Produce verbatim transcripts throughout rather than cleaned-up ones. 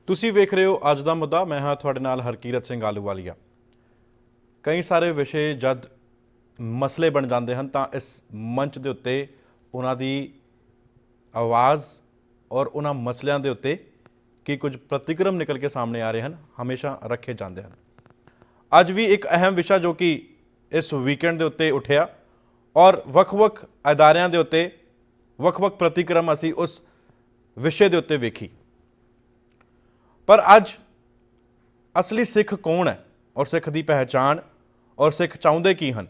ਤੁਸੀਂ ਵੇਖ ਰਹੇ ਹੋ ਅੱਜ ਦਾ ਮੁੱਦਾ। मैं हाँ ਤੁਹਾਡੇ ਨਾਲ ਹਰਕੀਰਤ ਸਿੰਘ ਆਲੂਵਾਲੀਆ। कई सारे विषय जद मसले बन जाते हैं तो इस मंच के उत्ते उन्होंने आवाज़ और उन्होंने मसलों के उत्ते कि कुछ प्रतिक्रम निकल के सामने आ रहे हैं हमेशा रखे जाते हैं। अज भी एक अहम विषय जो कि इस वीकेंड के उत्ते उठिया और वख-वख अदारियां के उत्ते वख-वख प्रतिक्रम असी उस विषय के उत्ते वेखी। पर अज असली सिख कौन है और सिख की पहचान और सिख चाहुंदे की हैं।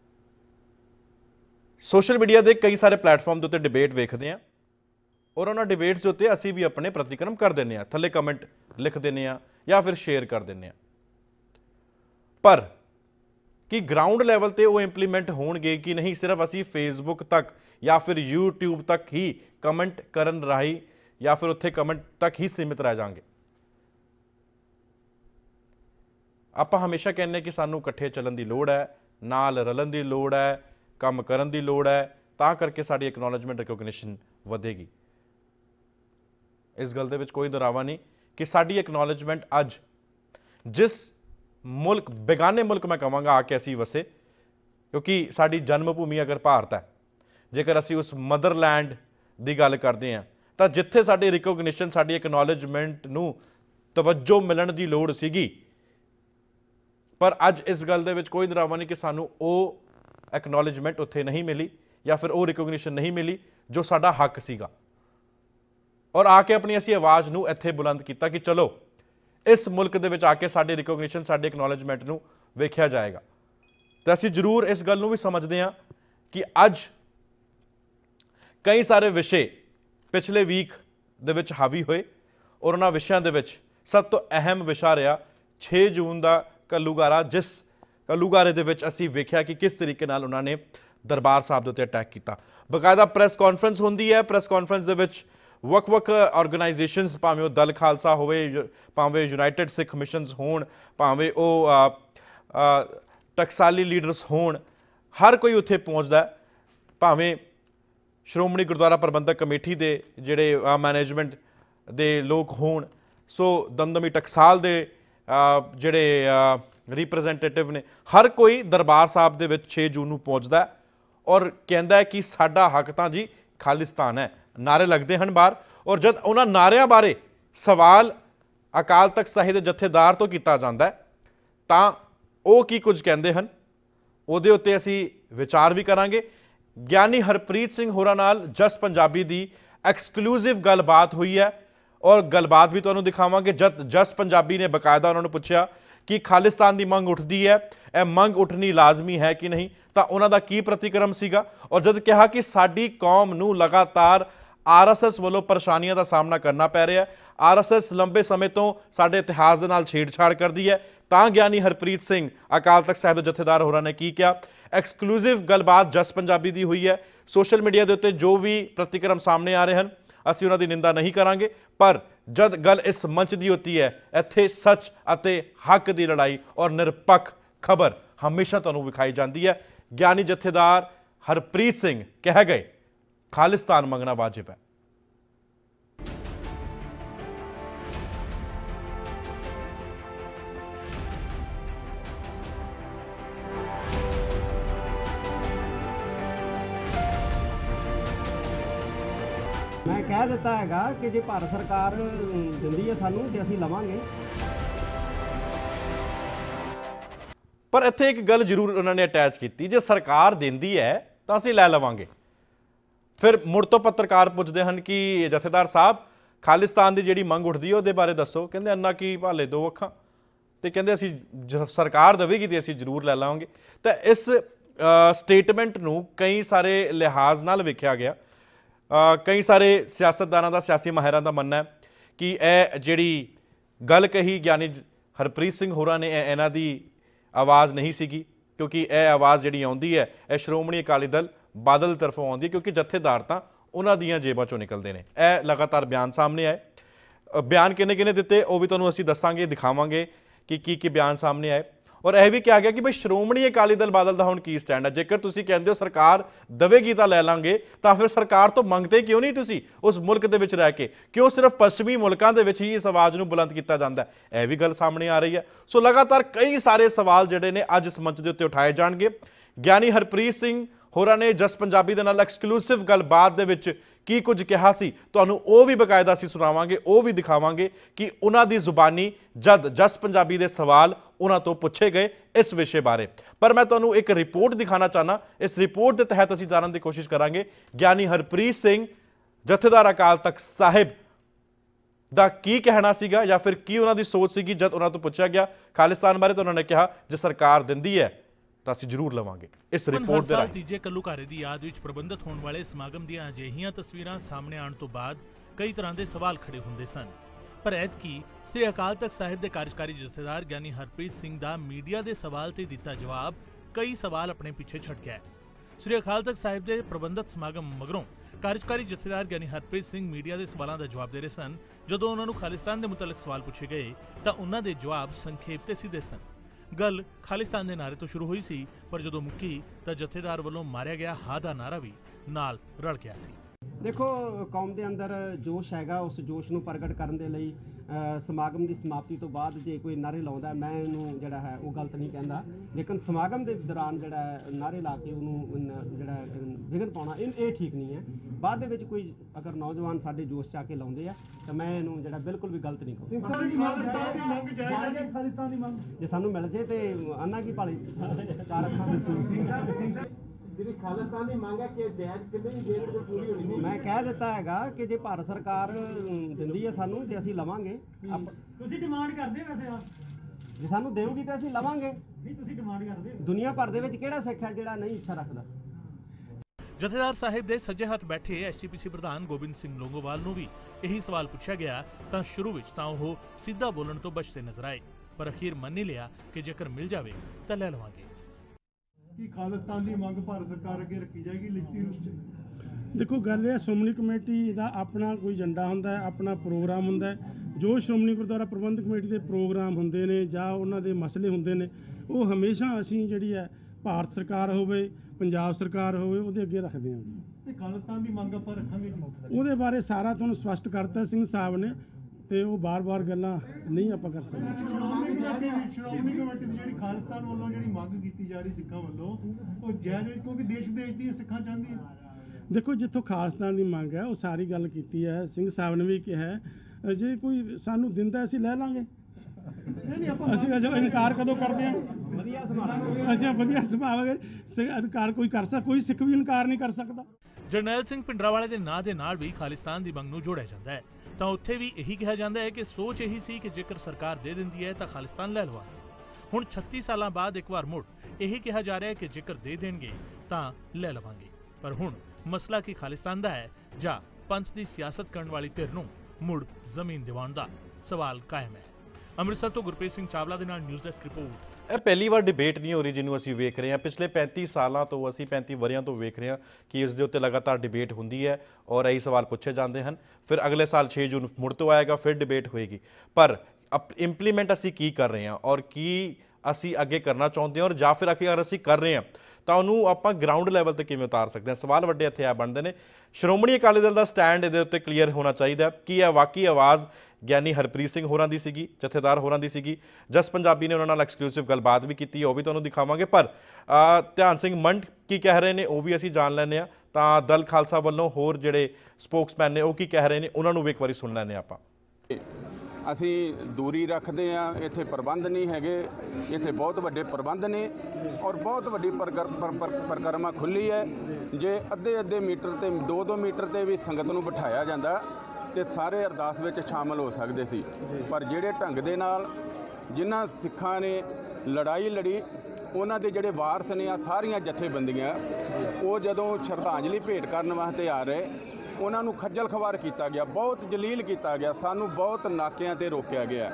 सोशल मीडिया के कई सारे प्लेटफॉर्म के उत्ते डिबेट वेखते हैं और उन्होंने डिबेट्स के उत्ते असी भी अपने प्रतिक्रम कर दें, थले कमेंट लिख दें या फिर शेयर कर दें। पर कि ग्राउंड लैवल पर वो इंप्लीमेंट होणगे कि नहीं, सिर्फ असी फेसबुक तक या फिर यूट्यूब तक ही कमेंट करन राही या फिर उत्थे कमेंट तक ही सीमित रह जाएंगे। आप हमेशा कहने कि सानू इकट्ठे चलन की लोड़ है, नाल रलन की लोड़ है, काम करन की लोड़ है, तां करके साडी एक्नॉलेजमेंट रिकोगनिशन वधेगी। इस गल दे विच कोई दुरावा नहीं कि साडी एक्नॉलेजमेंट अज जिस मुल्क बेगाने मुल्क मैं कहांगा आके असी वसे, क्योंकि साडी जन्मभूमि अगर भारत है, जेकर असी उस मदरलैंड की गल करते हैं तो जिथे साडी रिकोगनिशन साडी एक्नॉलेजमेंट नूं तवज्जो मिलण की लोड़ सीगी, पर अज इस गल दे विच कोई दुरावा नहीं कि सानू वो एक्नॉलेजमेंट उत्थे नहीं मिली या फिर वो रिकोगनिशन नहीं मिली जो साडा हक सीगा। और आके अपनी असी आवाज़ नूं इत्थे बुलंद किया कि चलो इस मुल्क दे विच आके साडी रिकोगनिशन साडी एक्नॉलेजमेंट नूं वेख्या जाएगा। तो असी जरूर इस गल नूं भी समझते हैं कि अज कई सारे विषय पिछले वीक दे विच हावी होए और उन्हां विषयां दे विच सब तो अहम विषय रहा छे जून का कल्लूगारा, जिस कल्लूगारे दे विच असी वेख्या कि किस तरीके नाल उन्होंने दरबार साहब दे उत्ते अटैक किया। बकायदा प्रेस कॉन्फ्रेंस होंदी है, प्रेस कॉन्फ्रेंस दे विच वख-वख ऑर्गेनाइजेशनस भावें वो दल खालसा होवे, भावें यूनाइटेड सिख मिशनस होण, भावें वो टकसाली लीडर्स होण, हर कोई उत्थे पहुँचता है। भावें श्रोमणी गुरुद्वारा प्रबंधक कमेटी के जिहड़े मैनेजमेंट दे लोग होण, सो दमदमी टकसाल दे जिहड़े रिप्रजेंटेटिव ने, हर कोई दरबार साहब दे विच छे जून नूं पहुंचदा है और कहता है कि साडा हक तां जी खालिस्तान है। नारे लगते हैं बाहर और जब उन्हां नारियां बारे सवाल अकाल तख्त साहिब दे जथेदार तो किया जाता है तां वो की कुछ कहते हैं, उहदे उत्ते असीं विचार भी करांगे। ज्ञानी हरप्रीत सिंह होरां नाल जस पंजाबी दी एक्सक्लूसिव गलबात हुई है और गलबात भी तुहानूं दिखावांगे। जद जस पंजाबी ने बकायदा उन्होंने पूछा कि खालिस्तान की मंग उठती है, यह मंग उठनी लाजमी है कि नहीं, तो उन्हों का की प्रतिक्रम सीगा। और जब कहा कि साडी कौम नूं लगातार आर एस एस वालों परेशानियों का सामना करना पै रहा है, आर एस एस लंबे समय तो साडे इतिहास दे नाल छेड़छाड़ करती है, तां ज्ञानी हरप्रीत सिंह अकाल तख्त साहिब दे जथेदार होरां ने की क्या। एक्सक्लूसिव गलबात जस पंजाबी की हुई है। सोशल मीडिया के उत्ते जो भी प्रतिक्रम सामने आ रहे हैं असीं उन्हां दी निंदा नहीं करांगे, पर जद गल इस मंच की होती है, इत्थे सच अते हक की लड़ाई और निरपक्ष खबर हमेशा तुहानूं विखाई जाती है। ज्ञानी जथेदार हरप्रीत सिंह कह गए खालिस्तान मंगना वाजिब है। मैं कह दिता है कि जो भारत सरकार दिंदी है सानू ते असीं लवांगे। पर इत्थे एक गल जरूर उन्होंने अटैच की, जो सरकार देंदी है तो असीं लै लवांगे। फिर मुड़ तो पत्रकार पुछते हैं कि जथेदार साहब खालिस्तान की जिहड़ी मंग उठदी है उहदे बारे दसो। कहंदे अन्ना की भाले दो अखां, तो कहंदे असीं सरकार देवेगी तो असीं जरूर लै लवांगे। तो इस स्टेटमेंट नूं कई सारे लिहाज नाल वेख्या गया। Uh, कई सारे सियासतदानों का सियासी माहिरां का मनना है कि यह जिहड़ी गल कही ज्ञानी हरप्रीत सिंह होरां ने इन्हां दी आवाज़ नहीं सीगी, क्योंकि यह आवाज़ जिहड़ी आउंदी है यह श्रोमणी अकाली दल बादल तरफों आउंदी है, क्योंकि जथेदार तां उन्हां दीयां जेबां चों निकलदे ने। यह लगातार बयान सामने आए। बयान किने किने दिते वो भी तुहानूं असीं दस्सांगे, दिखावांगे कि की की बयान सामने आए। और यह भी कहा गया कि भाई श्रोमणी अकाली दल बादल का हुण की स्टैंड है। जेकर तुसीं कहंदे हो सरकार देवेगी तो लै लांगे, तो फिर सरकार तो मंगते क्यों नहीं तुसीं उस मुल्क दे विच रह के? क्यों सिर्फ पश्चिमी मुल्कां दे विच ही इस आवाज़ नूं बुलंद किया जाता है? यह भी गल सामने आ रही है। सो लगातार कई सारे सवाल जिहड़े ने अज इस मंच के उत्ते उठाए जाणगे। ਗਿਆਨੀ हरप्रीत सिंह होरां ने जस पंजाबी दे नाल एक्सक्लूसिव गलबात दे विच की कुछ कहा सी, तुहानूं ਉਹ भी बकायदा असीं सुणावांगे, ਉਹ भी दिखावांगे कि उन्हां दी जुबानी जद जस पंजाबी दे सवाल उन्हां तो पूछे गए इस विषय बारे। पर मैं तुहानूं एक रिपोर्ट दिखाना चाहना। इस रिपोर्ट के तहत असीं जानन दी कोशिश करांगे ਗਿਆਨੀ हरप्रीत सिंह जथेदार अकाल तख्त साहिब ਦਾ ਕੀ ਕਹਿਣਾ ਸੀਗਾ ਜਾਂ ਫਿਰ ਕੀ ਉਹਨਾਂ ਦੀ ਸੋਚ ਸੀਗੀ ਜਦ ਉਹਨਾਂ ਤੋਂ ਪੁੱਛਿਆ ਗਿਆ ਖਾਲਿਸਤਾਨ ਬਾਰੇ। ਤਾਂ ਉਹਨਾਂ ਨੇ ਕਿਹਾ ਜੇ ਸਰਕਾਰ ਦਿੰਦੀ ਹੈ ਤਾਂ ਅਸੀਂ ਜ਼ਰੂਰ ਲਵਾਂਗੇ। ਇਸ ਰਿਪੋਰਟ ਦੇ ਰਾਹੀਂ ਤੀਜੇ ਘੱਲੂਘਾਰੇ ਦੀ ਯਾਦ ਵਿੱਚ ਪ੍ਰਬੰਧਿਤ ਹੋਣ ਵਾਲੇ ਸਮਾਗਮ ਦੀਆਂ ਅਜਿਹੀਆਂ ਤਸਵੀਰਾਂ ਸਾਹਮਣੇ ਆਉਣ ਤੋਂ ਬਾਅਦ ਕਈ ਤਰ੍ਹਾਂ ਦੇ ਸਵਾਲ ਖੜੇ ਹੁੰਦੇ ਸਨ। ਪਰ ਐਤਕੀ ਸ੍ਰੀ ਅਕਾਲ ਤਖਤ ਸਾਹਿਬ ਦੇ ਕਾਰਜਕਾਰੀ ਜਥੇਦਾਰ ਗਿਆਨੀ ਹਰਪ੍ਰੀਤ ਸਿੰਘ ਦਾ ਮੀਡੀਆ ਦੇ ਸਵਾਲ ਤੇ ਦਿੱਤਾ ਜਵਾਬ ਕਈ ਸਵਾਲ ਆਪਣੇ ਪਿੱਛੇ ਛੱਡ ਗਿਆ। ਸ੍ਰੀ ਅਕਾਲ ਤਖਤ ਸਾਹਿਬ ਦੇ ਪ੍ਰਬੰਧਿਤ ਸਮਾਗਮ ਮਗਰੋਂ कार्यकारी जथेदार ਗਿਆਨੀ हरप्रीत सिंह मीडिया के सवालों का जवाब दे रहे सन। ਜਦੋਂ ਉਹਨਾਂ ਨੂੰ ਖਾਲਿਸਤਾਨ ਦੇ ਮੁਤਲਕ ਸਵਾਲ ਪੁੱਛੇ ਗਏ ਤਾਂ ਉਹਨਾਂ ਦੇ ਜਵਾਬ ਸੰਖੇਪ ਤੇ ਸਿੱਧੇ ਸਨ। ਗੱਲ ਖਾਲਿਸਤਾਨ ਦੇ ਨਾਰੇ ਤੋਂ ਸ਼ੁਰੂ ਹੋਈ ਸੀ, ਪਰ ਜਦੋਂ ਮੁੱਕੀ ਤਾਂ ਜਥੇਦਾਰ ਵੱਲੋਂ ਮਾਰਿਆ ਗਿਆ ਹਾਂ ਦਾ ਨਾਰਾ ਵੀ ਨਾਲ ਰਲ ਗਿਆ ਸੀ। देखो कौम के अंदर जोश हैगा, उस जोश ਨੂੰ प्रगट करने के लिए समागम की समाप्ति तो बाद जे कोई नारे लाउंदा मैं इहनूं जिहड़ा है वो गलत नहीं कहता, लेकिन समागम के दौरान जिहड़ा है नारे ला के उहनूं जिहड़ा विघन पाउणा ये ठीक नहीं है। बाद दे विच कोई अगर नौजवान साडे जोश च आके लाउंदे आ तो मैं इहनूं जिहड़ा बिल्कुल भी गलत नहीं कहूँगा। जे सानूं मिल जे ते अन्ना की भाली चार अखां खालिस्तान की मांग है कि जायज कितनी देर में पूरी होनी है। मैं कह दिता है कि जे भारत सरकार दिंदी है सानू ते असीं लवांगे। तुसीं डिमांड करदे वैसे आ जे सानू देऊगी ते असीं लवांगे। नहीं तुसीं डिमांड करदे दुनिया भर दे विच किहड़ा सिख है जिहड़ा नहीं इच्छा रखदा। जथेदार साहिब ਦੇ ਸੱਜੇ ਹੱਥ ਬੈਠੇ ਐਸਜੀਪੀਸੀ ਪ੍ਰਧਾਨ ਗੋਬਿੰਦ ਸਿੰਘ ਲੋਂਗੋਵਾਲ ਨੂੰ ਵੀ ਇਹੀ ਸਵਾਲ ਪੁੱਛਿਆ ਗਿਆ ਤਾਂ ਸ਼ੁਰੂ ਵਿੱਚ ਤਾਂ ਉਹ ਸਿੱਧਾ ਬੋਲਣ ਤੋਂ ਬਚਦੇ ਨਜ਼ਰ ਆਏ, ਪਰ ਅਖੀਰ ਮੰਨ ਹੀ ਲਿਆ ਕਿ ਜੇਕਰ ਮਿਲ ਜਾਵੇ ਤਾਂ ਲੈ ਲਵਾਂਗੇ। कि खालिस्तान की मंग भारत सरकार अगे रखी जाएगी लिखती रूप से? देखो गल है श्रोमणी कमेटी का अपना कोई एजेंडा होंदा है, अपना प्रोग्राम होंदा है। जो श्रोमणी गुरुद्वारा प्रबंधक कमेटी के प्रोग्राम होंदे ने जां उन्हां दे मसले होंदे ने वो हमेशा असीं जिहड़ी है भारत सरकार होवे पंजाब सरकार होवे उहदे अगे रखदे हां। ते खालिस्तान की मंग आपां रखांगे जी? उहदे बारे सारा तुहानूं स्पष्ट करता सिंह साहब ने ਤੇ ਉਹ ਬਾਰ-ਬਾਰ ਗੱਲਾਂ ਨਹੀਂ ਆਪਾਂ ਕਰ ਸਕਦੇ। ਸ਼੍ਰੋਮਣੀ ਕਮੇਟੀ ਦੀ ਜਿਹੜੀ ਖਾਲਿਸਤਾਨ ਵੱਲੋਂ ਜਿਹੜੀ ਮੰਗ ਕੀਤੀ ਜਾ ਰਹੀ ਸਿੱਖਾਂ ਵੱਲੋਂ ਉਹ ਜਾਇਜ਼ ਕਿਉਂਕਿ ਦੇਸ਼ ਵਿਦੇਸ਼ ਦੀਆਂ ਸਿੱਖਾਂ ਚਾਹੁੰਦੀਆਂ। ਦੇਖੋ ਜਿੱਥੋਂ ਖਾਲਿਸਤਾਨ ਦੀ ਮੰਗ ਹੈ ਉਹ ਸਾਰੀ ਗੱਲ ਕੀਤੀ ਹੈ। ਸਿੰਘ ਸਾਹਿਬ ਨੇ ਵੀ ਕਿਹਾ ਜੇ ਕੋਈ ਸਾਨੂੰ ਦਿੰਦਾ ਅਸੀਂ ਲੈ ਲਾਂਗੇ। ਅਸੀਂ ਅਜੇ ਇਨਕਾਰ ਕਦੋਂ ਕਰਦੇ ਹਾਂ? ਵਧੀਆ ਸੰਭਾਲਾਂਗੇ। ਅਸੀਂ ਵਧੀਆ ਸੰਭਾਲਾਂਗੇ। ਇਨਕਾਰ ਕੋਈ ਕਰ ਸਕਦਾ, ਕੋਈ ਸਿੱਖ ਵੀ ਇਨਕਾਰ ਨਹੀਂ ਕਰ ਸਕਦਾ। ਜਰਨੈਲ ਸਿੰਘ ਭਿੰਡਰਾਂਵਾਲੇ ਦੇ ਨਾਂ ਦੇ ਨਾਲ ਵੀ ਖਾਲਿਸਤਾਨ ਦੀ ਮੰਗ ਨੂੰ ਜੋੜਿਆ ਜਾਂਦਾ ਹੈ ਤਾਂ ਉੱਥੇ ਵੀ ਇਹੀ ਕਿਹਾ ਜਾਂਦਾ ਹੈ ਕਿ ਸੋਚ ਇਹੀ ਸੀ ਕਿ ਜੇਕਰ ਸਰਕਾਰ ਦੇ ਦਿੰਦੀ ਹੈ ਤਾਂ ਖਾਲਿਸਤਾਨ ਲੈ ਲਵਾਂਗੇ। ਹੁਣ ਛੱਤੀ ਸਾਲਾਂ ਬਾਅਦ ਇੱਕ ਵਾਰ ਮੁੜ ਇਹੀ ਕਿਹਾ ਜਾ ਰਿਹਾ ਹੈ ਕਿ ਜੇਕਰ ਦੇ ਦੇਣਗੇ ਤਾਂ ਲੈ ਲਵਾਂਗੇ। ਪਰ ਹੁਣ ਮਸਲਾ ਕੀ ਖਾਲਿਸਤਾਨ ਦਾ ਹੈ ਜਾਂ ਪੰਥ ਦੀ ਸਿਆਸਤ ਕਰਨ ਵਾਲੀ ਧਿਰ ਨੂੰ ਮੁੜ ਜ਼ਮੀਨ ਦਿਵਾਉਣ ਦਾ ਸਵਾਲ ਕਾਇਮ ਹੈ। ਅੰਮ੍ਰਿਤਸਰ ਤੋਂ ਗੁਰਪ੍ਰੀਤ ਸਿੰਘ ਚਾਵਲਾ ਦੇ ਨਾਲ ਨਿਊਜ਼ ਡੈਸਕ ਰਿਪੋਰਟ। ਇਹ ਪਹਿਲੀ ਵਾਰ ਡਿਬੇਟ ਨਹੀਂ ਹੋ ਰਹੀ ਜਿਹਨੂੰ ਅਸੀਂ ਵੇਖ ਰਹੇ ਹਾਂ। ਪਿਛਲੇ ਪੈਂਤੀ ਸਾਲਾਂ ਤੋਂ ਅਸੀਂ ਪੈਂਤੀ ਵਰਿਆਂ ਤੋਂ ਵੇਖ ਰਹੇ ਹਾਂ ਕਿ ਇਸ ਦੇ ਉੱਤੇ ਲਗਾਤਾਰ ਡਿਬੇਟ ਹੁੰਦੀ ਹੈ ਔਰ ਇਹੀ ਸਵਾਲ ਪੁੱਛੇ ਜਾਂਦੇ ਹਨ। ਫਿਰ ਅਗਲੇ ਸਾਲ ਛੇ ਜੂਨ ਮੁੜ ਤੋਂ ਆਏਗਾ, ਫਿਰ ਡਿਬੇਟ ਹੋਏਗੀ। ਪਰ ਇੰਪਲੀਮੈਂਟ ਅਸੀਂ ਕੀ ਕਰ ਰਹੇ ਹਾਂ ਔਰ ਕੀ ਅਸੀਂ ਅੱਗੇ ਕਰਨਾ ਚਾਹੁੰਦੇ ਹਾਂ ਔਰ ਜਾਂ ਫਿਰ ਅਗਰ ਅਸੀਂ ਕਰ ਰਹੇ ਹਾਂ ਤਾਂ ਉਹਨੂੰ ਆਪਾਂ ਗਰਾਊਂਡ ਲੈਵਲ ਤੇ ਕਿਵੇਂ ਉਤਾਰ ਸਕਦੇ ਹਾਂ? ਸਵਾਲ ਵੱਡੇ ਇੱਥੇ ਆ ਬਣਦੇ ਨੇ। ਸ਼੍ਰੋਮਣੀ ਅਕਾਲੀ ਦਲ ਦਾ ਸਟੈਂਡ ਇਹਦੇ ਉੱਤੇ ਕਲੀਅਰ ਹੋਣਾ ਚਾਹੀਦਾ ਕਿ ਇਹ ਵਾਕਈ ਆਵਾਜ਼ ਗਿਆਨੀ ਹਰਪ੍ਰੀਤ ਸਿੰਘ ਹੋਰਾਂ ਦੀ ਸੀਗੀ, ਜਥੇਦਾਰ ਹੋਰਾਂ ਦੀ ਸੀਗੀ। ਜਸ ਪੰਜਾਬੀ ਨੇ ਉਹਨਾਂ ਨਾਲ ਐਕਸਕਲੂਸਿਵ ਗੱਲਬਾਤ ਵੀ ਕੀਤੀ, ਉਹ ਵੀ ਤੁਹਾਨੂੰ ਦਿਖਾਵਾਂਗੇ। ਪਰ ਧਿਆਨ ਸਿੰਘ ਮੰਡ ਕੀ ਕਹਿ ਰਹੇ ਨੇ ਉਹ ਵੀ ਅਸੀਂ ਜਾਣ ਲੈਂਦੇ ਹਾਂ। ਤਾਂ ਦਲ ਖਾਲਸਾ ਵੱਲੋਂ ਹੋਰ ਜਿਹੜੇ ਸਪੋਕਸਮੈਨ ਨੇ ਉਹ ਕੀ ਕਹਿ ਰਹੇ ਨੇ ਉਹਨਾਂ ਨੂੰ ਵੀ ਇੱਕ ਵਾਰੀ ਸੁਣ ਲੈਂਦੇ ਆਪਾਂ। ਅਸੀਂ ਦੂਰੀ ਰੱਖਦੇ ਹਾਂ, ਇੱਥੇ ਪ੍ਰਬੰਧ ਨਹੀਂ ਹੈਗੇ, ਇੱਥੇ ਬਹੁਤ ਵੱਡੇ ਪ੍ਰਬੰਧ ਨੇ ਔਰ ਬਹੁਤ ਵੱਡੀ ਪਰਿਕਰਮਾ ਖੁੱਲ੍ਹੀ ਹੈ। ਜੇ ਅੱਧੇ ਅੱਧੇ ਮੀਟਰ ਤੇ ਦੋ ਦੋ ਮੀਟਰ ਤੇ ਵੀ ਸੰਗਤ ਨੂੰ ਬਿਠਾਇਆ ਜਾਂਦਾ ਤੇ ਸਾਰੇ ਅਰਦਾਸ ਵਿੱਚ ਸ਼ਾਮਲ ਹੋ ਸਕਦੇ ਸੀ। ਪਰ ਜਿਹੜੇ ਢੰਗ ਦੇ ਨਾਲ ਜਿਨ੍ਹਾਂ ਸਿੱਖਾਂ ਨੇ ਲੜਾਈ ਲੜੀ ਉਹਨਾਂ ਦੇ ਜਿਹੜੇ ਵਾਰਸ ਨੇ ਆ ਸਾਰੀਆਂ ਜਥੇਬੰਦੀਆਂ ਉਹ ਜਦੋਂ ਸ਼ਰਧਾਂਜਲੀ ਭੇਟ ਕਰਨ ਵਾਸਤੇ ਆ ਰਹੇ ਉਹਨਾਂ ਨੂੰ ਖੱਜਲ ਖਵਾਰ ਕੀਤਾ ਗਿਆ, ਬਹੁਤ ਜਲੀਲ ਕੀਤਾ ਗਿਆ, ਸਾਨੂੰ ਬਹੁਤ ਨਾਕਿਆਂ ਤੇ ਰੋਕਿਆ ਗਿਆ।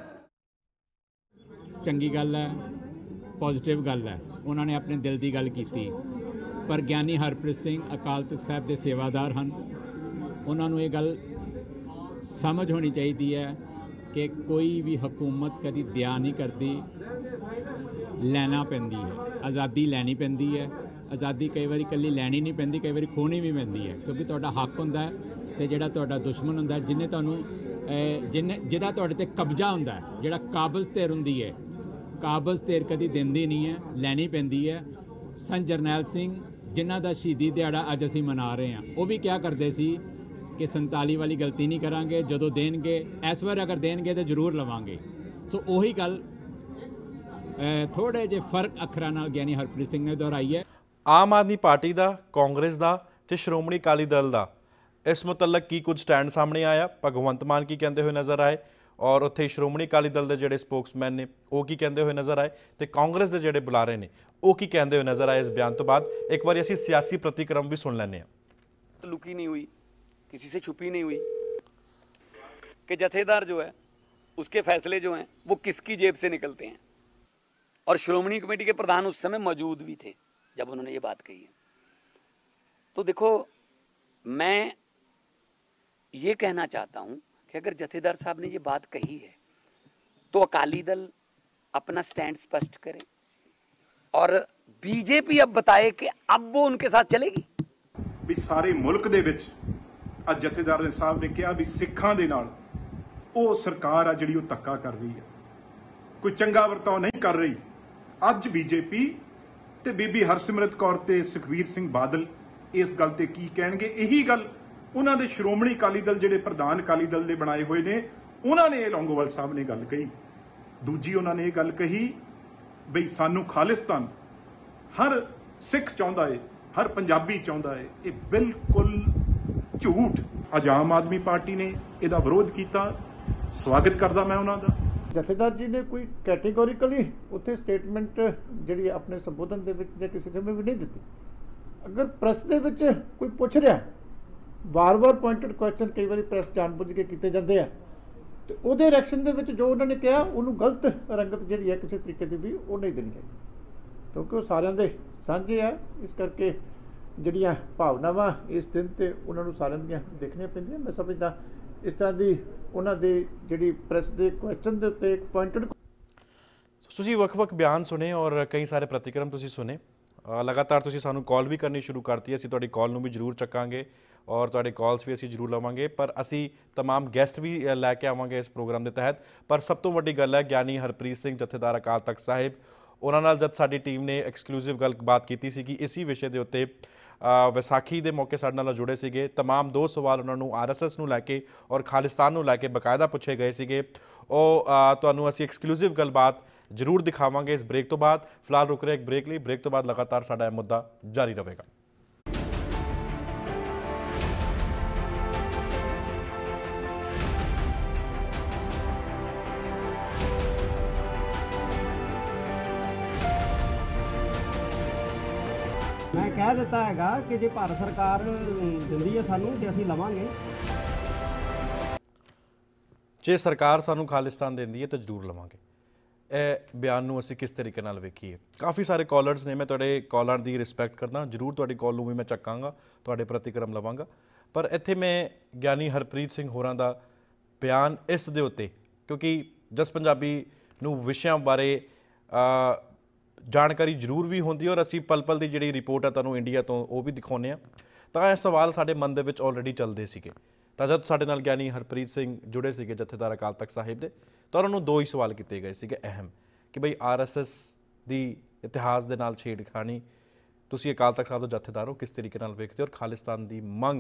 ਚੰਗੀ ਗੱਲ ਹੈ, ਪੋਜ਼ਿਟਿਵ ਗੱਲ ਹੈ, ਉਹਨਾਂ ਨੇ ਆਪਣੇ ਦਿਲ ਦੀ ਗੱਲ ਕੀਤੀ। ਪਰ ਗਿਆਨੀ ਹਰਪ੍ਰੀਤ ਸਿੰਘ ਅਕਾਲ ਤਖਤ ਸਾਹਿਬ ਦੇ ਸੇਵਾਦਾਰ ਹਨ, ਉਹਨਾਂ ਨੂੰ ਇਹ ਗੱਲ ਸਮਝ ਹੋਣੀ ਚਾਹੀਦੀ ਹੈ ਕਿ ਕੋਈ ਵੀ ਹਕੂਮਤ ਕਦੀ ਦਿਆ ਨਹੀਂ ਕਰਦੀ, ਲੈਣਾ ਪੈਂਦੀ ਹੈ, ਆਜ਼ਾਦੀ ਲੈਣੀ ਪੈਂਦੀ ਹੈ। ਆਜ਼ਾਦੀ ਕਈ ਵਾਰੀ ਇਕੱਲੀ ਲੈਣੀ ਨਹੀਂ ਪੈਂਦੀ, ਕਈ ਵਾਰੀ ਖੋਣੀ ਵੀ ਪੈਂਦੀ ਹੈ, ਕਿਉਂਕਿ ਤੁਹਾਡਾ ਹੱਕ ਹੁੰਦਾ ਹੈ ਤੇ ਜਿਹੜਾ ਤੁਹਾਡਾ ਦੁਸ਼ਮਣ ਹੁੰਦਾ ਜਿਹਨੇ ਤੁਹਾਨੂੰ ਜਿਹਨੇ ਜਿਹਦਾ ਤੁਹਾਡੇ ਤੇ ਕਬਜ਼ਾ ਹੁੰਦਾ ਹੈ, ਜਿਹੜਾ ਕਾਬਜ਼ ਧਿਰ ਹੁੰਦੀ ਹੈ, ਕਾਬਜ਼ ਧਿਰ ਕਦੀ ਦਿੰਦੀ ਨਹੀਂ ਹੈ, ਲੈਣੀ ਪੈਂਦੀ ਹੈ। ਸੰਤ ਜਰਨੈਲ ਸਿੰਘ ਜਿਨ੍ਹਾਂ ਦਾ ਸ਼ਹੀਦੀ ਦਿਹਾੜਾ ਅੱਜ ਅਸੀਂ ਮਨਾ ਰਹੇ ਹਾਂ, ਉਹ ਵੀ ਕਿਹਾ ਕਰਦੇ ਸੀ ਕਿ ਸੰਤਾਲੀ ਵਾਲੀ ਗਲਤੀ ਨਹੀਂ ਕਰਾਂਗੇ, ਜਦੋਂ ਦੇਣਗੇ ਇਸ ਵਾਰ ਅਗਰ ਦੇਣਗੇ ਤਾਂ ਜ਼ਰੂਰ ਲਵਾਂਗੇ। ਸੋ ਉਹੀ ਗੱਲ ਥੋੜ੍ਹੇ ਜਿਹੇ ਫਰਕ ਅੱਖਰਾਂ ਨਾਲ ਗਿਆਨੀ ਹਰਪ੍ਰੀਤ ਸਿੰਘ ਨੇ ਦੁਹਰਾਈ ਹੈ। ਆਮ ਆਦਮੀ ਪਾਰਟੀ ਦਾ, ਕਾਂਗਰਸ ਦਾ ਤੇ ਸ਼੍ਰੋਮਣੀ ਅਕਾਲੀ ਦਲ ਦਾ ਇਸ ਮੁਤਲਕ ਕੀ ਕੁਝ ਸਟੈਂਡ ਸਾਹਮਣੇ ਆਇਆ, ਭਗਵੰਤ ਮਾਨ ਕੀ ਕਹਿੰਦੇ ਹੋਏ ਨਜ਼ਰ ਆਏ ਔਰ ਉੱਥੇ ਸ਼੍ਰੋਮਣੀ ਅਕਾਲੀ ਦਲ ਦੇ ਜਿਹੜੇ ਸਪੋਕਸਮੈਨ ਨੇ ਉਹ ਕੀ ਕਹਿੰਦੇ ਹੋਏ ਨਜ਼ਰ ਆਏ ਤੇ ਕਾਂਗਰਸ ਦੇ ਜਿਹੜੇ ਬੁਲਾਰੇ ਨੇ ਉਹ ਕੀ ਕਹਿੰਦੇ ਹੋਏ ਨਜ਼ਰ ਆਏ। ਇਸ ਬਿਆਨ ਤੋਂ ਬਾਅਦ ਇੱਕ ਵਾਰੀ ਅਸੀਂ ਸਿਆਸੀ ਪ੍ਰਤੀਕਰਮ ਵੀ ਸੁਣ ਲੈਂਦੇ ਹਾਂ। लुकी नहीं हुई, किसी से छुपी नहीं हुई कि जथेदार जो है उसके फैसले जो हैं वो किसकी जेब से निकलते हैं। और श्रोमणी कमेटी के प्रधान उस समय मौजूद भी थे जब उन्होंने ये बात कही है। तो देखो, मैं ये कहना चाहता हूँ कि अगर जथेदार साहब ने ये बात कही है तो अकाली दल अपना स्टैंड स्पष्ट करे और बीजेपी अब बताए कि अब वो उनके साथ चलेगी। भी सारे मुल्क दे विच अज जथेदार साहब ने कहा भी सिखां दे नाल ਉਹ ਸਰਕਾਰ ਆ ਜਿਹੜੀ ਉਹ ਧੱਕਾ ਕਰ ਰਹੀ ਹੈ, ਕੋਈ ਚੰਗਾ ਵਰਤਾਓ ਨਹੀਂ ਕਰ ਰਹੀ। ਅੱਜ ਬੀਜੇਪੀ ਤੇ ਬੀਬੀ ਹਰਸਿਮਰਤ ਕੌਰ ਤੇ ਸੁਖਬੀਰ ਸਿੰਘ ਬਾਦਲ ਇਸ ਗੱਲ ਤੇ ਕੀ ਕਹਿਣਗੇ? ਇਹੀ ਗੱਲ ਉਹਨਾਂ ਦੇ ਸ਼੍ਰੋਮਣੀ ਅਕਾਲੀ ਦਲ ਜਿਹੜੇ ਪ੍ਰਧਾਨ ਅਕਾਲੀ ਦਲ ਦੇ ਬਣਾਏ ਹੋਏ ਨੇ ਉਹਨਾਂ ਨੇ, ਇਹ ਲੌਂਗੋਵਾਲ ਸਾਹਿਬ ਨੇ ਗੱਲ ਕਹੀ। ਦੂਜੀ ਉਹਨਾਂ ਨੇ ਇਹ ਗੱਲ ਕਹੀ ਬਈ ਸਾਨੂੰ ਖਾਲਿਸਤਾਨ ਹਰ ਸਿੱਖ ਚਾਹੁੰਦਾ ਹੈ, ਹਰ ਪੰਜਾਬੀ ਚਾਹੁੰਦਾ ਹੈ। ਇਹ ਬਿਲਕੁਲ ਝੂਠ। ਅੱਜ ਆਮ ਆਦਮੀ ਪਾਰਟੀ ਨੇ ਇਹਦਾ ਵਿਰੋਧ ਕੀਤਾ, ਸਵਾਗਤ ਕਰਦਾ ਮੈਂ ਉਹਨਾਂ ਦਾ। ਜਥੇਦਾਰ ਜੀ ਨੇ ਕੋਈ ਕੈਟੇਗੋਰੀਕਲੀ ਉੱਥੇ ਸਟੇਟਮੈਂਟ ਜਿਹੜੀ ਆਪਣੇ ਸੰਬੋਧਨ ਦੇ ਵਿੱਚ ਜਾਂ ਕਿਸੇ ਸਮੇਂ ਵੀ ਨਹੀਂ ਦਿੱਤੀ। ਅਗਰ ਪ੍ਰੈਸ ਦੇ ਵਿੱਚ ਕੋਈ ਪੁੱਛ ਰਿਹਾ, ਵਾਰ-ਵਾਰ ਪੁਆਇੰਟਡ ਕੁਐਸਚਨ ਕਈ ਵਾਰੀ ਪ੍ਰੈਸ ਜਾਣਬੁੱਝ ਕੇ ਕੀਤੇ ਜਾਂਦੇ ਆ, ਤੇ ਉਹਦੇ ਰਿਐਕਸ਼ਨ ਦੇ ਵਿੱਚ ਜੋ ਉਹਨਾਂ ਨੇ ਕਿਹਾ ਉਹਨੂੰ ਗਲਤ ਰੰਗਤ ਜਿਹੜੀ ਹੈ ਕਿਸੇ ਤਰੀਕੇ ਦੀ ਵੀ ਉਹ ਨਹੀਂ ਦੇਣੀ ਚਾਹੀਦੀ, ਕਿਉਂਕਿ ਉਹ ਸਾਰਿਆਂ ਦੇ ਸਾਂਝੇ ਆ। ਇਸ ਕਰਕੇ ਜਿਹੜੀਆਂ ਭਾਵਨਾਵਾਂ ਇਸ ਦਿਨ ਤੇ ਉਹਨਾਂ ਨੂੰ ਸਾਰਿਆਂ ਦੀਆਂ ਦੇਖਣੀਆਂ ਪੈਂਦੀਆਂ। ਮੈਂ ਸਮਝਦਾ ਇਸ ਤਰ੍ਹਾਂ ਦੀ ਉਹਨਾਂ ਦੇ ਜਿਹੜੀ ਪ੍ਰੈਸ ਦੇ ਕੁਐਸਚਨ ਦੇ ਉੱਤੇ ਇੱਕ ਪੁਆਇੰਟਡ ਤੁਸੀਂ ਵੱਖ-ਵੱਖ ਬਿਆਨ ਸੁਣੇ ਔਰ ਕਈ ਸਾਰੇ ਪ੍ਰਤੀਕਰਮ ਤੁਸੀਂ ਸੁਣੇ। ਲਗਾਤਾਰ ਤੁਸੀਂ ਸਾਨੂੰ ਕਾਲ ਵੀ ਕਰਨੀ ਸ਼ੁਰੂ ਕਰਤੀ। ਅਸੀਂ ਤੁਹਾਡੀ ਕਾਲ ਨੂੰ ਵੀ ਜ਼ਰੂਰ ਚੱਕਾਂਗੇ ਔਰ ਤੁਹਾਡੇ ਕਾਲਸ ਵੀ ਅਸੀਂ ਜ਼ਰੂਰ ਲਵਾਂਗੇ, ਪਰ ਅਸੀਂ तमाम ਗੈਸਟ ਵੀ ਲੈ ਕੇ ਆਵਾਂਗੇ ਇਸ ਪ੍ਰੋਗਰਾਮ ਦੇ ਤਹਿਤ। ਪਰ ਸਭ ਤੋਂ ਵੱਡੀ ਗੱਲ ਹੈ ਗਿਆਨੀ ਹਰਪ੍ਰੀਤ ਸਿੰਘ ਜਥੇਦਾਰ ਅਕਾਲ ਤਖਤ ਸਾਹਿਬ, ਉਹਨਾਂ ਨਾਲ ਜਦ ਸਾਡੀ ਟੀਮ ਨੇ ਐਕਸਕਲੂਸਿਵ ਗੱਲਬਾਤ ਕੀਤੀ ਸੀ ਕਿ ਇਸੀ ਵਿਸ਼ੇ ਦੇ ਉੱਤੇ ਵਿਸਾਖੀ ਦੇ ਮੌਕੇ ਸਾਡੇ ਨਾਲ ਜੁੜੇ ਸੀਗੇ। तमाम ਦੋ ਸਵਾਲ ਉਹਨਾਂ ਨੂੰ ਆਰ ਐਸ ਐਸ ਨੂੰ ਲੈ ਕੇ ਔਰ ਖਾਲਿਸਤਾਨ ਨੂੰ ਲੈ ਕੇ ਬਕਾਇਦਾ ਪੁੱਛੇ ਗਏ ਸੀਗੇ। ਉਹ ਤੁਹਾਨੂੰ ਅਸੀਂ ਐਕਸਕਲੂਸਿਵ ਗੱਲਬਾਤ ਜ਼ਰੂਰ ਦਿਖਾਵਾਂਗੇ ਇਸ ਬ੍ਰੇਕ ਤੋਂ ਬਾਅਦ। ਫਿਲਹਾਲ ਰੁਕ ਰਹੇ ਇੱਕ ਬ੍ਰੇਕ ਲਈ। ਬ੍ਰੇਕ ਤੋਂ ਬਾਅਦ ਲਗਾਤਾਰ ਸਾਡਾ ਇਹ ਮੁੱਦਾ ਜਾਰੀ ਰਹੇਗਾ। ਮੈਂ ਕਹਿ ਦਿੱਤਾ ਹੈਗਾ ਕਿ ਜੇ ਭਾਰਤ ਸਰਕਾਰ ਦਿੰਦੀ ਹੈ ਸਾਨੂੰ ਤੇ ਅਸੀਂ ਲਵਾਂਗੇ। ਜੇ ਸਰਕਾਰ ਸਾਨੂੰ ਖਾਲਿਸਤਾਨ ਦਿੰਦੀ ਹੈ ਤਾਂ ਜ਼ਰੂਰ ਲਵਾਂਗੇ। ਇਹ ਬਿਆਨ ਨੂੰ ਅਸੀਂ ਕਿਸ ਤਰੀਕੇ ਨਾਲ ਵੇਖੀਏ? ਕਾਫੀ ਸਾਰੇ ਕਾਲਰਸ ਨੇ, ਮੈਂ ਤੁਹਾਡੇ ਕਾਲਰ ਦੀ ਰਿਸਪੈਕਟ ਕਰਦਾ, ਜ਼ਰੂਰ ਤੁਹਾਡੀ ਕਾਲ ਨੂੰ ਵੀ ਮੈਂ ਚੱਕਾਂਗਾ, ਤੁਹਾਡੇ ਪ੍ਰਤੀਕਰਮ ਲਵਾਂਗਾ। ਪਰ ਇੱਥੇ ਮੈਂ ਗਿਆਨੀ ਹਰਪ੍ਰੀਤ ਸਿੰਘ ਹੋਰਾਂ ਦਾ ਬਿਆਨ ਇਸ ਦੇ ਉੱਤੇ, ਕਿਉਂਕਿ ਜਸ ਪੰਜਾਬੀ ਨੂੰ ਵਿਸ਼ਿਆਂ ਬਾਰੇ ਜਾਣਕਾਰੀ ਜ਼ਰੂਰ ਵੀ ਹੁੰਦੀ ਔਰ ਅਸੀਂ ਪਲ ਪਲ ਦੀ ਜਿਹੜੀ ਰਿਪੋਰਟ ਹੈ ਤੁਹਾਨੂੰ ਇੰਡੀਆ ਤੋਂ ਉਹ ਵੀ ਦਿਖਾਉਂਦੇ ਹਾਂ। ਤਾਂ ਇਹ ਸਵਾਲ ਸਾਡੇ ਮਨ ਦੇ ਵਿੱਚ ਆਲਰੇਡੀ ਚੱਲਦੇ ਸੀਗੇ। ਤਾਂ ਜਦ ਸਾਡੇ ਨਾਲ ਗਿਆਨੀ ਹਰਪ੍ਰੀਤ ਸਿੰਘ ਜੁੜੇ ਸੀਗੇ ਜਥੇਦਾਰ ਅਕਾਲ ਤਖਤ ਸਾਹਿਬ ਦੇ, ਤਾਂ ਉਹਨਾਂ ਨੂੰ ਦੋ ਹੀ ਸਵਾਲ ਕੀਤੇ ਗਏ ਸੀਗੇ ਅਹਿਮ, ਕਿ ਬਈ ਆਰ ਐਸ ਐਸ ਦੀ ਇਤਿਹਾਸ ਦੇ ਨਾਲ ਛੇੜਖਾਨੀ, ਤੁਸੀਂ ਅਕਾਲ ਤਖਤ ਸਾਹਿਬ ਦੇ ਜਥੇਦਾਰ ਹੋ, ਕਿਸ ਤਰੀਕੇ ਨਾਲ ਵੇਖਦੇ ਹੋ? ਔਰ ਖਾਲਿਸਤਾਨ ਦੀ ਮੰਗ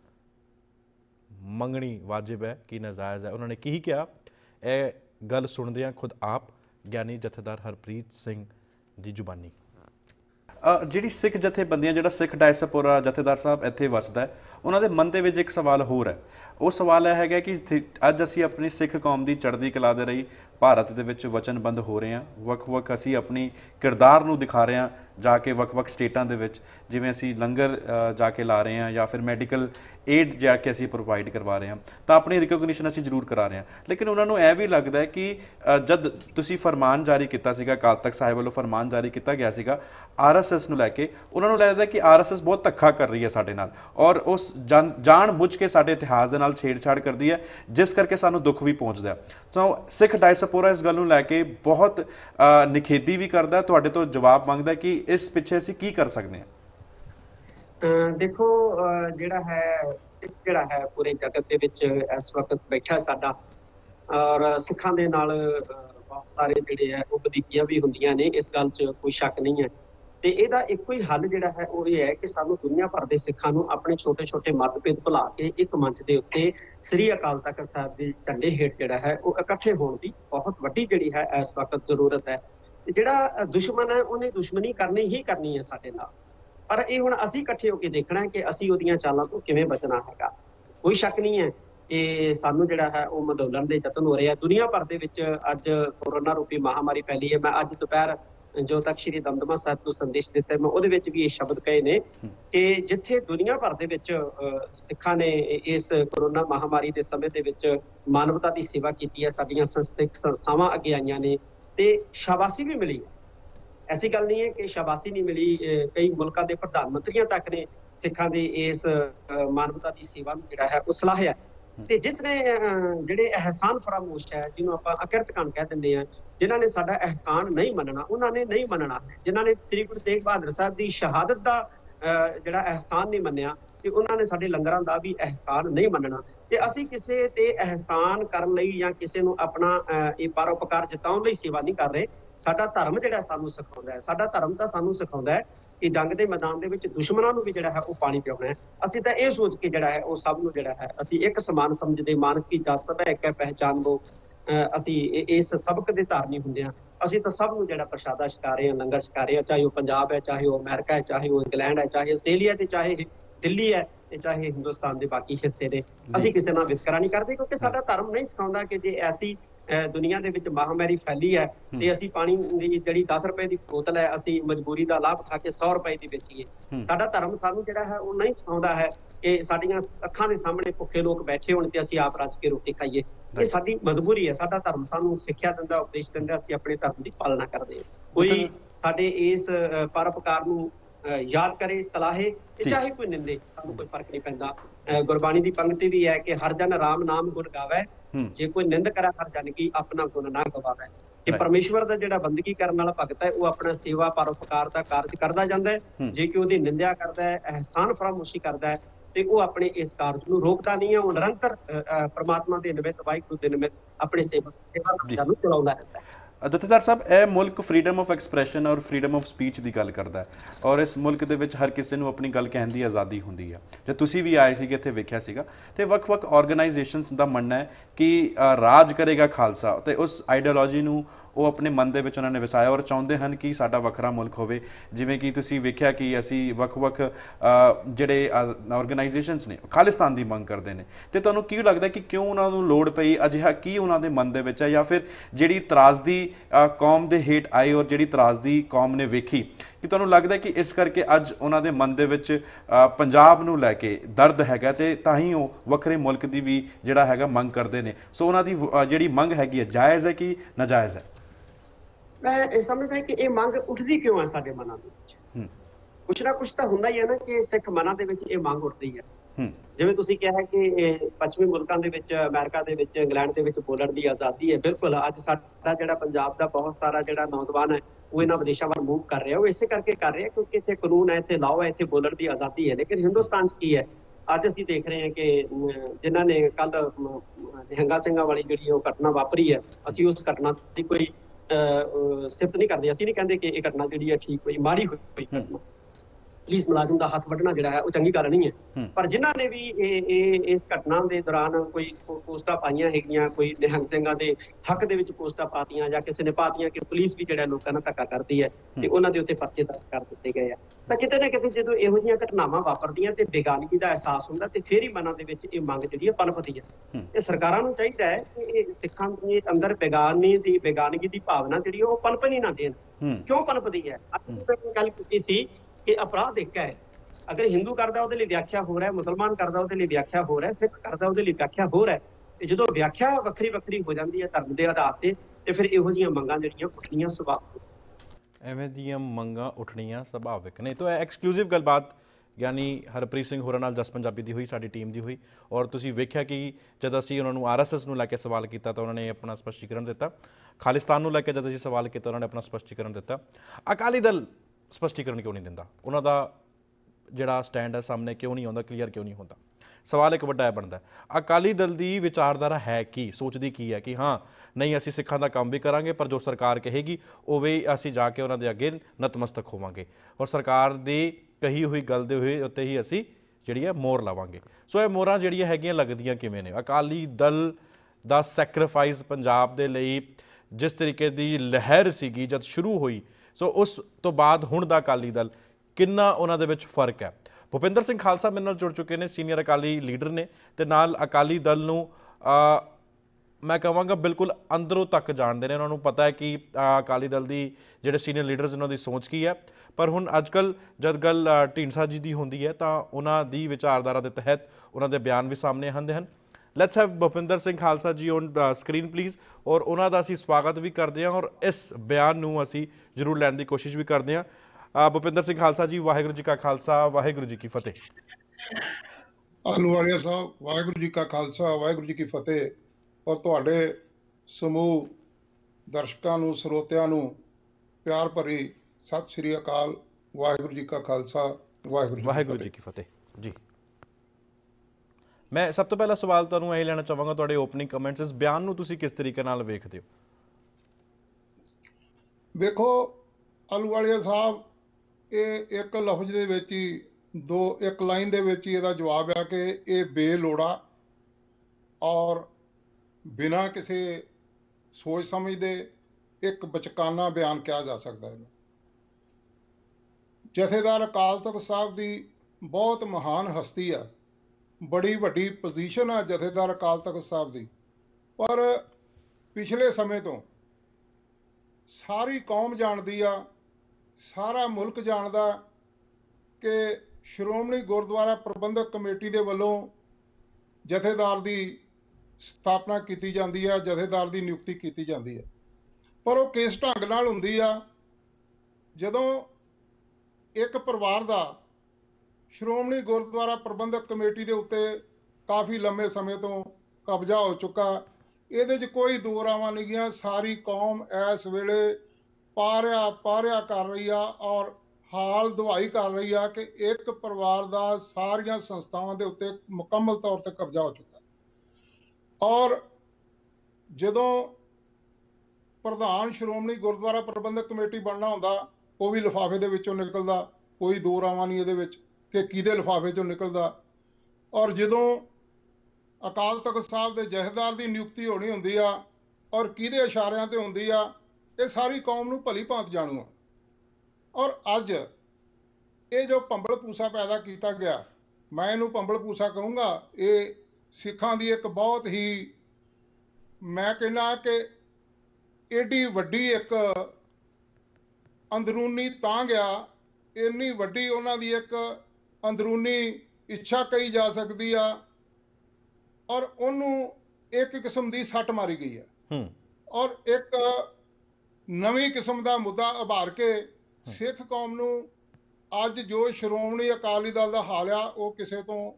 ਮੰਗਣੀ ਵਾਜਿਬ ਹੈ ਕਿ ਨਾਜਾਇਜ਼ ਹੈ? ਉਹਨਾਂ ਨੇ ਕੀ ਕਿਹਾ? ਇਹ ਗੱਲ ਸੁਣਦੇ ਹਾਂ ਖੁਦ ਆਪ ਗਿਆਨੀ ਜਥੇਦਾਰ ਹਰਪ੍ਰੀਤ ਸਿੰਘ ਦੀ ਜ਼ੁਬਾਨੀ। ਜਿਹੜੀ ਸਿੱਖ ਜਥੇਬੰਦੀਆਂ, ਜਿਹੜਾ ਸਿੱਖ ਡਾਇਸਪੋਰਾ ਜਥੇਦਾਰ ਸਾਹਿਬ ਇੱਥੇ ਵਸਦਾ ਹੈ, ਉਹਨਾਂ ਦੇ ਮਨ ਦੇ ਵਿੱਚ ਇੱਕ ਸਵਾਲ ਹੋਰ ਹੈ। ਉਹ ਸਵਾਲ ਇਹ ਹੈਗਾ ਕਿ ਅੱਜ ਅਸੀਂ ਆਪਣੀ ਸਿੱਖ ਕੌਮ ਦੀ ਚੜ੍ਹਦੀ ਕਲਾ ਦੇ ਲਈ ਭਾਰਤ ਦੇ ਵਿੱਚ ਵਚਨਬੱਧ ਹੋ ਰਹੇ ਹਾਂ। ਵੱਖ ਵੱਖ ਅਸੀਂ ਆਪਣੀ ਕਿਰਦਾਰ ਨੂੰ ਦਿਖਾ ਰਹੇ ਹਾਂ ਜਾ ਕੇ ਵੱਖ ਵੱਖ ਸਟੇਟਾਂ ਦੇ ਵਿੱਚ, ਜਿਵੇਂ ਅਸੀਂ ਲੰਗਰ ਜਾ ਕੇ ਲਾ ਰਹੇ ਹਾਂ ਜਾਂ ਫਿਰ ਮੈਡੀਕਲ ਏਡ ਜਾ ਕੇ ਅਸੀਂ ਪ੍ਰੋਵਾਈਡ ਕਰਵਾ ਰਹੇ ਹਾਂ, ਤਾਂ ਆਪਣੀ ਰਿਕੋਗਨੀਸ਼ਨ ਅਸੀਂ ਜ਼ਰੂਰ ਕਰਾ ਰਹੇ ਹਾਂ। ਲੇਕਿਨ ਉਹਨਾਂ ਨੂੰ ਇਹ ਵੀ ਲੱਗਦਾ ਹੈ ਕਿ ਜਦ ਤੁਸੀਂ ਫਰਮਾਨ ਜਾਰੀ ਕੀਤਾ ਸੀਗਾ, ਅਕਾਲ ਤਖਤ ਸਾਹਿਬ ਵੱਲੋਂ ਫਰਮਾਨ ਜਾਰੀ ਕੀਤਾ ਗਿਆ ਸੀਗਾ ਆਰ ਐਸ ਐਸ ਨੂੰ ਲੈ ਕੇ, ਉਹਨਾਂ ਨੂੰ ਲੱਗਦਾ ਕਿ ਆਰ ਐਸ ਐਸ ਬਹੁਤ ਧੱਕਾ ਕਰ ਰਹੀ ਹੈ ਸਾਡੇ ਨਾਲ ਔਰ ਉਸ ਜਾਣ ਬੁੱਝ ਕੇ ਸਾਡੇ ਇਤਿਹਾਸ ਦੇ ਨਾਲ ਛੇੜਛਾੜ ਕਰਦੀ ਹੈ, ਜਿਸ ਕਰਕੇ ਸਾਨੂੰ ਦੁੱਖ ਵੀ ਪਹੁੰਚਦਾ। ਸੋ ਸਿੱਖ ਡਾਇਸਪੋਰਾ ਸਰਪੋਰਾ ਇਸ ਗੱਲ ਨੂੰ ਲੈ ਕੇ ਬਹੁਤ ਨਿਖੇਧੀ ਵੀ ਕਰਦਾ, ਤੁਹਾਡੇ ਤੋਂ ਜਵਾਬ ਮੰਗਦਾ ਕਿ ਇਸ ਪਿੱਛੇ ਅਸੀਂ ਕੀ ਕਰ ਸਕਦੇ ਹਾਂ। ਦੇਖੋ ਜਿਹੜਾ ਹੈ ਸਿੱਖ ਜਿਹੜਾ ਹੈ ਪੂਰੇ ਜਗਤ ਦੇ ਵਿੱਚ ਇਸ ਵਕਤ ਬੈਠਾ ਸਾਡਾ, ਔਰ ਸਿੱਖਾਂ ਦੇ ਨਾਲ ਬਹੁਤ ਸਾਰੇ ਜਿਹੜੇ ਹੈ ਉਹ ਵਧੀਕੀਆਂ ਵੀ ਹੁੰਦੀਆਂ ਨੇ, ਇਸ ਗੱਲ 'ਚ ਕੋਈ ਸ਼ੱਕ ਨਹੀਂ ਹੈ। ਤੇ ਇਹਦਾ ਇੱਕੋ ਹੀ ਹੱਲ ਜਿਹੜਾ ਹੈ ਉਹ ਇਹ ਹੈ ਕਿ ਸਾਨੂੰ ਦੁਨੀਆ ਭਰ ਦੇ ਸਿੱਖਾਂ ਨੂੰ ਆਪਣੇ ਛੋਟੇ ਛੋਟੇ ਮਤਭੇਦ ਭੁਲਾ ਕੇ ਇੱਕ ਮੰਚ ਦੇ ਉੱਤੇ ਸ੍ਰੀ ਅਕਾਲ ਤਖਤ ਸਾਹਿਬ ਦੇ ਝੰਡੇ ਹੇਠ ਜਿਹੜਾ ਹੈ ਉਹ ਇਕੱਠੇ ਹੋਣ ਦੀ ਬਹੁਤ ਵੱਡੀ ਜਿਹੜੀ ਹੈ ਇਸ ਵਕਤ ਜ਼ਰੂਰਤ ਹੈ। ਤੇ ਜਿਹੜਾ ਦੁਸ਼ਮਣ ਹੈ ਉਹਨੇ ਦੁਸ਼ਮਣੀ ਕਰਨੀ ਹੀ ਕਰਨੀ ਹੈ ਸਾਡੇ ਨਾਲ, ਪਰ ਇਹ ਹੁਣ ਅਸੀਂ ਇਕੱਠੇ ਹੋ ਕੇ ਦੇਖਣਾ ਹੈ ਕਿ ਅਸੀਂ ਉਹਦੀਆਂ ਚਾਲਾਂ ਤੋਂ ਕਿਵੇਂ ਬਚਣਾ ਹੈਗਾ। ਕੋਈ ਸ਼ੱਕ ਨਹੀਂ ਹੈ ਕਿ ਸਾਨੂੰ ਜਿਹੜਾ ਹੈ ਉਹ ਮਦੋਲਣ ਦੇ ਯਤਨ ਹੋ ਰਹੇ ਆ। ਦੁਨੀਆ ਭਰ ਦੇ ਵਿੱਚ ਅੱਜ ਕੋਰੋਨਾ ਰੂਪੀ ਮਹਾਮਾਰੀ ਫੈਲੀ ਹੈ। ਮੈਂ ਅੱਜ ਦੁਪਹਿਰ ਜੋ ਤੱਕ ਸ਼੍ਰੀ ਦਮਦਮਾ ਸਾਹਿਬ ਤੋਂ ਸੰਦੇਸ਼ ਦਿੱਤਾ, ਮੈਂ ਉਹਦੇ ਵਿੱਚ ਵੀ ਇਹ ਸ਼ਬਦ ਕਹੇ ਨੇ ਕਿ ਜਿੱਥੇ ਦੁਨੀਆ ਭਰ ਦੇ ਵਿੱਚ ਸਿੱਖਾਂ ਨੇ ਇਸ ਕੋਰੋਨਾ ਮਹਾਮਾਰੀ ਦੇ ਸਮੇਂ ਦੇ ਵਿੱਚ ਮਾਨਵਤਾ ਦੀ ਸੇਵਾ ਕੀਤੀ ਹੈ, ਸਾਡੀਆਂ ਸੰਸਥਿਕ ਸੰਸਥਾਵਾਂ ਅੱਗੇ ਆਈਆਂ ਨੇ ਤੇ ਸ਼ਾਬਾਸ਼ੀ ਵੀ ਮਿਲੀ ਹੈ। ਐਸੀ ਗੱਲ ਨਹੀਂ ਹੈ ਕਿ ਸ਼ਾਬਾਸ਼ੀ ਨਹੀਂ ਮਿਲੀ। ਕਈ ਮੁਲਕਾਂ ਦੇ ਪ੍ਰਧਾਨ ਮੰਤਰੀਆਂ ਤੱਕ ਨੇ ਸਿੱਖਾਂ ਦੀ ਇਸ ਮਾਨਵਤਾ ਦੀ ਸੇਵਾ ਨੂੰ ਜਿਹੜਾ ਹੈ ਉਹ ਸਲਾਹਿਆ। ਤੇ ਜਿਸ ਨੇ ਜਿਹੜੇ ਅਹਿਸਾਨ ਫਰਾਮੋਸ਼ ਹੈ, ਜਿਹਨੂੰ ਆਪਾਂ ਅਕਿਰਤ ਕਣ ਕਹਿ ਦਿੰਦੇ ਆ, ਜਿਨ੍ਹਾਂ ਨੇ ਸਾਡਾ ਅਹਿਸਾਨ ਨਹੀਂ ਮੰਨਣਾ, ਉਹਨਾਂ ਨੇ ਨਹੀਂ ਮੰਨਣਾ ਹੈ। ਜਿਨ੍ਹਾਂ ਨੇ ਸ੍ਰੀ ਗੁਰੂ ਤੇਗ ਬਹਾਦਰ ਸਾਹਿਬ ਦੀ ਸ਼ਹਾਦਤ ਦਾ ਜਿਹੜਾ ਅਹਿਸਾਨ ਨਹੀਂ ਮੰਨਿਆ, ਤੇ ਉਹਨਾਂ ਨੇ ਸਾਡੇ ਲੰਗਰਾਂ ਦਾ ਵੀ ਅਹਿਸਾਨ ਨਹੀਂ ਮੰਨਣਾ। ਤੇ ਅਸੀਂ ਕਿਸੇ ਤੇ ਅਹਿਸਾਨ ਕਰਨ ਲਈ ਜਾਂ ਕਿਸੇ ਨੂੰ ਆਪਣਾ ਇਹ ਪਰਉਪਕਾਰ ਜਤਾਉਣ ਲਈ ਸੇਵਾ ਨਹੀਂ ਕਰ ਰਹੇ। ਸਾਡਾ ਧਰਮ ਜਿਹੜਾ ਸਾਨੂੰ ਸਿਖਾਉਂਦਾ ਹੈ, ਸਾਡਾ ਧਰਮ ਤਾਂ ਸਾਨੂੰ ਸਿਖਾਉਂਦਾ ਹੈ ਕਿ ਜੰਗ ਦੇ ਮੈਦਾਨ ਦੇ ਵਿੱਚ ਦੁਸ਼ਮਣਾਂ ਨੂੰ ਵੀ ਜਿਹੜਾ ਹੈ ਉਹ ਪਾਣੀ ਪਿਆਉਣਾ ਹੈ। ਅਸੀਂ ਤਾਂ ਇਹ ਸੋਚ ਕੇ ਜਿਹੜਾ ਹੈ ਉਹ ਸਭ ਨੂੰ ਜਿਹੜਾ ਹੈ ਅਸੀਂ ਇੱਕ ਸਮਾਨ ਸਮਝਦੇ, ਮਾਨਸ ਕੀ ਜਾਤ ਸਭ ਹੈ ਇੱਕ ਹੈ ਪਹਿਚਾਨ ਲੋ। ਅਸੀਂ ਇਸ ਸਬਕ ਦੇ ਧਾਰਨੀ ਹੁੰਦੇ ਹਾਂ। ਅਸੀਂ ਤਾਂ ਸਭ ਨੂੰ ਜਿਹੜਾ ਪ੍ਰਸ਼ਾਦਾ ਛਕਾ ਰਹੇ ਹਾਂ, ਲੰਗਰ ਛਕਾ ਰਹੇ ਹਾਂ, ਚਾਹੇ ਉਹ ਪੰਜਾਬ ਹੈ, ਚਾਹੇ ਉਹ ਅਮਰੀਕਾ ਹੈ, ਚਾਹੇ ਉਹ ਇੰਗਲੈਂਡ ਹੈ, ਚਾਹੇ ਆਸਟ੍ਰੇਲੀਆ ਤੇ ਚਾਹੇ ਦਿੱਲੀ ਹੈ ਤੇ ਚਾਹੇ ਹਿੰਦੁਸਤਾਨ ਦੇ ਬਾਕੀ ਹਿੱਸੇ ਦੇ। ਅਸੀਂ ਕਿਸੇ ਨਾਲ ਵਿਤਕਰਾ ਨਹੀਂ ਕਰਦੇ, ਕਿਉਂਕਿ ਸਾਡਾ ਧਰਮ ਨਹੀਂ ਸਿਖਾਉਂਦਾ ਕਿ ਜੇ ਐਸੀ ਦੁਨੀਆ ਦੇ ਵਿੱਚ ਮਹਾਮਾਰੀ ਫੈਲੀ ਹੈ ਤੇ ਅਸੀਂ ਪਾਣੀ ਦੀ ਜਿਹੜੀ ਦਸ ਰੁਪਏ ਦੀ ਬੋਤਲ ਹੈ ਅਸੀਂ ਮਜਬੂਰੀ ਦਾ ਲਾਭ ਉਠਾ ਕੇ ਸੌ ਰੁਪਏ ਦੀ ਵੇਚੀਏ। ਸਾਡਾ ਧਰਮ ਸਾਨੂੰ ਜਿਹੜਾ ਹੈ ਉਹ ਨਹੀਂ ਸਿਖਾਉਂਦਾ ਹੈ ਕਿ ਸਾਡੀਆਂ ਅੱਖਾਂ ਦੇ ਸਾਹਮਣੇ ਭੁੱਖੇ ਲੋਕ ਬੈਠੇ ਹੋਣ ਤੇ ਅਸੀਂ ਆਪ ਰੱਜ ਕੇ ਰੋਟੀ ਖਾਈਏ। ਇਹ ਸਾਡੀ ਮਜਬੂਰੀ ਹੈ। ਸਾਡਾ ਧਰਮ ਸਾਨੂੰ ਸਿੱਖਿਆ ਦਿੰਦਾ, ਉਪਦੇਸ਼ ਦਿੰਦਾ, ਅਸੀਂ ਆਪਣੇ ਧਰਮ ਦੀ ਪਾਲਣਾ ਕਰਦੇ ਹਾਂ। ਕੋਈ ਸਾਡੇ ਇਸ ਪਰਉਪਕਾਰ ਨੂੰ ਯਾਦ ਕਰੇ, ਸਲਾਹੇ, ਚਾਹੇ ਕੋਈ ਨਿੰਦੇ, ਸਾਨੂੰ ਕੋਈ ਫਰਕ ਨਹੀਂ ਪੈਂਦਾ। ਗੁਰਬਾਣੀ ਦੀ ਪੰਕਤੀ ਵੀ ਹੈ ਕਿ ਹਰ ਜਨ ਰਾਮ ਨਾਮ ਗੁਣ ਗਾਵੇ, ਜੇ ਕੋਈ ਨਿੰਦ ਕਰੇ ਹਰ ਜਨ ਕੀ ਆਪਣਾ ਗੁਣ ਨਾ ਗਵਾਵੇ। ਕਿ ਪਰਮੇਸ਼ਵਰ ਦਾ ਜਿਹੜਾ ਬੰਦਗੀ ਕਰਨ ਵਾਲਾ ਭਗਤ ਹੈ ਉਹ ਆਪਣਾ ਸੇਵਾ ਪਰਉਪਕਾਰ ਦਾ ਕਾਰਜ ਕਰਦਾ ਜਾਂਦਾ ਹੈ। ਜੇ ਕਿ ਉਹਦੀ ਨਿੰਦਿਆ ਕਰਦਾ ਹੈ, ਅਹਿਸਾਨ ਫਰਾਮੋਸ਼ੀ ਕਰਦਾ ਹੈ, ਤੇ ਉਹ ਆਪਣੇ ਇਸ ਕਾਰਜ ਨੂੰ ਰੋਕਦਾ ਨਹੀਂ ਹੈ। ਉਹ ਨਿਰੰਤਰ ਪਰਮਾਤਮਾ ਦੇ ਨਿਮਿਤ, ਵਾਹਿਗੁਰੂ ਦੇ ਨਿਮਿਤ ਆਪਣੇ ਸੇਵਾ ਨੂੰ ਚਲਾਉਂਦਾ ਰਹਿੰਦਾ ਹੈ। ਜਥੇਦਾਰ ਸਾਹਿਬ, ਇਹ ਮੁਲਕ ਫਰੀडम ਆਫ ਐਕਸਪ੍ਰੈਸ਼ਨ ਔਰ ਫਰੀडम ਆਫ ਸਪੀਚ ਦੀ ਗੱਲ ਕਰਦਾ ਹੈ, ਔਰ ਇਸ ਮੁਲਕ ਦੇ ਵਿੱਚ ਹਰ ਕਿਸੇ ਨੂੰ ਆਪਣੀ ਗੱਲ ਕਹਿਣ ਦੀ ਆਜ਼ਾਦੀ ਹੁੰਦੀ ਹੈ। ਜੇ ਤੁਸੀਂ ਵੀ ਆਏ ਸੀਗੇ ਇੱਥੇ ਵੇਖਿਆ ਸੀਗਾ, ਤੇ ਵੱਖ-ਵੱਖ ਆਰਗੇਨਾਈਜੇਸ਼ਨਸ ਦਾ ਮੰਨਣਾ ਹੈ ਕਿ ਰਾਜ ਕਰੇਗਾ ਖਾਲਸਾ, ਤੇ ਉਸ ਆਈਡੀਓਲੋਜੀ ਨੂੰ ਉਹ ਆਪਣੇ ਮਨ ਦੇ ਵਿੱਚ ਉਹਨਾਂ ਨੇ ਵਸਾਇਆ ਔਰ ਚਾਹੁੰਦੇ ਹਨ ਕਿ ਸਾਡਾ ਵੱਖਰਾ ਮੁਲਕ ਹੋਵੇ। ਜਿਵੇਂ ਕਿ ਤੁਸੀਂ ਵੇਖਿਆ ਕਿ ਅਸੀਂ ਵੱਖ-ਵੱਖ ਜਿਹੜੇ ਆਰਗੇਨਾਈਜੇਸ਼ਨਸ ਨੇ ਖਾਲਿਸਤਾਨ ਦੀ ਮੰਗ ਕਰਦੇ ਨੇ, ਤੇ ਤੁਹਾਨੂੰ ਕੀ ਲੱਗਦਾ ਕਿ ਕਿਉਂ ਉਹਨਾਂ ਨੂੰ ਲੋੜ ਪਈ? ਅਜਿਹਾ ਕੀ ਉਹਨਾਂ ਦੇ ਮਨ ਦੇ ਵਿੱਚ ਹੈ, ਜਾਂ ਫਿਰ ਜਿਹੜੀ ਤਰਾਜ਼ਦੀ ਕੌਮ ਦੇ ਹੇਠ ਆਈ ਔਰ ਜਿਹੜੀ ਤਰਾਜ਼ਦੀ ਕੌਮ ਨੇ ਵੇਖੀ, ਕਿ ਤੁਹਾਨੂੰ ਲੱਗਦਾ ਕਿ ਇਸ ਕਰਕੇ ਅੱਜ ਉਹਨਾਂ ਦੇ ਮਨ ਦੇ ਵਿੱਚ ਪੰਜਾਬ ਨੂੰ ਲੈ ਕੇ ਦਰਦ ਹੈਗਾ, ਤੇ ਤਾਂ ਹੀ ਉਹ ਵੱਖਰੇ ਮੁਲਕ ਦੀ ਵੀ ਜਿਹੜਾ ਹੈਗਾ ਮੰਗ ਕਰਦੇ ਨੇ? ਸੋ ਉਹਨਾਂ ਦੀ ਜਿਹੜੀ ਮੰਗ ਹੈਗੀ ਹੈ ਜਾਇਜ਼ ਹੈ ਕਿ ਨਾਜਾਇਜ਼ ਹੈ? ਮੈਂ ਇਹ ਸਮਝਦਾ ਕਿ ਇਹ ਮੰਗ ਉੱਠਦੀ ਕਿਉਂ ਹੈ ਸਾਡੇ ਮਨਾਂ ਦੇ ਵਿੱਚ? ਕੁਛ ਨਾ ਕੁਛ ਤਾਂ ਹੁੰਦਾ ਹੀ ਹੈ ਨਾ ਕਿ ਸਿੱਖ ਮਨਾਂ ਦੇ ਵਿੱਚ ਇਹ ਮੰਗ ਉੱਠਦੀ ਹੈ। ਜਿਵੇਂ ਤੁਸੀਂ ਕਿਹਾ ਹੈ ਕਿ ਪੱਛਮੀ ਮੁਲਕਾਂ ਦੇ ਵਿੱਚ, ਅਮਰੀਕਾ ਦੇ ਵਿੱਚ, ਇੰਗਲੈਂਡ ਦੇ ਵਿੱਚ ਬੋਲਣ ਦੀ ਆਜ਼ਾਦੀ ਹੈ। ਬਿਲਕੁਲ, ਅੱਜ ਸਾਡਾ ਜਿਹੜਾ ਪੰਜਾਬ ਦਾ ਬਹੁਤ ਸਾਰਾ ਜਿਹੜਾ ਨੌਜਵਾਨ ਹੈ ਉਹ ਇਹਨਾਂ ਵਿਦੇਸ਼ਾਂ ਵੱਲ ਮੂਵ ਕਰ ਰਿਹਾ। ਉਹ ਇਸੇ ਕਰਕੇ ਕਰ ਰਿਹਾ ਕਿਉਂਕਿ ਇੱਥੇ ਕਾਨੂੰਨ ਹੈ, ਇੱਥੇ ਲਾਓ ਹੈ, ਇੱਥੇ ਬੋਲਣ ਦੀ ਆਜ਼ਾਦੀ ਹੈ। ਲੇਕਿਨ ਹਿੰਦੁਸਤਾਨ 'ਚ ਕੀ ਹੈ? ਅੱਜ ਅਸੀਂ ਦੇਖ ਰਹੇ ਹਾਂ ਕਿ ਜਿਨ੍ਹਾਂ ਨੇ ਕੱਲ ਨਿਹੰਗਾ ਸਿੰਘਾਂ ਵਾਲੀ ਜਿਹੜੀ ਉਹ ਘਟਨਾ ਵਾਪਰੀ ਹੈ, ਅਸੀਂ ਉਸ ਘਟਨਾ ਦੀ ਕੋਈ ਸਿਫਤ ਨਹੀਂ ਕਰਦੇ। ਅਸੀਂ ਨਹੀਂ ਕਹਿੰਦੇ ਕਿ ਇਹ ਘਟਨਾ ਜਿਹੜੀ ਹੈ ਠੀਕ ਹੋਈ, ਮਾੜੀ ਹੋਈ ਘਟਨਾ। ਪੁਲਿਸ ਮੁਲਾਜ਼ਮ ਦਾ ਹੱਥ ਵੱਢਣਾ ਜਿਹੜਾ ਹੈ ਉਹ ਚੰਗੀ ਗੱਲ ਨਹੀਂ ਹੈ। ਪਰ ਜਿਨ੍ਹਾਂ ਨੇ ਵੀ ਇਹ ਇਹ ਇਸ ਘਟਨਾ ਦੇ ਦੌਰਾਨ ਕੋਈ ਪੋਸਟਾਂ ਪਾਈਆਂ ਹੈਗੀਆਂ, ਕੋਈ ਨਿਹੰਗ ਸਿੰਘਾਂ ਦੇ ਹੱਕ ਦੇ ਵਿੱਚ ਪੋਸਟਾਂ ਪਾਤੀਆਂ, ਜਾਂ ਕਿਸੇ ਨੇ ਪਾਤੀਆਂ ਕਿ ਪੁਲਿਸ ਵੀ ਜਿਹੜਾ ਲੋਕਾਂ ਨਾਲ ਧੱਕਾ ਕਰਦੀ ਹੈ, ਤੇ ਉਹਨਾਂ ਦੇ ਉੱਤੇ ਪਰਚੇ ਦਰਜ ਕਰ ਦਿੱਤੇ ਗਏ ਆ। ਤਾਂ ਕਿਤੇ ਨਾ ਕਿਤੇ ਜਦੋਂ ਇਹੋ ਜਿਹੀਆਂ ਘਟਨਾਵਾਂ ਵਾਪਰਦੀਆਂ ਤੇ ਬੇਗਾਨਗੀ ਦਾ ਅਹਿਸਾਸ ਹੁੰਦਾ, ਤੇ ਫਿਰ ਹੀ ਮਨਾਂ ਦੇ ਵਿੱਚ ਇਹ ਮੰਗ ਜਿਹੜੀ ਹੈ ਪਨਪਦੀ ਹੈ। ਤੇ ਸਰਕਾਰਾਂ ਨੂੰ ਚਾਹੀਦਾ ਹੈ ਕਿ ਇਹ ਸਿੱਖਾਂ ਦੇ ਅੰਦਰ ਬੇਗਾਨੀ ਦੀ ਬੇਗਾਨਗੀ ਦੀ ਭਾਵਨਾ ਜਿਹੜੀ ਉਹ ਪਨਪਣੀ ਨਾ ਦੇਣ। ਕਿਉਂ ਪਨਪਦੀ ਹੈ? ਅੱਜ ਗੱਲ ਕੀਤੀ ਸੀ ਕਿ ਅਪਰਾਧ ਇੱਕ ਹੈ। ਅਗਰ ਹਿੰਦੂ ਕਰਦਾ ਉਹਦੇ ਲਈ ਵਿਆਖਿਆ ਹੋ ਰਿਹਾ, ਮੁਸਲਮਾਨ ਕਰਦਾ ਉਹਦੇ ਲਈ ਵਿਆਖਿਆ ਹੋ ਰਿਹਾ, ਸਿੱਖ ਕਰਦਾ ਉਹਦੇ ਲਈ ਵਿਆਖਿਆ ਹੋ ਰਿਹਾ। ਤੇ ਜਦੋਂ ਵਿਆਖਿਆ ਵੱਖਰੀ ਵੱਖਰੀ ਹੋ ਜਾਂਦੀ ਹੈ ਧਰਮ ਦੇ ਆਧਾਰ ਤੇ, ਤੇ ਫਿਰ ਇਹੋ ਜਿਹੀਆਂ ਮੰਗਾਂ ਜਿਹੜੀਆਂ ਉੱਠਣੀਆਂ ਸੁਭਾਵਿਕ, ਐਵੇਂ ਦੀਆਂ ਮੰਗਾਂ ਉੱਠਣੀਆਂ ਸੁਭਾਵਿਕ ਨੇ। ਤਾਂ ਐਕਸਕਲੂਸਿਵ ਗੱਲਬਾਤ ਗਿਆਨੀ ਹਰਪ੍ਰੀਤ ਸਿੰਘ ਹੋਰਾਂ ਨਾਲ ਜਸ ਪੰਜਾਬੀ ਦੀ ਹੋਈ, ਸਾਡੀ ਟੀਮ ਦੀ ਹੋਈ, ਔਰ ਤੁਸੀਂ ਵੇਖਿਆ ਕਿ ਜਦ ਅਸੀਂ ਉਹਨਾਂ ਨੂੰ ਆਰ ਐਸ ਐਸ ਨੂੰ ਲੈ ਕੇ ਸਵਾਲ ਕੀਤਾ ਤਾਂ ਉਹਨਾਂ ਨੇ ਆਪਣਾ ਸਪਸ਼ਟੀਕਰਨ ਦਿੱਤਾ। ਖਾਲਿਸਤਾਨ ਨੂੰ ਲੈ ਕੇ ਜਦ ਅਸੀਂ ਸਵਾਲ ਕੀਤਾ ਉਹਨਾਂ ਨੇ ਆਪਣਾ ਸਪਸ਼ਟੀਕਰਨ ਦਿੱਤਾ। ਅਕਾਲੀ ਦਲ ਸਪਸ਼ਟੀਕਰਨ ਕਿਉਂ ਨਹੀਂ ਦਿੰਦਾ? ਉਹਨਾਂ ਦਾ ਜਿਹੜਾ ਸਟੈਂਡ ਹੈ ਸਾਹਮਣੇ ਕਿਉਂ ਨਹੀਂ ਆਉਂਦਾ, ਕਲੀਅਰ ਕਿਉਂ ਨਹੀਂ ਹੁੰਦਾ? ਸਵਾਲ ਇੱਕ ਵੱਡਾ ਇਹ ਬਣਦਾ, ਅਕਾਲੀ ਦਲ ਦੀ ਵਿਚਾਰਧਾਰਾ ਹੈ ਕੀ, ਸੋਚਦੀ ਕੀ ਹੈ ਕਿ ਹਾਂ ਨਹੀਂ ਅਸੀਂ ਸਿੱਖਾਂ ਦਾ ਕੰਮ ਵੀ ਕਰਾਂਗੇ, ਪਰ ਜੋ ਸਰਕਾਰ ਕਹੇਗੀ ਉਵੇਂ ਅਸੀਂ ਜਾ ਕੇ ਉਹਨਾਂ ਦੇ ਅੱਗੇ ਨਤਮਸਤਕ ਹੋਵਾਂਗੇ, ਔਰ ਸਰਕਾਰ ਦੀ ਕਹੀ ਹੋਈ ਗੱਲ ਦੇ ਹੋਏ ਉੱਤੇ ਹੀ ਅਸੀਂ ਜਿਹੜੀ ਹੈ ਮੋਹਰ ਲਾਵਾਂਗੇ। ਸੋ ਇਹ ਮੋਹਰਾਂ ਜਿਹੜੀਆਂ ਹੈਗੀਆਂ ਲੱਗਦੀਆਂ ਕਿਵੇਂ ਨੇ? ਅਕਾਲੀ ਦਲ ਦਾ ਸੈਕਰੀਫਾਈਸ ਪੰਜਾਬ ਦੇ ਲਈ ਜਿਸ ਤਰੀਕੇ ਦੀ ਲਹਿਰ ਸੀਗੀ ਜਦ ਸ਼ੁਰੂ ਹੋਈ, ਸੋ ਉਸ ਤੋਂ ਬਾਅਦ ਹੁਣ ਦਾ ਅਕਾਲੀ ਦਲ ਕਿੰਨਾ ਉਹਨਾਂ ਦੇ ਵਿੱਚ ਫਰਕ ਹੈ? ਭੁਪਿੰਦਰ ਸਿੰਘ ਖਾਲਸਾ ਮੇਰੇ ਨਾਲ ਜੁੜ ਚੁੱਕੇ ਨੇ, ਸੀਨੀਅਰ ਅਕਾਲੀ ਲੀਡਰ ਨੇ, ਤੇ ਨਾਲ ਅਕਾਲੀ ਦਲ ਨੂੰ ਮੈਂ ਕਹਾਂਗਾ ਬਿਲਕੁਲ ਅੰਦਰੋਂ ਤੱਕ ਜਾਣਦੇ ਨੇ। ਉਹਨਾਂ ਨੂੰ ਪਤਾ ਹੈ ਕਿ ਅਕਾਲੀ ਦਲ ਦੀ ਜਿਹੜੇ ਸੀਨੀਅਰ ਲੀਡਰਸ ਉਹਨਾਂ ਦੀ ਸੋਚ ਕੀ ਹੈ। ਪਰ ਹੁਣ ਅੱਜ ਕੱਲ੍ਹ ਜਦ ਗੱਲ ਢੀਂਡਸਾ ਜੀ ਦੀ ਹੁੰਦੀ ਹੈ ਤਾਂ ਉਹਨਾਂ ਦੀ ਵਿਚਾਰਧਾਰਾ ਦੇ ਤਹਿਤ ਉਹਨਾਂ ਦੇ ਬਿਆਨ ਵੀ ਸਾਹਮਣੇ ਆਉਂਦੇ ਹਨ। Let's have Bhupinder Singh Khalsa ji on screen please, ਔਰ ਉਹਨਾਂ ਦਾ ਅਸੀਂ ਸਵਾਗਤ ਵੀ ਕਰਦੇ ਹਾਂ ਔਰ ਇਸ ਬਿਆਨ ਨੂੰ ਅਸੀਂ ਜ਼ਰੂਰ ਲੈਣ ਦੀ ਕੋਸ਼ਿਸ਼ ਵੀ ਕਰਦੇ ਹਾਂ। ਭੁਪਿੰਦਰ ਸਿੰਘ ਖਾਲਸਾ ਜੀ, ਵਾਹਿਗੁਰੂ ਜੀ ਕਾ ਖਾਲਸਾ, ਵਾਹਿਗੁਰੂ ਜੀ ਕੀ ਫਤਿਹ। ਆਹਲੂਵਾਲੀਆ ਸਾਹਿਬ, ਵਾਹਿਗੁਰੂ ਜੀ ਕਾ ਖਾਲਸਾ, ਵਾਹਿਗੁਰੂ ਜੀ ਕੀ ਫਤਿਹ। ਔਰ ਤੁਹਾਡੇ ਸਮੂਹ ਦਰਸ਼ਕਾਂ ਨੂੰ, ਸਰੋਤਿਆਂ ਨੂੰ ਪਿਆਰ ਭਰੀ ਸਤਿ ਸ੍ਰੀ ਅਕਾਲ। ਵਾਹਿਗੁਰੂ ਜੀ ਕਾ ਖਾਲਸਾ, ਵਾਹਿਗੁਰੂ ਵਾਹਿਗੁਰੂ ਜੀ ਕੀ ਫਤਿਹ ਜੀ। ਮੈਂ ਸਭ ਤੋਂ ਪਹਿਲਾ ਸਵਾਲ ਤੁਹਾਨੂੰ ਇਹ ਲੈਣਾ ਚਾਹਾਂਗਾ, ਤੁਹਾਡੇ ਓਪਨਿੰਗ ਕਮੈਂਟਸ, ਇਸ ਬਿਆਨ ਨੂੰ ਤੁਸੀਂ ਕਿਸ ਤਰੀਕੇ ਨਾਲ ਵੇਖਦੇ ਹੋ? ਵੇਖੋ ਆਹਲੂਵਾਲੀਆ ਸਾਹਿਬ, ਇਹ ਇੱਕ ਲਫ਼ਜ਼ ਦੇ ਵਿੱਚ ਹੀ ਦੋ ਇੱਕ ਲਾਈਨ ਦੇ ਵਿੱਚ ਹੀ ਇਹਦਾ ਜਵਾਬ ਆ ਕਿ ਇਹ ਬੇਲੋੜਾ ਔਰ ਬਿਨਾਂ ਕਿਸੇ ਸੋਚ ਸਮਝ ਦੇ ਇੱਕ ਬਚਕਾਨਾ ਬਿਆਨ ਕਿਹਾ ਜਾ ਸਕਦਾ ਹੈ। ਜਥੇਦਾਰ ਅਕਾਲ ਤਖਤ ਸਾਹਿਬ ਦੀ ਬਹੁਤ ਮਹਾਨ ਹਸਤੀ ਆ, ਬੜੀ ਵੱਡੀ ਪੋਜੀਸ਼ਨ ਆ ਜਥੇਦਾਰ ਅਕਾਲ ਤਖਤ ਸਾਹਿਬ ਦੀ, ਪਰ ਪਿਛਲੇ ਸਮੇਂ ਤੋਂ ਸਾਰੀ ਕੌਮ ਜਾਣਦੀ ਆ, ਸਾਰਾ ਮੁਲਕ ਜਾਣਦਾ ਕਿ ਸ਼੍ਰੋਮਣੀ ਗੁਰਦੁਆਰਾ ਪ੍ਰਬੰਧਕ ਕਮੇਟੀ ਦੇ ਵੱਲੋਂ ਜਥੇਦਾਰ ਦੀ ਸਥਾਪਨਾ ਕੀਤੀ ਜਾਂਦੀ ਹੈ, ਜਥੇਦਾਰ ਦੀ ਨਿਯੁਕਤੀ ਕੀਤੀ ਜਾਂਦੀ ਹੈ। ਪਰ ਉਹ ਕਿਸ ਢੰਗ ਨਾਲ ਹੁੰਦੀ ਆ? ਜਦੋਂ ਇੱਕ ਪਰਿਵਾਰ ਦਾ ਸ਼੍ਰੋਮਣੀ ਗੁਰਦੁਆਰਾ ਪ੍ਰਬੰਧਕ ਕਮੇਟੀ ਦੇ ਉੱਤੇ ਕਾਫੀ ਲੰਮੇ ਸਮੇਂ ਤੋਂ ਕਬਜ਼ਾ ਹੋ ਚੁੱਕਾ, ਇਹਦੇ 'ਚ ਕੋਈ ਦੋ ਰਾਵਾਂ ਨਹੀਂ ਗੀਆਂ। ਸਾਰੀ ਕੌਮ ਇਸ ਵੇਲੇ ਪਾਰਿਆ ਪਾਰਿਆ ਕਰ ਰਹੀ ਆ ਔਰ ਹਾਲ ਦਵਾਈ ਕਰ ਰਹੀ ਆ ਕਿ ਇੱਕ ਪਰਿਵਾਰ ਦਾ ਸਾਰੀਆਂ ਸੰਸਥਾਵਾਂ ਦੇ ਉੱਤੇ ਮੁਕੰਮਲ ਤੌਰ ਤੇ ਕਬਜ਼ਾ ਹੋ ਚੁੱਕਾ। ਔਰ ਜਦੋਂ ਪ੍ਰਧਾਨ ਸ਼੍ਰੋਮਣੀ ਗੁਰਦੁਆਰਾ ਪ੍ਰਬੰਧਕ ਕਮੇਟੀ ਬਣਨਾ ਹੁੰਦਾ, ਉਹ ਵੀ ਲਿਫਾਫੇ ਦੇ ਵਿੱਚੋਂ ਨਿਕਲਦਾ, ਕੋਈ ਦੋ ਰਾਵਾਂ ਨਹੀਂ ਇਹਦੇ ਵਿੱਚ ਕਿ ਕਿਹਦੇ ਲਿਫਾਫੇ 'ਚੋਂ ਨਿਕਲਦਾ। ਔਰ ਜਦੋਂ ਅਕਾਲ ਤਖਤ ਸਾਹਿਬ ਦੇ ਜਥੇਦਾਰ ਦੀ ਨਿਯੁਕਤੀ ਹੋਣੀ ਹੁੰਦੀ ਆ ਔਰ ਕਿਹਦੇ ਇਸ਼ਾਰਿਆਂ ਤੇ ਹੁੰਦੀ ਆ, ਇਹ ਸਾਰੀ ਕੌਮ ਨੂੰ ਭਲੀ ਭਾਂਤ ਜਾਣੂ ਆ। ਔਰ ਅੱਜ ਇਹ ਜੋ ਭੰਬਲ ਪੂਸਾ ਪੈਦਾ ਕੀਤਾ ਗਿਆ, ਮੈਂ ਇਹਨੂੰ ਭੰਬਲ ਪੂਸਾ ਕਹੂੰਗਾ, ਇਹ ਸਿੱਖਾਂ ਦੀ ਇੱਕ ਬਹੁਤ ਹੀ, ਮੈਂ ਕਹਿੰਦਾ ਕਿ ਏਡੀ ਵੱਡੀ ਇੱਕ ਅੰਦਰੂਨੀ ਤਾਂਘ ਆ, ਇੰਨੀ ਵੱਡੀ ਉਹਨਾਂ ਦੀ ਇੱਕ ਅੰਦਰੂਨੀ ਇੱਛਾ ਕਹੀ ਜਾ ਸਕਦੀ ਆ, ਔਰ ਉਹਨੂੰ ਇੱਕ ਕਿਸਮ ਦੀ ਸੱਟ ਮਾਰੀ ਗਈ ਹੈ। ਔਰ ਇੱਕ ਨਵੀਂ ਕਿਸਮ ਦਾ ਮੁੱਦਾ ਉਭਾਰ ਕੇ ਸਿੱਖ ਕੌਮ ਨੂੰ ਅੱਜ ਜੋ ਸ਼੍ਰੋਮਣੀ ਅਕਾਲੀ ਦਲ ਦਾ ਹਾਲ ਆ, ਉਹ ਕਿਸੇ ਤੋਂ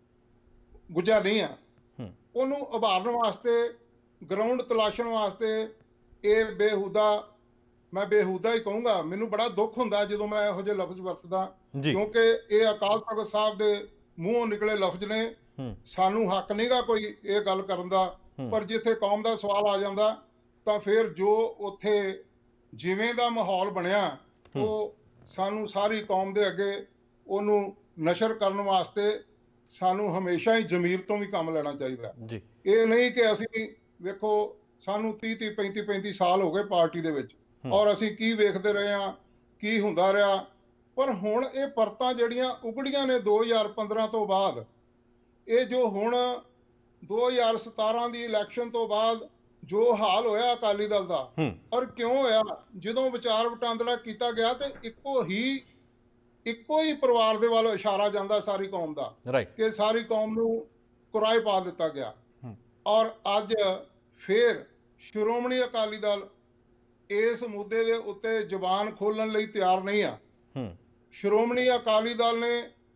ਗੁੱਝਾ ਨਹੀਂ ਆ। ਉਹਨੂੰ ਉਭਾਰਨ ਵਾਸਤੇ, ਗਰਾਊਂਡ ਤਲਾਸ਼ਣ ਵਾਸਤੇ ਇਹ ਬੇਹੂਦਾ, ਮੈਂ ਬੇਹੂਦਾ ਹੀ ਕਹੂੰਗਾ, ਮੈਨੂੰ ਬੜਾ ਦੁੱਖ ਹੁੰਦਾ ਜਦੋਂ ਮੈਂ ਇਹੋ ਜਿਹੇ ਲਫ਼ਜ਼ ਵਰਤਦਾ, ਕਿਉਂਕਿ ਇਹ ਅਕਾਲ ਤਖਤ ਸਾਹਿਬ ਦੇ ਮੂੰਹੋਂ ਨਿਕਲੇ ਲਫ਼ਜ਼ ਨੇ। ਸਾਨੂੰ ਹੱਕ ਨਹੀਂਗਾ ਕੋਈ ਇਹ ਗੱਲ ਕਰਨ ਦਾ, ਪਰ ਜਿੱਥੇ ਕੌਮ ਦਾ ਸਵਾਲ ਆ ਜਾਂਦਾ ਤਾਂ ਫਿਰ ਜੋ ਉੱਥੇ ਜਿਵੇਂ ਦਾ ਮਾਹੌਲ ਬਣਿਆ, ਉਹ ਸਾਨੂੰ ਸਾਰੀ ਕੌਮ ਦੇ ਅੱਗੇ ਉਹਨੂੰ ਨਸ਼ਰ ਕਰਨ ਵਾਸਤੇ ਸਾਨੂੰ ਹਮੇਸ਼ਾ ਹੀ ਜ਼ਮੀਰ ਤੋਂ ਵੀ ਕੰਮ ਲੈਣਾ ਚਾਹੀਦਾ। ਇਹ ਨਹੀਂ ਕਿ ਅਸੀਂ, ਵੇਖੋ ਸਾਨੂੰ ਤੀਹ ਤੀਹ ਪੈਂਤੀ ਪੈਂਤੀ ਸਾਲ ਹੋ ਗਏ ਪਾਰਟੀ ਦੇ ਵਿੱਚ, ਔਰ ਅਸੀਂ ਕੀ ਵੇਖਦੇ ਰਹੇ ਹਾਂ, ਕੀ ਹੁੰਦਾ ਰਿਹਾ। ਪਰ ਹੁਣ ਇਹ ਪਰਤਾਂ ਜਿਹੜੀਆਂ ਉਗੜੀਆਂ ਨੇ ਦੋ ਹਜ਼ਾਰ ਪੰਦਰਾਂ ਤੋਂ ਬਾਅਦ, ਇਹ ਜੋ ਹੁਣ ਦੋ ਹਜ਼ਾਰ ਸਤਾਰਾਂ ਦੀ ਇਲੈਕਸ਼ਨ ਤੋਂ ਬਾਅਦ ਜੋ ਹਾਲ ਹੋਇਆ ਅਕਾਲੀ ਦਲ ਦਾ, ਔਰ ਕਿਉਂ ਹੋਇਆ? ਜਦੋਂ ਵਿਚਾਰ ਵਟਾਂਦਰਾ ਕੀਤਾ ਗਿਆ ਤੇ ਇੱਕੋ ਹੀ ਇੱਕੋ ਹੀ ਪਰਿਵਾਰ ਦੇ ਵੱਲ ਇਸ਼ਾਰਾ ਜਾਂਦਾ ਸਾਰੀ ਕੌਮ ਦਾ, ਕਿ ਸਾਰੀ ਕੌਮ ਨੂੰ ਕੁਰਾਏ ਪਾ ਦਿੱਤਾ ਗਿਆ। ਔਰ ਅੱਜ ਫਿਰ ਸ਼੍ਰੋਮਣੀ ਅਕਾਲੀ ਦਲ ਇਸ ਮੁੱਦੇ ਦੇ ਉੱਤੇ ਜ਼ੁਬਾਨ ਖੋਲਣ ਲਈ ਤਿਆਰ ਨਹੀਂ ਆ। ਸ਼੍ਰੋਮਣੀ ਅਕਾਲੀ ਦਲ ਨੇ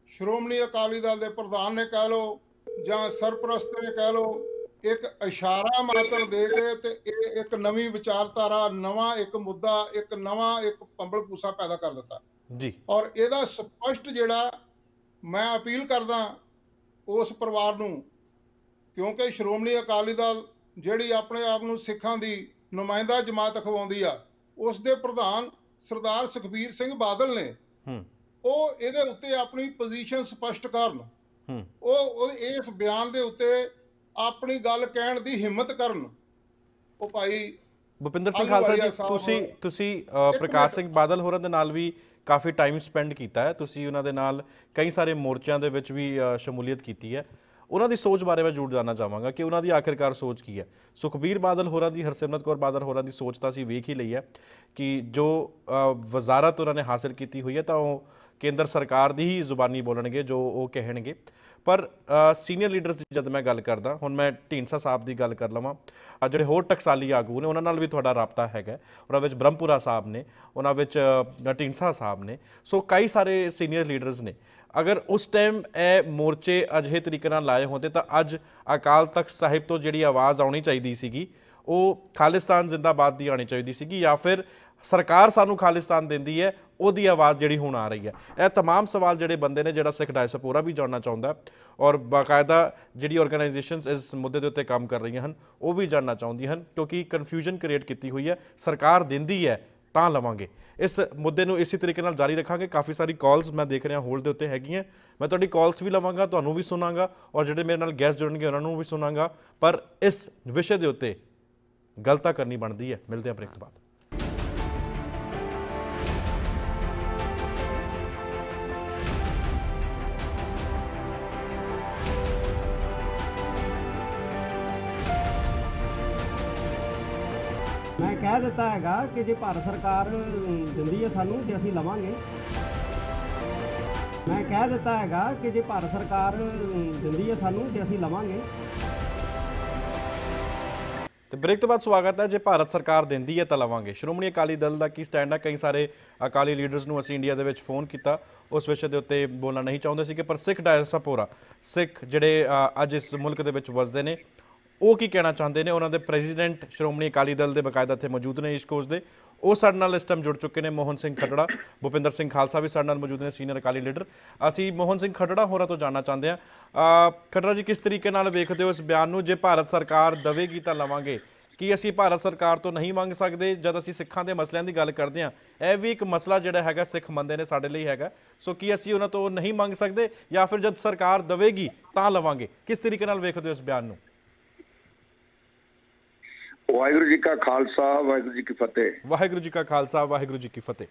ਸ਼੍ਰੋਮਣੀ ਅਕਾਲੀ ਦਲ ਦੇ ਪ੍ਰਧਾਨ ਨੇ ਕਹਿ ਲਓ ਜਾਂ ਸਰਪ੍ਰਸਤ ਨੇ ਕਹਿ ਲਓ, ਇੱਕ ਇਸ਼ਾਰਾ ਮਾਤਰ ਦੇ ਕੇ ਤੇ ਇਹ ਇੱਕ ਨਵੀਂ ਵਿਚਾਰਧਾਰਾ, ਨਵਾਂ ਇੱਕ ਮੁੱਦਾ, ਇੱਕ ਨਵਾਂ ਇੱਕ ਪੰਬਲ ਪੂਸਾ ਪੈਦਾ ਕਰ ਦਿੱਤਾ ਜੀ। ਔਰ ਇਹਦਾ ਸਪਸ਼ਟ ਜਿਹੜਾ ਮੈਂ ਅਪੀਲ ਕਰਦਾ ਉਸ ਪਰਿਵਾਰ ਨੂੰ, ਕਿਉਂਕਿ ਸ਼੍ਰੋਮਣੀ ਅਕਾਲੀ ਦਲ ਜਿਹੜੀ ਆਪਣੇ ਆਪ ਨੂੰ ਸਿੱਖਾਂ ਦੀ ਨੁਮਾਇੰਦਾ ਜਮਾਤ ਅਖਵਾਉਂਦੀ ਆ, ਉਸ ਦੇ ਪ੍ਰਧਾਨ ਸਰਦਾਰ ਸੁਖਬੀਰ ਸਿੰਘ ਬਾਦਲ ਨੇ ਉਹ ਇਹਦੇ ਉੱਤੇ ਆਪਣੀ ਪੋਜੀਸ਼ਨ ਸਪਸ਼ਟ ਕਰਨ, ਉਹ ਇਸ ਬਿਆਨ ਦੇ ਉੱਤੇ ਆਪਣੀ ਗੱਲ ਕਹਿਣ ਦੀ ਹਿੰਮਤ ਕਰਨ। ਉਹ ਭਾਈ ਭੁਪਿੰਦਰ ਸਿੰਘ ਖਾਲਸਾ ਜੀ, ਤੁਸੀਂ ਤੁਸੀਂ ਪ੍ਰਕਾਸ਼ ਸਿੰਘ ਬਾਦਲ ਹੋਰਾਂ ਦੇ ਨਾਲ ਵੀ ਕਾਫੀ ਟਾਈਮ ਸਪੈਂਡ ਕੀਤਾ ਹੈ, ਤੁਸੀਂ ਉਹਨਾਂ ਦੇ ਨਾਲ ਕਈ ਸਾਰੇ ਮੋਰਚਿਆਂ ਦੇ ਵਿੱਚ ਵੀ ਸ਼ਮੂਲੀਅਤ ਕੀਤੀ ਹੈ, ਉਹਨਾਂ ਦੀ ਸੋਚ ਬਾਰੇ ਮੈਂ ਜ਼ਰੂਰ ਜਾਣਨਾ ਚਾਹਾਂਗਾ ਕਿ ਉਹਨਾਂ ਦੀ ਆਖਿਰਕਾਰ ਸੋਚ ਕੀ ਹੈ। ਸੁਖਬੀਰ ਬਾਦਲ ਹੋਰਾਂ ਦੀ, ਹਰਸਿਮਰਤ ਕੌਰ ਬਾਦਲ ਹੋਰਾਂ ਦੀ ਸੋਚ ਤਾਂ ਅਸੀਂ ਵੇਖ ਹੀ ਲਈ ਹੈ ਕਿ ਜੋ ਵਜ਼ਾਰਤ ਉਹਨਾਂ ਨੇ ਹਾਸਿਲ ਕੀਤੀ ਹੋਈ ਹੈ ਤਾਂ ਉਹ ਕੇਂਦਰ ਸਰਕਾਰ ਦੀ ਹੀ ਜ਼ੁਬਾਨੀ ਬੋਲਣਗੇ ਜੋ ਉਹ ਕਹਿਣਗੇ। ਪਰ ਸੀਨੀਅਰ ਲੀਡਰਸ ਦੀ ਜਦ ਮੈਂ ਗੱਲ ਕਰਦਾ, ਹੁਣ ਮੈਂ ਢੀਂਡਸਾ ਸਾਹਿਬ ਦੀ ਗੱਲ ਕਰ ਲਵਾਂ, ਜਿਹੜੇ ਹੋਰ ਟਕਸਾਲੀ ਆਗੂ ਨੇ ਉਹਨਾਂ ਨਾਲ ਵੀ ਤੁਹਾਡਾ ਰਾਬਤਾ ਹੈਗਾ, ਉਹਨਾਂ ਵਿੱਚ ਬ੍ਰਹਮਪੁਰਾ ਸਾਹਿਬ ਨੇ, ਉਹਨਾਂ ਵਿੱਚ ਢੀਂਡਸਾ ਸਾਹਿਬ ਨੇ, ਸੋ ਕਈ ਸਾਰੇ ਸੀਨੀਅਰ ਲੀਡਰਸ ਨੇ। ਅਗਰ ਉਸ ਟਾਈਮ ਇਹ ਮੋਰਚੇ ਅਜਿਹੇ ਤਰੀਕੇ ਨਾਲ ਲਾਏ ਹੁੰਦੇ ਤਾਂ ਅੱਜ ਅਕਾਲ ਤਖਤ ਸਾਹਿਬ ਤੋਂ ਜਿਹੜੀ ਆਵਾਜ਼ ਆਉਣੀ ਚਾਹੀਦੀ ਸੀਗੀ ਉਹ ਖਾਲਿਸਤਾਨ ਜ਼ਿੰਦਾਬਾਦ ਦੀ ਆਉਣੀ ਚਾਹੀਦੀ ਸੀਗੀ, ਜਾਂ ਫਿਰ ਸਰਕਾਰ ਸਾਨੂੰ ਖਾਲਿਸਤਾਨ ਦਿੰਦੀ ਹੈ ਉਹਦੀ ਆਵਾਜ਼ ਜਿਹੜੀ ਹੁਣ ਆ ਰਹੀ ਹੈ। ਇਹ तमाम ਸਵਾਲ ਜਿਹੜੇ ਬੰਦੇ ਨੇ, ਜਿਹੜਾ ਸਿੱਖ ਡਾਇਸਪੋਰਾ ਵੀ ਜਾਣਨਾ ਚਾਹੁੰਦਾ ਔਰ ਬਾਕਾਇਦਾ ਜਿਹੜੀ ਆਰਗੇਨਾਈਜੇਸ਼ਨਸ ਇਸ ਮੁੱਦੇ ਦੇ ਉੱਤੇ ਕੰਮ ਕਰ ਰਹੀਆਂ ਹਨ ਉਹ ਵੀ ਜਾਣਨਾ ਚਾਹੁੰਦੀਆਂ ਹਨ, ਕਿਉਂਕਿ ਕਨਫਿਊਜ਼ਨ ਕ੍ਰੀਏਟ ਕੀਤੀ ਹੋਈ ਹੈ। ਸਰਕਾਰ ਦਿੰਦੀ ਹੈ ਤਾਂ ਲਵਾਂਗੇ, ਇਸ ਮੁੱਦੇ ਨੂੰ ਇਸੇ ਤਰੀਕੇ ਨਾਲ ਜਾਰੀ ਰੱਖਾਂਗੇ। ਕਾਫੀ ਸਾਰੀ ਕਾਲਸ ਮੈਂ ਦੇਖ ਰਿਹਾ ਹੋਲਡ ਦੇ ਉੱਤੇ ਹੈਗੀਆਂ, ਮੈਂ ਤੁਹਾਡੀ ਕਾਲਸ ਵੀ ਲਵਾਂਗਾ, ਤੁਹਾਨੂੰ ਵੀ ਸੁਣਾਂਗਾ ਔਰ ਜਿਹੜੇ ਮੇਰੇ ਨਾਲ ਗੈਸਟ ਜੁੜਨਗੇ ਉਹਨਾਂ ਨੂੰ ਵੀ ਸੁਣਾਂਗਾ, ਪਰ ਇਸ ਵਿਸ਼ੇ ਦੇ ਉੱਤੇ ਗੱਲ ਤਾਂ ਕਰਨੀ ਬਣਦੀ ਹੈ। ਮਿਲਦੇ ਹਾਂ ਬ੍ਰੇਕ ਤੋਂ ਬਾਅਦ। ਮੈਂ ਕਹਿ ਦਿੱਤਾ ਹੈਗਾ ਕਿ ਜੇ ਭਾਰਤ ਸਰਕਾਰ ਦਿੰਦੀ ਹੈ ਸਾਨੂੰ ਤੇ ਅਸੀਂ ਲਵਾਂਗੇ। ਮੈਂ ਕਹਿ ਦਿੱਤਾ ਹੈਗਾ ਕਿ ਜੇ ਭਾਰਤ ਸਰਕਾਰ ਦਿੰਦੀ ਹੈ ਸਾਨੂੰ ਤੇ ਅਸੀਂ ਲਵਾਂਗੇ। ਤੇ ਬ੍ਰੇਕ ਤੋਂ ਬਾਅਦ ਸਵਾਗਤ ਹੈ। ਜੇ ਭਾਰਤ ਸਰਕਾਰ ਦਿੰਦੀ ਹੈ ਤਾਂ ਲਵਾਂਗੇ, ਸ਼੍ਰੋਮਣੀ ਅਕਾਲੀ ਦਲ ਦਾ ਕੀ ਸਟੈਂਡ ਹੈ? ਕਈ ਸਾਰੇ ਅਕਾਲੀ ਲੀਡਰਸ ਨੂੰ ਅਸੀਂ ਇੰਡੀਆ ਦੇ ਵਿੱਚ ਫੋਨ ਕੀਤਾ, ਉਸ ਵਿਸ਼ੇ ਦੇ ਉੱਤੇ ਬੋਲਣਾ ਨਹੀਂ ਚਾਹੁੰਦੇ ਸੀ ਕਿ ਪਰ ਸਿੱਖ ਡਾਇਸਪੋਰਾ, ਸਿੱਖ ਜਿਹੜੇ ਅੱਜ ਇਸ ਮੁਲਕ ਦੇ ਵਿੱਚ ਵਸਦੇ ਨੇ, ਉਹ ਕੀ ਕਹਿਣਾ ਚਾਹੁੰਦੇ ਨੇ। ਉਹਨਾਂ ਦੇ ਪ੍ਰੈਜ਼ੀਡੈਂਟ ਸ਼੍ਰੋਮਣੀ ਅਕਾਲੀ ਦਲ ਦੇ ਬਕਾਇਦਾ ਇੱਥੇ ਮੌਜੂਦ ਨੇ ਈਸਟ ਕੋਸਟ ਦੇ, ਉਹ ਸਾਡੇ ਨਾਲ ਇਸ ਟਾਈਮ ਜੁੜ ਚੁੱਕੇ ਨੇ। ਮੋਹਨ ਸਿੰਘ ਖੱਟੜਾ, ਭੁਪਿੰਦਰ ਸਿੰਘ ਖਾਲਸਾ ਵੀ ਸਾਡੇ ਨਾਲ ਮੌਜੂਦ ਨੇ, ਸੀਨੀਅਰ ਅਕਾਲੀ ਲੀਡਰ। ਅਸੀਂ ਮੋਹਨ ਸਿੰਘ ਖੱਟੜਾ ਹੋਰਾਂ ਤੋਂ ਜਾਣਨਾ ਚਾਹੁੰਦੇ ਹਾਂ, ਖੱਟੜਾ ਜੀ ਕਿਸ ਤਰੀਕੇ ਨਾਲ ਵੇਖਦੇ ਹੋ ਇਸ ਬਿਆਨ ਨੂੰ? ਜੇ ਭਾਰਤ ਸਰਕਾਰ ਦੇਵੇਗੀ ਤਾਂ ਲਵਾਂਗੇ, ਕੀ ਅਸੀਂ ਭਾਰਤ ਸਰਕਾਰ ਤੋਂ ਨਹੀਂ ਮੰਗ ਸਕਦੇ? ਜਦ ਅਸੀਂ ਸਿੱਖਾਂ ਦੇ ਮਸਲਿਆਂ ਦੀ ਗੱਲ ਕਰਦੇ ਹਾਂ, ਇਹ ਵੀ ਇੱਕ ਮਸਲਾ ਜਿਹੜਾ ਹੈਗਾ ਸਿੱਖ ਮੰਨਦੇ ਨੇ ਸਾਡੇ ਲਈ ਹੈਗਾ, ਸੋ ਕੀ ਅਸੀਂ ਉਹਨਾਂ ਤੋਂ ਨਹੀਂ ਮੰਗ ਸਕਦੇ, ਜਾਂ ਫਿਰ ਜਦ ਸਰਕਾਰ ਦੇਵੇਗੀ ਤਾਂ ਲਵਾਂਗੇ? ਕਿਸ ਤਰੀਕੇ ਨਾਲ ਵੇਖਦੇ ਹੋ ਇਸ ਬਿਆਨ ਨੂੰ? ਵਾਹਿਗੁਰੂ ਜੀ ਕਾ ਖਾਲਸਾ, ਵਾਹਿਗੁਰੂ ਜੀ ਕੀ ਫਤਿਹ। ਵਾਹਿਗੁਰੂ ਜੀ ਕਾ ਖਾਲਸਾ, ਵਾਹਿਗੁਰੂ ਜੀ ਕੀ ਫਤਿਹ।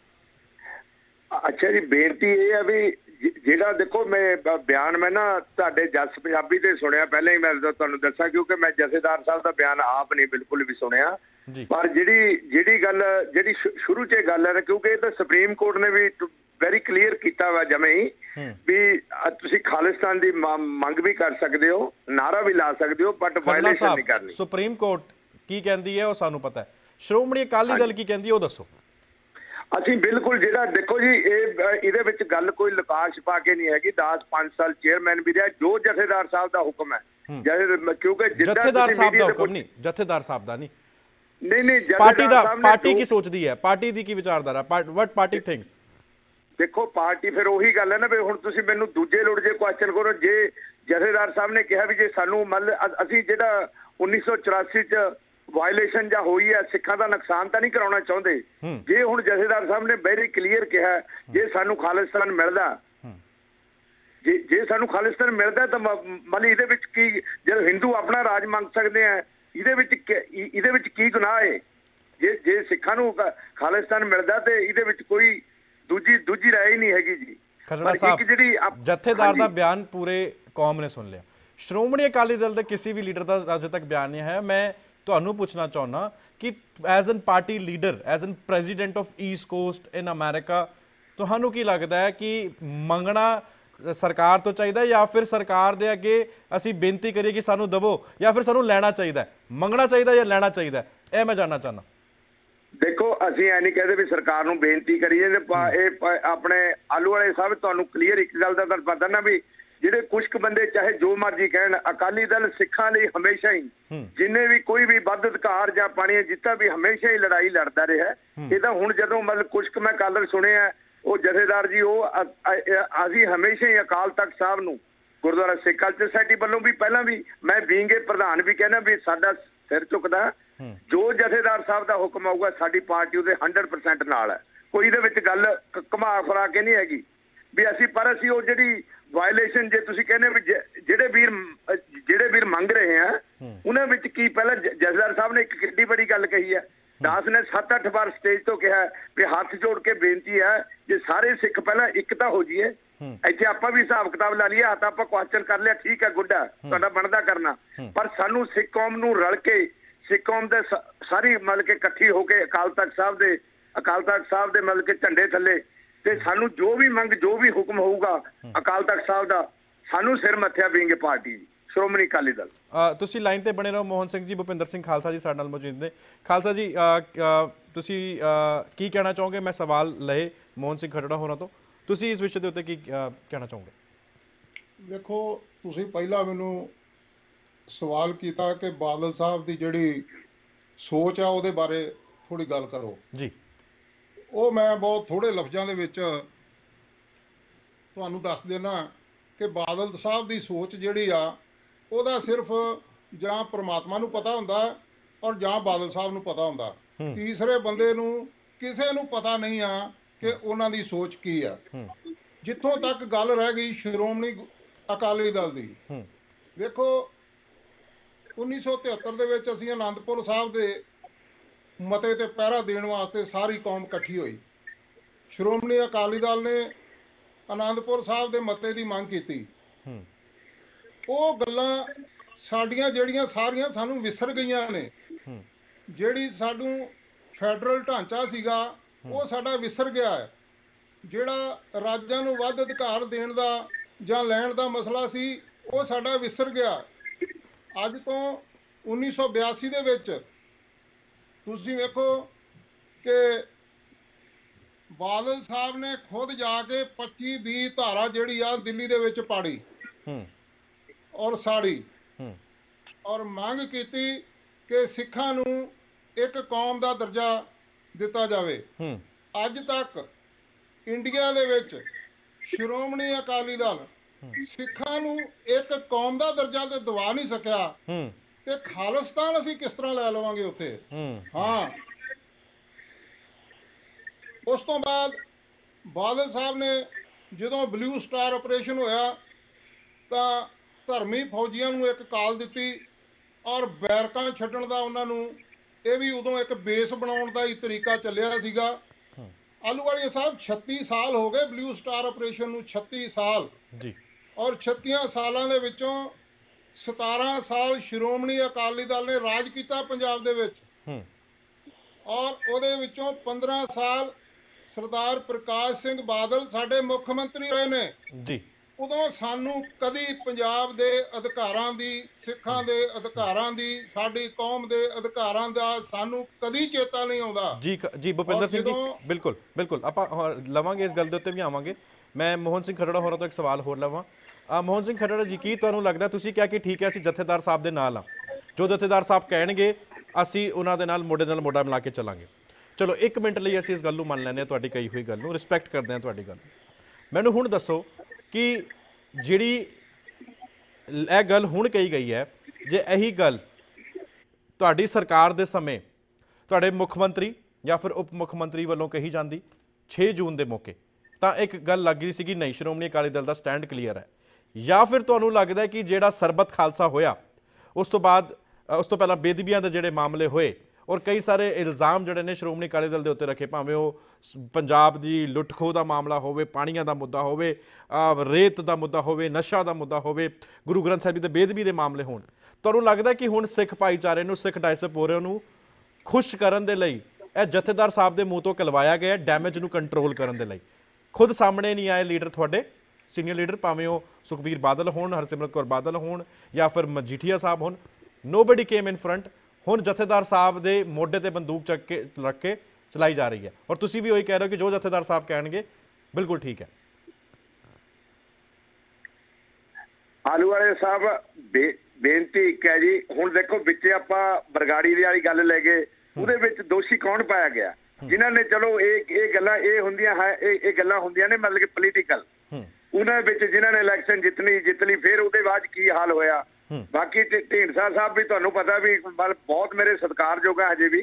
ਅੱਛਾ ਜੀ, ਬੇਨਤੀ ਇਹ ਹੈ ਵੀ ਜਿਹੜਾ ਦੇਖੋ ਮੈਂ ਬਿਆਨ ਮੈਂ ਨਾ ਤੁਹਾਡੇ ਜਸ ਪੰਜਾਬੀ ਤੇ ਸੁਣਿਆ, ਪਹਿਲਾਂ ਹੀ ਮੈਂ ਤੁਹਾਨੂੰ ਦੱਸਾਂ, ਕਿਉਂਕਿ ਮੈਂ ਜਥੇਦਾਰ ਸਾਹਿਬ ਦਾ ਬਿਆਨ ਆਪ ਨਹੀਂ ਬਿਲਕੁਲ ਵੀ ਸੁਣਿਆ, ਪਰ ਜਿਹੜੀ ਜਿਹੜੀ ਗੱਲ ਜਿਹੜੀ ਸ਼ੁਰੂ 'ਚ ਗੱਲ ਹੈ, ਕਿਉਂਕਿ ਇਹ ਤਾਂ ਸੁਪਰੀਮ ਕੋਰਟ ਨੇ ਵੀ ਵੈਰੀ ਕਲੀਅਰ ਕੀਤਾ ਵਾ ਜਮੇ ਹੀ ਵੀ ਤੁਸੀਂ ਖਾਲਿਸਤਾਨ ਦੀ ਮੰਗ ਵੀ ਕਰ ਸਕਦੇ ਹੋ, ਨਾਰਾ ਵੀ ਲਾ ਸਕਦੇ ਹੋ, ਬਟ ਵਾਇਲੇਸ਼ਨ ਨਹੀਂ ਕਰਨੀ। ਸੁਪਰੀਮ ਕੋਰਟ ਕੀ ਕਹਿੰਦੀ ਹੈ ਉਹ ਸਾਨੂੰ ਪਤਾ ਹੈ, ਸ਼੍ਰੋਮਣੀ ਅਕਾਲੀ ਦਲ ਕੀ ਕਹਿੰਦੀ ਹੈ ਉਹ ਦੱਸੋ। ਅਸੀਂ ਬਿਲਕੁਲ ਜਿਹੜਾ ਦੇਖੋ ਜੀ, ਇਹ ਇਹਦੇ ਵਿੱਚ ਗੱਲ ਕੋਈ ਲੁਕਾਸ਼ ਪਾ ਕੇ ਨਹੀਂ ਹੈਗੀ। ਦਸ ਪੰਜ ਸਾਲ ਚੇਅਰਮੈਨ ਵੀ ਰਿਹਾ, ਜੋ ਜਥੇਦਾਰ ਸਾਹਿਬ ਦਾ ਹੁਕਮ ਹੈ, ਕਿਉਂਕਿ ਜਥੇਦਾਰ ਸਾਹਿਬ ਦਾ ਹੁਕਮ ਨਹੀਂ, ਜਥੇਦਾਰ ਸਾਹਿਬ ਦਾ ਨਹੀਂ ਨਹੀਂ ਨਹੀਂ ਪਾਰਟੀ ਦਾ, ਪਾਰਟੀ ਕੀ ਸੋਚਦੀ ਹੈ, ਪਾਰਟੀ ਦੀ ਕੀ ਵਿਚਾਰਧਾਰਾ, ਵਾਟ ਪਾਰਟੀ ਥਿੰਕਸ। ਦੇਖੋ ਪਾਰਟੀ ਫਿਰ ਉਹੀ ਗੱਲ ਹੈ ਨਾ ਵੀ ਹੁਣ ਤੁਸੀਂ ਮੈਨੂੰ ਦੂਜੇ ਲੋੜ ਜੇ ਕੁਐਸਚਨ ਕਰੋ, ਜੇ ਜਥੇਦਾਰ ਸਾਹਿਬ ਨੇ ਕਿਹਾ ਵੀ ਜੇ ਸਾਨੂੰ ਮੰਨ ਅਸੀਂ ਜਿਹੜਾ ਉੱਨੀ ਸੌ ਚੁਰਾਸੀ ਚ ਵਾਇਲੇਸ਼ਨ ਜਾਂ ਹੋਈ ਹੈ, ਸਿੱਖਾਂ ਦਾ ਨੁਕਸਾਨ ਤਾਂ ਨਹੀਂ ਕਰਾਉਣਾ ਚਾਹੁੰਦੇ, ਜੇ ਹੁਣ ਜਥੇਦਾਰ ਸਾਹਿਬ ਨੇ ਵੈਰੀ ਕਲੀਅਰ ਕਿਹਾ ਜੇ ਸਾਨੂੰ ਖਾਲਿਸਤਾਨ ਮਿਲਦਾ, ਜੇ ਜੇ ਸਾਨੂੰ ਖਾਲਿਸਤਾਨ ਮਿਲਦਾ ਤਾਂ ਮੰਨ ਇਹਦੇ ਵਿੱਚ ਕੀ, ਜਦੋਂ ਹਿੰਦੂ ਆਪਣਾ ਰਾਜ ਮੰਗ ਸਕਦੇ ਆ, ਇਹਦੇ ਵਿੱਚ ਇਹਦੇ ਵਿੱਚ ਕੀ ਗੁਨਾਹ ਹੈ? ਜੇ ਜੇ ਸਿੱਖਾਂ ਨੂੰ ਖਾਲਿਸਤਾਨ ਮਿਲਦਾ ਤੇ ਇਹਦੇ ਵਿੱਚ ਕੋਈ ਦੂਜੀ ਦੂਜੀ ਰਾਏ ਹੀ ਨਹੀਂ ਹੈਗੀ ਜੀ। ਖੱਟੜਾ ਸਾਹਿਬ, ਜਿਹੜੀ ਜਥੇਦਾਰ ਦਾ ਬਿਆਨ ਪੂਰੇ ਕੌਮ ਨੇ ਸੁਣ ਲਿਆ, ਸ਼੍ਰੋਮਣੀ ਅਕਾਲੀ ਦਲ ਦੇ ਕਿਸੇ ਵੀ ਲੀਡਰ ਦਾ ਅਜੇ ਤੱਕ ਬਿਆਨ ਨਹੀਂ ਹੈ। ਮੈਂ ਤੁਹਾਨੂੰ ਪੁੱਛਣਾ ਚਾਹੁੰਦਾ ਕਿ as an party leader, as an president of East Coast in America, ਤੁਹਾਨੂੰ ਕੀ ਲੱਗਦਾ ਹੈ ਕਿ ਮੰਗਣਾ ਸਰਕਾਰ ਤੋਂ ਚਾਹੀਦਾ ਜਾਂ ਫਿਰ ਸਰਕਾਰ ਦੇ ਅੱਗੇ ਅਸੀਂ ਬੇਨਤੀ ਕਰੀਏ ਕਿ ਸਾਨੂੰ ਦਵੋ, ਜਾਂ ਫਿਰ ਸਾਨੂੰ ਲੈਣਾ ਚਾਹੀਦਾ? ਮੰਗਣਾ ਚਾਹੀਦਾ ਜਾਂ ਲੈਣਾ ਚਾਹੀਦਾ, ਇਹ ਮੈਂ ਜਾਣਨਾ ਚਾਹੁੰਦਾ। ਦੇਖੋ ਅਸੀਂ ਐ ਨਹੀਂ ਕਹਿੰਦੇ ਵੀ ਸਰਕਾਰ ਨੂੰ ਬੇਨਤੀ ਕਰੀਏ ਤੇ ਇਹ ਆਪਣੇ ਆਲੂ ਵਾਲੇ ਸਾਹਿਬ ਤੁਹਾਨੂੰ ਕਲੀਅਰ ਇੱਕ ਗੱਲ ਦਾ ਤੁਹਾਨੂੰ ਪਤਾ ਨਾ ਵੀ ਜਿਹੜੇ ਕੁਝ ਕੁ ਬੰਦੇ ਚਾਹੇ ਜੋ ਮਰਜ਼ੀ ਕਹਿਣ, ਅਕਾਲੀ ਦਲ ਸਿੱਖਾਂ ਲਈ ਹਮੇਸ਼ਾ ਹੀ ਜਿੰਨੇ ਵੀ ਕੋਈ ਵੀ ਵੱਧ ਅਧਿਕਾਰ ਜਾਂ ਪਾਣੀ ਜਿੱਤਾ ਵੀ ਹਮੇਸ਼ਾ ਹੀ ਲੜਾਈ ਲੜਦਾ ਰਿਹਾ। ਇਹ ਤਾਂ ਹੁਣ ਜਦੋਂ ਮਤਲਬ ਕੁਝ ਕੁ ਮੈਂ ਕੱਲ੍ਹ ਸੁਣਿਆ ਉਹ ਜਥੇਦਾਰ ਜੀ ਉਹ ਅਸੀਂ ਹਮੇਸ਼ਾ ਹੀ ਅਕਾਲ ਤਖਤ ਸਾਹਿਬ ਨੂੰ ਗੁਰਦੁਆਰਾ ਸਿੱਖ ਕਲਚਰ ਸੁਸਾਇਟੀ ਵੱਲੋਂ ਵੀ ਪਹਿਲਾਂ ਵੀ ਮੈਂ ਬੀਂਗੇ ਪ੍ਰਧਾਨ ਵੀ ਕਹਿੰਦਾ ਵੀ ਸਾਡਾ ਸਿਰ ਝੁਕਦਾ, ਜੋ ਜਥੇਦਾਰ ਸਾਹਿਬ ਦਾ ਹੁਕਮ ਆਊਗਾ ਸਾਡੀ ਪਾਰਟੀ ਉਹਦੇ ਹੰਡਰਡ ਪਰਸੈਂਟ ਨਾਲ ਹੈ। ਕੋਈ ਇਹਦੇ ਵਿੱਚ ਗੱਲ ਘੁਮਾ ਫਰਾ ਕੇ ਨਹੀਂ ਹੈਗੀ ਵੀ ਅਸੀਂ, ਪਰ ਅਸੀਂ ਉਹ ਜਿਹੜੀ ਵਾਇਲੇਸ਼ਨ ਜੇ ਤੁਸੀਂ ਕਹਿੰਦੇ ਵੀ ਜਿਹੜੇ ਵੀਰ ਜਿਹੜੇ ਵੀਰ ਮੰਗ ਰਹੇ ਆ ਉਹਨਾਂ ਵਿੱਚ ਕੀ ਪਹਿਲਾਂ ਜਥੇਦਾਰ ਸਾਹਿਬ ਨੇ ਇੱਕ ਕਿੱਡੀ ਬੜੀ ਗੱਲ ਕਹੀ ਹੈ, ਦਾਸ ਨੇ ਸੱਤ ਅੱਠ ਵਾਰ ਸਟੇਜ ਤੋਂ ਕਿਹਾ ਵੀ ਹੱਥ ਜੋੜ ਕੇ ਬੇਨਤੀ ਹੈ ਜੇ ਸਾਰੇ ਸਿੱਖ ਪਹਿਲਾਂ ਇੱਕ ਤਾਂ ਹੋ ਜਾਈਏ। ਇੱਥੇ ਆਪਾਂ ਵੀ ਹਿਸਾਬ ਕਿਤਾਬ ਲਾ ਲਈਏ, ਹੱਥ ਆਪਾਂ ਕੁਐਸਚਨ ਕਰ ਲਿਆ, ਠੀਕ ਹੈ, ਗੁੱਡ ਹੈ, ਤੁਹਾਡਾ ਬਣਦਾ ਕਰਨਾ, ਪਰ ਸਾਨੂੰ ਸਿੱਖ ਕੌਮ ਨੂੰ ਰਲ ਕੇ ਸਿੱਖ ਕੌਮ ਦੇ ਸਾਰੀ ਮਤਲਬ ਕੇ ਇਕੱਠੀ ਹੋ ਕੇ ਅਕਾਲ ਤਖਤ ਸਾਹਿਬ ਦੇ ਅਕਾਲ ਤਖਤ ਸਾਹਿਬ ਦੇ ਮਤਲਬ ਕੇ ਝੰਡੇ ਥੱਲੇ ਤੇ ਸਾਨੂੰ ਜੋ ਵੀ ਮੰਗ ਜੋ ਵੀ ਹੁਕਮ ਹੋਊਗਾ ਅਕਾਲ ਤਖਤ ਸਾਹਿਬ ਦਾ ਸਾਨੂੰ ਸਿਰ ਮੱਥਿਆ ਬੀਂਗੇ ਪਾਰਟੀ ਸ਼੍ਰੋਮਣੀ ਅਕਾਲੀ ਦਲ। ਤੁਸੀਂ ਲਾਈਨ ਤੇ ਬਣੇ ਰਹੋ। ਮੋਹਨ ਸਿੰਘ ਜੀ, ਭੁਪਿੰਦਰ ਸਿੰਘ ਖਾਲਸਾ ਜੀ ਸਾਡੇ ਨਾਲ ਮੌਜੂਦ ਨੇ। ਖਾਲਸਾ ਜੀ ਤੁਸੀਂ ਕੀ ਕਹਿਣਾ ਚਾਹੋਗੇ? ਮੈਂ ਸਵਾਲ ਲਏ ਮੋਹਨ ਸਿੰਘ ਖਰੜਾ ਹੋਰਾਂ ਤੋਂ, ਤੁਸੀਂ ਇਸ ਵਿਸ਼ੇ ਦੇ ਉੱਤੇ ਕੀ ਕਹਿਣਾ ਚਾਹੋਗੇ? ਦੇਖੋ, ਤੁਸੀਂ ਪਹਿਲਾਂ ਮੈਨੂੰ ਸਵਾਲ ਕੀਤਾ ਕਿ ਬਾਦਲ ਸਾਹਿਬ ਦੀ ਜਿਹੜੀ ਸੋਚ ਆ ਉਹਦੇ ਬਾਰੇ ਥੋੜੀ ਗੱਲ ਕਰੋ ਜੀ। ਉਹ ਮੈਂ ਬਹੁਤ ਥੋੜੇ ਲਫ਼ਜ਼ਾਂ ਦੇ ਵਿੱਚ ਤੁਹਾਨੂੰ ਦੱਸ ਦੇਣਾ ਕਿ ਬਾਦਲ ਸਾਹਿਬ ਦੀ ਸੋਚ ਜਿਹੜੀ ਆ ਉਹਦਾ ਸਿਰਫ ਜਾਂ ਪ੍ਰਮਾਤਮਾ ਨੂੰ ਪਤਾ ਹੁੰਦਾ ਔਰ ਜਾਂ ਬਾਦਲ ਸਾਹਿਬ ਨੂੰ ਪਤਾ ਹੁੰਦਾ, ਤੀਸਰੇ ਬੰਦੇ ਨੂੰ ਕਿਸੇ ਨੂੰ ਪਤਾ ਨਹੀਂ ਆ ਕਿ ਉਹਨਾਂ ਦੀ ਸੋਚ ਕੀ ਆ। ਜਿੱਥੋਂ ਤੱਕ ਗੱਲ ਰਹਿ ਗਈ ਸ਼੍ਰੋਮਣੀ ਅਕਾਲੀ ਦਲ ਦੀ, ਵੇਖੋ ਉੱਨੀ ਸੌ ਤਿਹੱਤਰ ਦੇ ਵਿੱਚ ਅਸੀਂ ਆਨੰਦਪੁਰ ਸਾਹਿਬ ਦੇ ਮਤੇ ਤੇ ਪਹਿਰਾ ਦੇਣ ਵਾਸਤੇ ਸਾਰੀ ਕੌਮ ਇਕੱਠੀ ਹੋਈ। ਸ਼੍ਰੋਮਣੀ ਅਕਾਲੀ ਦਲ ਨੇ ਆਨੰਦਪੁਰ ਸਾਹਿਬ ਦੇ ਮਤੇ ਦੀ ਮੰਗ ਕੀਤੀ। ਉਹ ਗੱਲਾਂ ਸਾਡੀਆਂ ਜਿਹੜੀਆਂ ਸਾਰੀਆਂ ਸਾਨੂੰ ਵਿਸਰ ਗਈਆਂ ਨੇ। ਜਿਹੜੀ ਸਾਨੂੰ ਫੈਡਰਲ ਢਾਂਚਾ ਸੀਗਾ ਉਹ ਸਾਡਾ ਵਿਸਰ ਗਿਆ ਹੈ। ਜਿਹੜਾ ਰਾਜਾਂ ਨੂੰ ਵੱਧ ਅਧਿਕਾਰ ਦੇਣ ਦਾ ਜਾਂ ਲੈਣ ਦਾ ਮਸਲਾ ਸੀ ਉਹ ਸਾਡਾ ਵਿਸਰ ਗਿਆ। ਅੱਜ ਤੋਂ ਉੱਨੀ ਸੌ ਬਿਆਸੀ ਦੇ ਵਿੱਚ ਤੁਸੀਂ ਵੇਖੋ ਕਿ ਬਾਦਲ ਸਾਹਿਬ ਨੇ ਖੁਦ ਜਾ ਕੇ ਪੱਚੀ ਵੀਹ ਧਾਰਾ ਜਿਹੜੀ ਆ ਦਿੱਲੀ ਦੇ ਵਿੱਚ ਪਾੜੀ ਔਰ ਸਾੜੀ ਔਰ ਮੰਗ ਕੀਤੀ ਕਿ ਸਿੱਖਾਂ ਨੂੰ ਇੱਕ ਕੌਮ ਦਾ ਦਰਜਾ ਦਿੱਤਾ ਜਾਵੇ। ਅੱਜ ਤੱਕ ਇੰਡੀਆ ਦੇ ਵਿੱਚ ਸ਼੍ਰੋਮਣੀ ਅਕਾਲੀ ਦਲ ਸਿੱਖਾਂ ਨੂੰ ਇੱਕ ਕੌਮ ਦਾ ਦਰਜਾ ਤੇ ਦਵਾ ਨਹੀਂ ਸਕਿਆ ਤੇ ਖਾਲਿਸਤਾਨ ਅਸੀਂ ਕਿਸ ਤਰ੍ਹਾਂ ਲੈ ਲਵਾਂਗੇ ਉੱਥੇ। ਹਾਂ, ਉਸ ਤੋਂ ਬਾਅਦ ਬਾਦਲ ਸਾਹਿਬ ਨੇ ਜਦੋਂ ਬਲੂ ਸਟਾਰ ਆਪਰੇਸ਼ਨ ਹੋਇਆ ਤਾਂ ਧਰਮੀ ਫੌਜੀਆਂ ਨੂੰ ਇੱਕ ਕਾਲ ਦਿੱਤੀ ਔਰ ਬੈਰਕਾਂ ਛੱਡਣ ਦਾ ਉਹਨਾਂ ਨੂੰ ਇਹ ਵੀ ਉਦੋਂ ਇੱਕ ਬੇਸ ਬਣਾਉਣ ਦਾ ਹੀ ਤਰੀਕਾ ਚੱਲਿਆ ਸੀਗਾ। ਆਲੂਵਾਲੀਆ ਸਾਹਿਬ ਛੱਤੀ ਸਾਲ ਹੋ ਗਏ ਬਲੂ ਸਟਾਰ ਆਪਰੇਸ਼ਨ ਨੂੰ, ਛੱਤੀ ਸਾਲ ਜੀ, ਔਰ ਛੱਤੀਆਂ ਸਾਲਾਂ ਦੇ ਵਿੱਚੋਂ ਸਤਾਰਾਂ ਸਾਲ ਸ਼੍ਰੋਮਣੀ ਅਕਾਲੀ ਦਲ ਨੇ ਰਾਜ ਕੀਤਾ ਪੰਜਾਬ ਦੇ ਵਿੱਚ ਔਰ ਉਹਦੇ ਵਿੱਚੋਂ ਪੰਦਰਾਂ ਸਾਲ ਸਰਦਾਰ ਪ੍ਰਕਾਸ਼ ਸਿੰਘ ਬਾਦਲ ਸਾਡੇ ਮੁੱਖ ਮੰਤਰੀ ਰਹੇ ਨੇ ਜੀ। ਉਦੋਂ ਸਾਨੂੰ ਕਦੀ ਪੰਜਾਬ ਦੇ ਅਧਿਕਾਰਾਂ ਦੀ, ਸਿੱਖਾਂ ਦੇ ਅਧਿਕਾਰਾਂ ਦੀ, ਸਾਡੀ ਕੌਮ ਦੇ ਅਧਿਕਾਰਾਂ ਦਾ ਸਾਨੂੰ ਕਦੀ ਚੇਤਾ ਨਹੀਂ ਆਉਂਦਾ ਜੀ। ਜੀ ਭੁਪਿੰਦਰ ਸਿੰਘ ਜੀ, ਬਿਲਕੁਲ ਬਿਲਕੁਲ ਆਪਾਂ ਲਵਾਂਗੇ ਇਸ ਗੱਲ ਦੇ ਉੱਤੇ ਵੀ ਆਵਾਂਗੇ। ਮੈਂ ਮੋਹਨ ਸਿੰਘ ਖਰੜਾ ਹੋਰਾਂ ਤੋਂ ਇੱਕ ਸਵਾਲ ਹੋਰ ਲਵਾਂ। ਮੋਹਨ ਸਿੰਘ ਖਰੜਾ ਜੀ, ਕੀ ਤੁਹਾਨੂੰ ਲੱਗਦਾ, ਤੁਸੀਂ ਕਿਹਾ ਕਿ ਠੀਕ ਹੈ ਅਸੀਂ ਜਥੇਦਾਰ ਸਾਹਿਬ ਦੇ ਨਾਲ ਆ, ਜੋ ਜਥੇਦਾਰ ਸਾਹਿਬ ਕਹਿਣਗੇ ਅਸੀਂ ਉਹਨਾਂ ਦੇ ਨਾਲ ਮੋਢੇ ਨਾਲ ਮੋਢਾ ਮਿਲਾ ਕੇ ਚੱਲਾਂਗੇ। ਚਲੋ ਇੱਕ ਮਿੰਟ ਲਈ ਅਸੀਂ ਇਸ ਗੱਲ ਨੂੰ ਮੰਨ ਲੈਂਦੇ ਹਾਂ, ਤੁਹਾਡੀ ਕਹੀ ਹੋਈ ਗੱਲ ਨੂੰ ਰਿਸਪੈਕਟ ਕਰਦੇ ਹਾਂ ਤੁਹਾਡੀ ਗੱਲ। ਮੈਨੂੰ ਹੁਣ ਦੱਸੋ ਕਿ ਜਿਹੜੀ ਇਹ ਗੱਲ ਹੁਣ ਕਹੀ ਗਈ ਹੈ, ਜੇ ਇਹੀ ਗੱਲ ਤੁਹਾਡੀ ਸਰਕਾਰ ਦੇ ਸਮੇਂ ਤੁਹਾਡੇ ਮੁੱਖ ਮੰਤਰੀ ਜਾਂ ਫਿਰ ਉਪ ਮੁੱਖ ਮੰਤਰੀ ਵੱਲੋਂ ਕਹੀ ਜਾਂਦੀ ਛੇ ਜੂਨ ਦੇ ਮੌਕੇ, ਤਾਂ ਇੱਕ ਗੱਲ ਲੱਗ ਗਈ ਸੀਗੀ ਨਹੀਂ ਸ਼੍ਰੋਮਣੀ ਅਕਾਲੀ ਦਲ ਦਾ ਸਟੈਂਡ ਕਲੀਅਰ ਹੈ, ਜਾਂ ਫਿਰ ਤੁਹਾਨੂੰ ਲੱਗਦਾ ਕਿ ਜਿਹੜਾ ਸਰਬਤ ਖਾਲਸਾ ਹੋਇਆ ਉਸ ਤੋਂ ਬਾਅਦ ਉਸ ਤੋਂ ਪਹਿਲਾਂ ਬੇਦਬੀਆਂ ਦੇ ਜਿਹੜੇ ਮਾਮਲੇ ਹੋਏ ਔਰ ਕਈ ਸਾਰੇ ਇਲਜ਼ਾਮ ਜਿਹੜੇ ਨੇ ਸ਼੍ਰੋਮਣੀ ਅਕਾਲੀ ਦਲ ਦੇ ਉੱਤੇ ਰੱਖੇ, ਭਾਵੇਂ ਉਹ ਪੰਜਾਬ ਦੀ ਲੁੱਟ ਖੋਹ ਦਾ ਮਾਮਲਾ ਹੋਵੇ, ਪਾਣੀਆਂ ਦਾ ਮੁੱਦਾ ਹੋਵੇ, ਰੇਤ ਦਾ ਮੁੱਦਾ ਹੋਵੇ, ਨਸ਼ਾ ਦਾ ਮੁੱਦਾ ਹੋਵੇ, ਗੁਰੂ ਗ੍ਰੰਥ ਸਾਹਿਬ ਜੀ ਦੇ ਬੇਦਬੀ ਦੇ ਮਾਮਲੇ ਹੋਣ, ਤੁਹਾਨੂੰ ਲੱਗਦਾ ਕਿ ਹੁਣ ਸਿੱਖ ਭਾਈਚਾਰੇ ਨੂੰ, ਸਿੱਖ ਡਾਇਸਪੋਰੇ ਨੂੰ ਖੁਸ਼ ਕਰਨ ਦੇ ਲਈ ਇਹ ਜਥੇਦਾਰ ਸਾਹਿਬ ਦੇ ਮੂੰਹ ਤੋਂ ਕਲਵਾਇਆ ਗਿਆ ਡੈਮੇਜ ਨੂੰ ਕੰਟਰੋਲ ਕਰਨ ਦੇ ਲਈ? ਖੁਦ ਸਾਹਮਣੇ ਨਹੀਂ ਆਏ ਲੀਡਰ, ਤੁਹਾਡੇ ਸੀਨੀਅਰ ਲੀਡਰ, ਭਾਵੇਂ ਉਹ ਸੁਖਬੀਰ ਬਾਦਲ ਹੋਣ, ਹਰਸਿਮਰਤ ਕੌਰ ਬਾਦਲ ਹੋਣ ਜਾਂ ਫਿਰ ਮਜੀਠੀਆ ਸਾਹਿਬ ਹੋਣ, ਨੋਬਡੀ ਕੇਮ ਇਨ ਫਰੰਟ। ਹੁਣ ਜਥੇਦਾਰ ਸਾਹਿਬ ਦੇ ਮੋਢੇ ਤੇ ਬੰਦੂਕ ਚੱਕ ਕੇ ਰੱਖ ਕੇ ਚਲਾਈ ਜਾ ਰਹੀ ਹੈ। ਔਰ ਤੁਸੀਂ ਵੀ ਉਹੀ ਕਹਿ ਰਹੇ ਹੋ ਕਿ ਜੋ ਜਥੇਦਾਰ ਸਾਹਿਬ ਕਹਿਣਗੇ ਬਿਲਕੁਲ ਠੀਕ ਹੈ। ਆਲੂਵਾਲੇ ਸਾਹਿਬ ਬੇਨਤੀ ਇੱਕ ਹੈ ਜੀ, ਹੁਣ ਦੇਖੋ ਵਿੱਚ ਆਪਾਂ ਬਰਗਾੜੀ ਦੀ ਵਾਲੀ ਗੱਲ ਲੈ ਗਏ, ਉਹਦੇ ਵਿੱਚ ਦੋਸ਼ੀ ਕੌਣ ਪਾਇਆ ਗਿਆ? ਜਿਨ੍ਹਾਂ ਨੇ ਚਲੋ ਇਹ ਇਹ ਗੱਲਾਂ ਇਹ ਹੁੰਦੀਆਂ ਹੈ ਇਹ ਇਹ ਗੱਲਾਂ ਹੁੰਦੀਆਂ ਨੇ ਮਤਲਬ ਕਿ ਪੋਲੀਟੀਕਲ, ਉਹਨਾਂ ਵਿੱਚ ਜਿਨ੍ਹਾਂ ਨੇ ਇਲੈਕਸ਼ਨ ਜਿੱਤਣੀ ਜਿੱਤ ਲਈ, ਫਿਰ ਉਹਦੇ ਬਾਅਦ ਕੀ ਹਾਲ ਹੋਇਆ। ਬਾਕੀ ਢੀਂਡਸਾ ਸਾਹਿਬ ਵੀ ਤੁਹਾਨੂੰ ਪਤਾ ਵੀ ਬਹੁਤ ਮੇਰੇ ਸਤਿਕਾਰਯੋਗ ਹੈ ਹਜੇ ਵੀ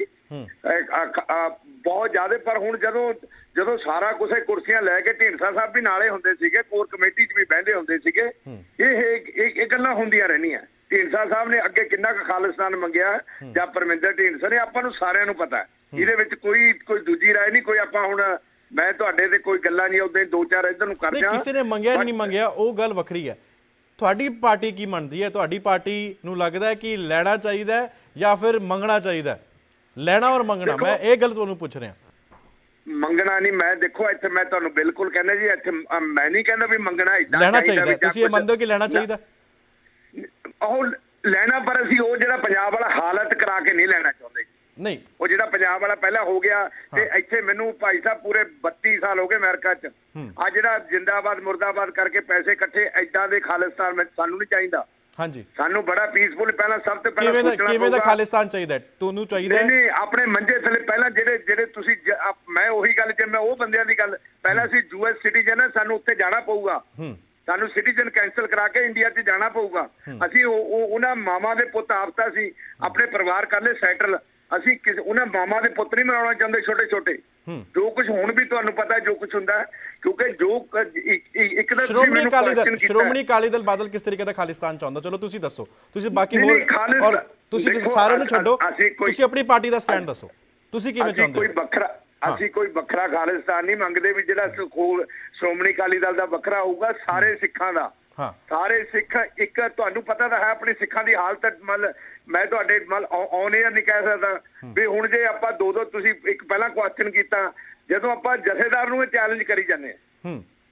ਬਹੁਤ ਜ਼ਿਆਦਾ, ਪਰ ਹੁਣ ਜਦੋਂ ਜਦੋਂ ਸਾਰਾ ਕੁਛ ਕੁਰਸੀਆਂ ਲੈ ਕੇ ਢੀਂਡਸਾ ਸਾਹਿਬ ਵੀ ਨਾਲੇ ਹੁੰਦੇ ਸੀਗੇ, ਕੋਰ ਕਮੇਟੀ 'ਚ ਵੀ ਬਹਿੰਦੇ ਹੁੰਦੇ ਸੀਗੇ, ਇਹ ਇਹ ਗੱਲਾਂ ਹੁੰਦੀਆਂ ਰਹਿਣੀਆਂ। ਢੀਂਡਸਾ ਸਾਹਿਬ ਨੇ ਅੱਗੇ ਕਿੰਨਾ ਕੁ ਖਾਲਿਸਤਾਨ ਮੰਗਿਆ ਜਾਂ ਪਰਮਿੰਦਰ ਢੀਂਡਸਾ ਨੇ, ਆਪਾਂ ਨੂੰ ਸਾਰਿਆਂ ਨੂੰ ਪਤਾ। ਇਹਦੇ ਵਿੱਚ ਕੋਈ ਕੋਈ ਦੂਜੀ ਰਾਏ ਨਹੀਂ, ਕੋਈ ਆਪਾਂ ਹੁਣ ਮੈਂ ਤੁਹਾਡੇ ਤੇ ਕੋਈ ਗੱਲਾਂ ਨਹੀਂ ਉਦੋਂ ਦੋ ਚਾਰ ਇੱਧਰ ਨੂੰ ਕਰ ਜਾ, ਕਿਸੇ ਨੇ ਮੰਗਿਆ ਨਹੀਂ ਮੰਗਿਆ ਉਹ ਗੱਲ ਵੱਖਰੀ ਹੈ। ਤੁਹਾਡੀ ਪਾਰਟੀ ਕੀ ਮੰਨਦੀ ਹੈ? ਤੁਹਾਡੀ ਪਾਰਟੀ ਨੂੰ ਲੱਗਦਾ ਹੈ ਕਿ ਲੈਣਾ ਚਾਹੀਦਾ ਹੈ ਜਾਂ ਫਿਰ ਮੰਗਣਾ ਚਾਹੀਦਾ? ਲੈਣਾ ਔਰ ਮੰਗਣਾ, ਮੈਂ ਇਹ ਗੱਲ ਤੁਹਾਨੂੰ ਪੁੱਛ ਰਿਹਾ। ਮੰਗਣਾ ਨਹੀਂ, ਮੈਂ ਦੇਖੋ ਇੱਥੇ ਮੈਂ ਤੁਹਾਨੂੰ ਬਿਲਕੁਲ ਕਹਿੰਦਾ ਜੀ, ਇੱਥੇ ਮੈਂ ਨਹੀਂ ਕਹਿੰਦਾ ਵੀ ਮੰਗਣਾ ਇਦਾਂ ਲੈਣਾ ਚਾਹੀਦਾ। ਤੁਸੀਂ ਇਹ ਮੰਨਦੇ ਹੋ ਕਿ ਲੈਣਾ ਚਾਹੀਦਾ? ਉਹ ਲੈਣਾ, ਪਰ ਅਸੀਂ ਉਹ ਜਿਹੜਾ ਪੰਜਾਬ ਵਾਲਾ ਹਾਲਤ ਕਰਾ ਕੇ ਨਹੀਂ ਲੈਣਾ ਚਾਹੁੰਦੇ। ਨਹੀਂ, ਉਹ ਜਿਹੜਾ ਪੰਜਾਬ ਵਾਲਾ ਪਹਿਲਾਂ ਹੋ ਗਿਆ ਤੇ ਇੱਥੇ ਮੈਨੂੰ ਭਾਈ ਸਾਹਿਬ ਪੂਰੇ ਬੱਤੀ ਸਾਲ ਹੋ ਗਏ ਅਮਰੀਕਾ 'ਚ, ਆ ਜਿਹੜਾ ਜਿੰਦਾਬਾਦ ਮੁਰਦਾਬਾਦ ਕਰਕੇ ਪੈਸੇ ਇਕੱਠੇ ਏਦਾਂ ਦੇ ਖਾਲਿਸਤਾਨ ਵਿੱਚ ਸਾਨੂੰ ਨਹੀਂ ਚਾਹੀਦਾ। ਹਾਂਜੀ, ਸਾਨੂੰ ਬੜਾ ਪੀਸਫੁਲ ਪਹਿਲਾਂ ਸਭ ਤੋਂ ਪਹਿਲਾਂ ਕਿਵੇਂ ਦਾ ਕਿਵੇਂ ਦਾ ਖਾਲਿਸਤਾਨ ਚਾਹੀਦਾ ਤੁਹਾਨੂੰ? ਚਾਹੀਦਾ ਨਹੀਂ ਆਪਣੇ ਮੰਜੇ ਥੱਲੇ ਪਹਿਲਾਂ ਜਿਹੜੇ ਜਿਹੜੇ ਤੁਸੀਂ ਮੈਂ ਉਹੀ ਗੱਲ ਜੇ ਮੈਂ ਉਹ ਬੰਦਿਆਂ ਦੀ ਗੱਲ, ਪਹਿਲਾਂ ਅਸੀਂ ਯੂ ਐਸ ਸਿਟੀਜ਼ਨ ਹੈ, ਸਾਨੂੰ ਉੱਥੇ ਜਾਣਾ ਪਊਗਾ, ਸਾਨੂੰ ਸਿਟੀਜ਼ਨ ਕੈਂਸਲ ਕਰਾ ਕੇ ਇੰਡੀਆ 'ਚ ਜਾਣਾ ਪਊਗਾ। ਅਸੀਂ ਉਹਨਾਂ ਮਾਮਾ ਦੇ ਪੁੱਤ ਆਪਤਾ ਸੀ ਆਪਣੇ ਪਰਿਵਾਰ ਕਰ ਲਏ ਸੈਟਲ, ਅਸੀਂ ਕਿਸੇ ਉਹਨਾਂ ਮਾਮਾ ਦੇ ਪੁੱਤ ਨਹੀਂ ਬਣਾਉਣਾ ਚਾਹੁੰਦੇ ਛੋਟੇ ਛੋਟੇ। ਜੋ ਕੁਝ ਹੁਣ ਵੀ ਤੁਹਾਨੂੰ ਪਤਾ ਜੋ ਕੁਝ ਹੁੰਦਾ, ਕਿਉਂਕਿ ਜੋ ਇੱਕ ਤਾਂ ਸ਼੍ਰੋਮਣੀ ਅਕਾਲੀ ਦਲ ਸ਼੍ਰੋਮਣੀ ਅਕਾਲੀ ਦਲ ਬਾਦਲ ਕਿਸ ਤਰੀਕੇ ਦਾ ਖਾਲਿਸਤਾਨ ਚਾਹੁੰਦਾ? ਚਲੋ ਤੁਸੀਂ ਦੱਸੋ, ਤੁਸੀਂ ਬਾਕੀ ਹੋਰ ਔਰ ਤੁਸੀਂ ਸਾਰਿਆਂ ਨੂੰ ਛੱਡੋ, ਤੁਸੀਂ ਆਪਣੀ ਪਾਰਟੀ ਦਾ ਸਟੈਂਡ ਦੱਸੋ, ਤੁਸੀਂ ਕਿਵੇਂ ਚਾਹੁੰਦੇ ਹੋ? ਕੋਈ ਵੱਖਰਾ ਅਸੀਂ ਕੋਈ ਵੱਖਰਾ ਖਾਲਿਸਤਾਨ ਨਹੀਂ ਮੰਗਦੇ ਵੀ ਜਿਹੜਾ ਸ਼੍ਰੋਮਣੀ ਅਕਾਲੀ ਦਲ ਦਾ ਵੱਖਰਾ ਹੋਊਗਾ, ਸਾਰੇ ਸਿੱਖਾਂ ਦਾ, ਸਾਰੇ ਸਿੱਖ ਇੱਕ। ਤੁਹਾਨੂੰ ਪਤਾ ਤਾਂ ਹੈ ਆਪਣੀ ਸਿੱਖਾਂ ਦੀ ਹਾਲਤ, ਮਤਲਬ ਮੈਂ ਤੁਹਾਡੇ ਮਤਲਬ ਔਨ ਏਅਰ ਨਹੀਂ ਕਹਿ ਸਕਦਾ ਵੀ ਹੁਣ ਜੇ ਆਪਾਂ ਦੋ ਦੋ ਤੁਸੀਂ ਇੱਕ ਪਹਿਲਾਂ ਕੁਐਸਚਨ ਕੀਤਾ, ਜਦੋਂ ਆਪਾਂ ਜਥੇਦਾਰ ਨੂੰ ਇਹ ਚੈਲੰਜ ਕਰੀ ਜਾਂਦੇ ਹਾਂ,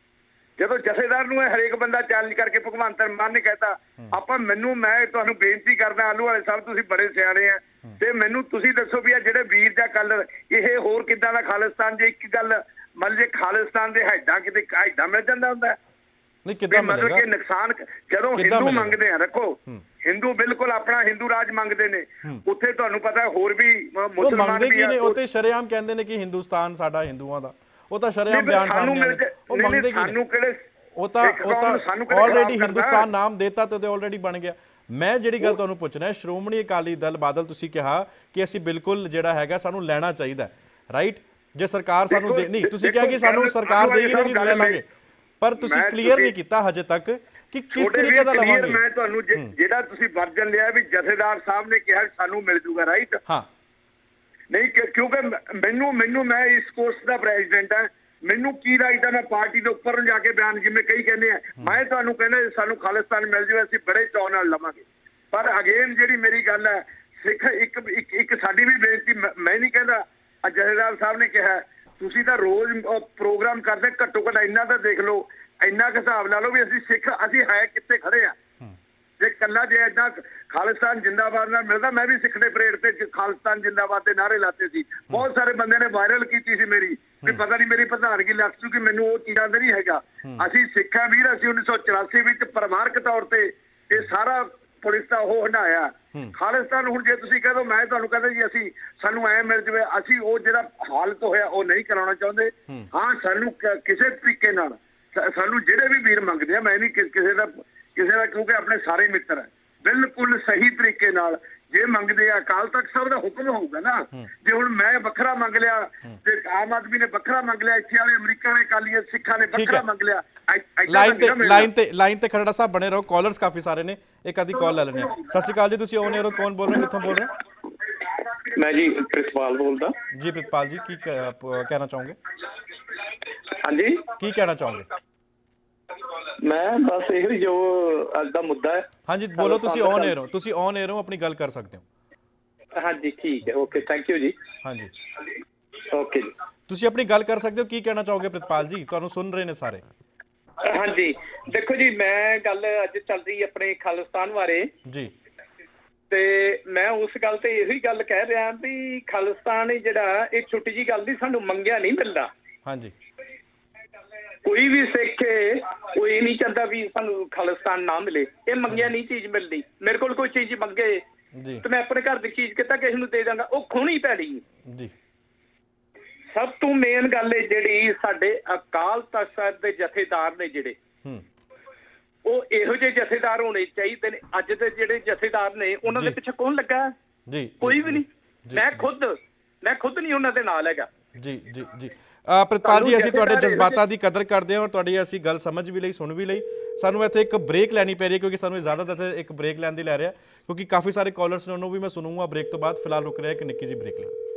ਜਦੋਂ ਜਥੇਦਾਰ ਨੂੰ ਇਹ ਹਰੇਕ ਬੰਦਾ ਚੈਲੰਜ ਕਰਕੇ ਭਗਵੰਤ ਮਾਨ ਨੇ ਕਹਿਤਾ, ਆਪਾਂ ਮੈਨੂੰ ਮੈਂ ਤੁਹਾਨੂੰ ਬੇਨਤੀ ਕਰਦਾ ਆਲੂਵਾਲੇ ਸਾਹਿਬ, ਤੁਸੀਂ ਬੜੇ ਸਿਆਣੇ ਆ ਤੇ ਮੈਨੂੰ ਤੁਸੀਂ ਦੱਸੋ ਵੀ ਆ ਜਿਹੜੇ ਵੀਰ ਜਾਂ ਕੱਲ ਇਹ ਹੋਰ ਕਿੱਦਾਂ ਦਾ ਖਾਲਿਸਤਾਨ, ਜੇ ਇੱਕ ਗੱਲ ਮਤਲਬ ਜੇ ਖਾਲਿਸਤਾਨ ਦੇ ਹੈਡਾਂ ਕਿਤੇ ਹੈਡਾਂ ਮਿਲ ਜਾਂਦਾ ਹੁੰਦਾ ਨਹੀਂ ਕਿੱਦਾਂ ਮਤਲਬ ਕਿ ਨੁਕਸਾਨ ਜਦੋਂ ਹਿੰਦੂ ਮੰਗਦੇ ਆ, ਰੱਖੋ ਹਿੰਦੂ ਬਿਲਕੁਲ ਆਪਣਾ ਹਿੰਦੂ ਰਾਜ ਮੰਗਦੇ ਨੇ, ਉੱਥੇ ਤੁਹਾਨੂੰ ਪਤਾ ਹੋਰ ਵੀ ਮੁਸਲਮਾਨ ਵੀ ਆ, ਉਹ ਤੇ ਸ਼ਰੇਆਮ ਕਹਿੰਦੇ ਨੇ ਕਿ ਹਿੰਦੁਸਤਾਨ ਸਾਡਾ ਹਿੰਦੂਆਂ ਦਾ, ਉਹ ਤਾਂ ਸ਼ਰੇਆਮ ਬਿਆਨ ਸਾਹਮਣੇ ਉਹ ਮੰਗਦੇ ਕੀ ਨੇ? ਉਹ ਤਾਂ ਉਹ ਤਾਂ ਆਲਰੇਡੀ ਹਿੰਦੁਸਤਾਨ ਨਾਮ ਦੇਤਾ ਤੇ ਆਲਰੇਡੀ ਬਣ ਗਿਆ। ਮੈਂ ਜਿਹੜੀ ਗੱਲ ਤੁਹਾਨੂੰ ਪੁੱਛਣਾ, ਸ਼੍ਰੋਮਣੀ ਅਕਾਲੀ ਦਲ ਬਾਦਲ ਤੁਸੀਂ ਕਿਹਾ ਕਿ ਅਸੀਂ ਬਿਲਕੁਲ ਜਿਹੜਾ ਹੈਗਾ ਸਾਨੂੰ ਲੈਣਾ ਚਾਹੀਦਾ, ਰਾਈਟ? ਜੇ ਸਰਕਾਰ ਸਾਨੂੰ ਨਹੀਂ, ਤੁਸੀਂ ਕਿਹਾ ਕਿ ਸਾਨੂੰ ਸਰਕਾਰ ਦੇਗੀ ਤਾਂ ਅਸੀਂ ਲੈ ਲਾਂਗੇ, ਪਰ ਤੁਸੀਂ ਕਲੀਅਰ ਨਹੀਂ ਕੀਤਾ ਹਜੇ ਤੱਕ ਕਿ ਕਿਸ ਤਰੀਕੇ ਦਾ ਲਵਾਂਗੇ। ਮੈਂ ਤੁਹਾਨੂੰ ਜਿਹੜਾ ਤੁਸੀਂ ਵਰਜਨ ਲਿਆ ਵੀ ਜਥੇਦਾਰ ਸਾਹਿਬ ਨੇ ਕਿਹਾ ਸਾਨੂੰ ਮਿਲ ਜੂਗਾ, ਰਾਈਟ? ਹਾਂ, ਨਹੀਂ ਕਿਉਂਕਿ ਮੈਨੂੰ ਮੈਨੂੰ ਮੈਂ ਇਸ ਕੋਰਸ ਦਾ ਪ੍ਰੈਜ਼ੀਡੈਂਟ ਹਾਂ, ਮੈਨੂੰ ਕੀ ਰਾਈਟ ਹੈ ਮੈਂ ਪਾਰਟੀ ਦੇ ਉੱਪਰ ਨੂੰ ਜਾ ਕੇ ਬਿਆਨ, ਜਿਵੇਂ ਕਈ ਕਹਿੰਦੇ ਆ, ਮੈਂ ਤੁਹਾਨੂੰ ਕਹਿੰਦਾ ਸਾਨੂੰ ਖਾਲਿਸਤਾਨ ਮਿਲ ਜਾਵੇ ਅਸੀਂ ਬੜੇ ਚਾਅ ਨਾਲ ਲਵਾਂਗੇ। ਪਰ ਅਗੇਨ ਜਿਹੜੀ ਮੇਰੀ ਗੱਲ ਹੈ, ਸਿੱਖ ਇੱਕ ਇੱਕ ਸਾਡੀ ਵੀ ਬੇਨਤੀ, ਮੈਂ ਨਹੀਂ ਕਹਿੰਦਾ, ਜਥੇਦਾਰ ਸਾਹਿਬ ਨੇ ਕਿਹਾ ਤੁਸੀਂ ਤਾਂ ਰੋਜ਼ ਪ੍ਰੋਗਰਾਮ ਕਰਦੇ, ਘੱਟੋ ਘੱਟ ਇੰਨਾ ਤਾਂ ਦੇਖ ਲਓ, ਇੰਨਾ ਕੁ ਹਿਸਾਬ ਲਾ ਲਓ ਵੀ ਅਸੀਂ ਸਿੱਖ ਅਸੀਂ ਹੈ ਕਿੱਥੇ ਖੜੇ ਆ। ਜੇ ਕੱਲਾ ਜੇ ਏਦਾਂ ਖਾਲਿਸਤਾਨ ਜਿੰਦਾਬਾਦ ਨਾਲ ਮਿਲਦਾ, ਮੈਂ ਵੀ ਸਿੱਖ ਦੇ ਪਰੇਡ ਤੇ ਖਾਲਿਸਤਾਨ ਜਿੰਦਾਬਾਦ ਦੇ ਨਾਅਰੇ ਲਾਤੇ ਸੀ, ਬਹੁਤ ਸਾਰੇ ਬੰਦੇ ਨੇ ਵਾਇਰਲ ਕੀਤੀ ਸੀ ਮੇਰੀ ਵੀ ਪਤਾ ਨਹੀਂ ਮੇਰੀ ਪ੍ਰਧਾਨਗੀ ਲੱਗ ਚੁੱਕੀ, ਮੈਨੂੰ ਉਹ ਚੀਜ਼ਾਂ ਦਾ ਨਹੀਂ ਹੈਗਾ। ਅਸੀਂ ਸਿੱਖਾਂ ਵੀਰ, ਅਸੀਂ ਉੱਨੀ ਸੌ ਚੁਰਾਸੀ ਵਿੱਚ ਪਰਿਵਾਰਕ ਤੌਰ ਤੇ ਇਹ ਸਾਰਾ ਪੁਲਿਸ ਦਾ ਉਹ ਹੰਡਾਇਆ ਖਾਲਿਸਤਾਨ। ਹੁਣ ਜੇ ਤੁਸੀਂ ਕਹੋ ਮੈਂ ਤੁਹਾਨੂੰ ਕਹਿੰਦਾ ਜੀ ਅਸੀਂ ਸਾਨੂੰ ਐ ਮਿਲ ਜਵੇ, ਅਸੀਂ ਉਹ ਜਿਹੜਾ ਹਾਲਤ ਹੋਇਆ ਉਹ ਨਹੀਂ ਕਰਾਉਣਾ ਚਾਹੁੰਦੇ। ਹਾਂ, ਸਾਨੂੰ ਕਿਸੇ ਤਰੀਕੇ ਨਾਲ ਸਾਨੂੰ ਜਿਹੜੇ ਵੀ ਵੀਰ ਮੰਗਦੇ ਆ, ਮੈਂ ਨਹੀਂ ਕਿਸੇ ਦਾ ਕਿਸੇ ਦਾ ਕਿਉਂਕਿ ਆਪਣੇ ਸਾਰੇ ਮਿੱਤਰ ਹੈ, ਬਿਲਕੁਲ ਸਹੀ ਤਰੀਕੇ ਨਾਲ ਜੇ ਮੰਗਦੇ ਆ, ਅਕਾਲ ਤਖਤ ਸਾਹਿਬ ਦਾ ਹੁਕਮ ਹੋਊਗਾ ਨਾ। ਜੇ ਹੁਣ ਮੈਂ ਵੱਖਰਾ ਮੰਗ ਲਿਆ ਤੇ ਆਮ ਆਦਮੀ ਨੇ ਵੱਖਰਾ ਮੰਗ ਲਿਆ, ਇੱਥੇ ਵਾਲੇ ਅਮਰੀਕਾ ਵਾਲੇ ਅਕਾਲੀ ਸਿੱਖਾਂ ਨੇ ਵੱਖਰਾ ਮੰਗ ਲਿਆ, ਲਾਈਨ ਤੇ ਲਾਈਨ ਤੇ ਲਾਈਨ ਤੇ ਖਰੜਾ ਸਾਹਿਬ ਬਣੇ ਰਹੋ, ਕਾਲਰਸ ਕਾਫੀ ਸਾਰੇ ਨੇ, ਇੱਕ ਆਦੀ ਕਾਲ ਲੈ ਲੈਣੇ ਆ। ਸਤਿ ਸ਼੍ਰੀ ਅਕਾਲ ਜੀ, ਤੁਸੀਂ ਆਨ 에ਅਰ ਹੋ, ਕੌਣ ਬੋਲ ਰਹੇ, ਕਿੱਥੋਂ ਬੋਲ ਰਹੇ? ਮੈਂ ਜੀ ਪ੍ਰਿਤਪਾਲ ਬੋਲਦਾ ਜੀ। ਪ੍ਰਿਤਪਾਲ ਜੀ ਕੀ ਕਹਿਣਾ ਚਾਹੋਗੇ? ਹਾਂਜੀ, ਕੀ ਕਹਿਣਾ ਚਾਹੋਗੇ? ਮੈਂ ਬਸ ਇਹੋ ਜੋ ਅੱਜ ਦਾ ਮੁੱਦਾ ਹੈ। ਹਾਂਜੀ ਬੋਲੋ, ਤੁਸੀਂ ਆਨ 에ਅਰ ਹੋ, ਤੁਸੀਂ ਆਨ 에ਅਰ ਹੋ, ਆਪਣੀ ਗੱਲ ਕਰ ਸਕਦੇ ਹੋ। ਹਾਂਜੀ ਠੀਕ ਹੈ, ਓਕੇ, ਥੈਂਕ ਯੂ ਜੀ। ਹਾਂਜੀ ਓਕੇ ਜੀ, ਤੁਸੀਂ ਆਪਣੀ ਗੱਲ ਕਰ ਸਕਦੇ ਹੋ। ਕੀ ਕਹਿਣਾ ਚਾਹੋਗੇ ਪ੍ਰਿਤਪਾਲ ਜੀ? ਤੁਹਾਨੂੰ ਸੁਣ ਰਹੇ ਨੇ ਸਾਰੇ। ਹਾਂਜੀ ਦੇਖੋ ਜੀ, ਮੈਂ ਗੱਲ ਅੱਜ ਚੱਲ ਰਹੀ ਆਪਣੇ ਖਾਲਿਸਤਾਨ ਬਾਰੇ ਜੀ, ਤੇ ਮੈਂ ਉਸ ਗੱਲ ਤੇ ਇਹੀ ਗੱਲ ਕਹਿ ਰਿਹਾ ਵੀ ਖਾਲਿਸਤਾਨ ਹੀ ਜਿਹੜਾ ਇਹ ਛੋਟੀ ਜੀ ਗੱਲ ਦੀ ਸਾਨੂੰ ਮੰਗਿਆ ਨਹੀਂ ਮਿਲਦਾ। ਹਾਂਜੀ, ਕੋਈ ਵੀ ਸਿੱਖ ਉਹ ਇਹ ਨਹੀਂ ਚਾਹੁੰਦਾ ਵੀ ਸਾਨੂੰ ਖਾਲਿਸਤਾਨ ਨਾ ਮਿਲੇ, ਇਹ ਮੰਗਿਆ ਨਹੀਂ ਚੀਜ਼ ਮਿਲਦੀ। ਮੇਰੇ ਕੋਲ ਕੋਈ ਚੀਜ਼ ਮੰਗੇ ਤੇ ਮੈਂ ਆਪਣੇ ਘਰ ਦੀ ਚੀਜ਼ ਕਿਤਾ ਕਿਸੇ ਨੂੰ ਦੇ ਦਾਂਗਾ, ਉਹ ਖੋਣੀ ਪੈਣੀ ਜੀ। ਸਭ ਤੋਂ ਮੇਨ ਗੱਲ ਹੈ ਜਿਹੜੀ ਸਾਡੇ ਅਕਾਲ ਤਖ਼ਤ ਸਾਹਿਬ ਦੇ ਜਥੇਦਾਰ ਨੇ ਜਿਹੜੇ ਉਹ ਇਹੋ ਜਿਹੇ ਜਥੇਦਾਰ ਹੋਣੇ ਚਾਹੀਦੇ ਨੇ। ਅੱਜ ਦੇ ਜਿਹੜੇ ਜਥੇਦਾਰ ਨੇ ਉਹਨਾਂ ਦੇ ਪਿੱਛੇ ਕੌਣ ਲੱਗਾ ਜੀ? ਕੋਈ ਵੀ ਨਹੀਂ। ਮੈਂ ਖੁਦ ਮੈਂ ਖੁਦ ਨਹੀਂ ਉਹਨਾਂ ਦੇ ਨਾਲ ਹੈਗਾ। ਜੀ ਜੀ ਜੀ ਪ੍ਰਿਤਪਾਲ ਜੀ, ਅਸੀਂ ਤੁਹਾਡੇ ਜਜ਼ਬਾਤਾਂ ਦੀ ਕਦਰ ਕਰਦੇ ਹਾਂ ਔਰ ਤੁਹਾਡੀ ਅਸੀਂ ਗੱਲ ਸਮਝ ਵੀ ਲਈ, ਸੁਣ ਵੀ ਲਈ। ਸਾਨੂੰ ਇੱਥੇ ਇੱਕ ਬ੍ਰੇਕ ਲੈਣੀ ਪੈ ਰਹੀ ਹੈ ਕਿਉਂਕਿ ਸਾਨੂੰ ਜ਼ਿਆਦਾ ਇੱਥੇ ਇੱਕ ਬ੍ਰੇਕ ਲੈਣ ਦੀ ਲੈ ਰਿਹਾ ਕਿਉਂਕਿ ਕਾਫੀ ਸਾਰੇ ਕਾਲਰਸ ਨੇ, ਉਹਨੂੰ ਵੀ ਮੈਂ ਸੁਣੂੰਗਾ ਬ੍ਰੇਕ ਤੋਂ ਬਾਅਦ। ਫਿਲਹਾਲ ਰੁਕ ਰਿਹਾ ਇੱਕ ਨਿੱਕੀ ਜਿਹੀ ਬ੍ਰੇਕ ਲਈ।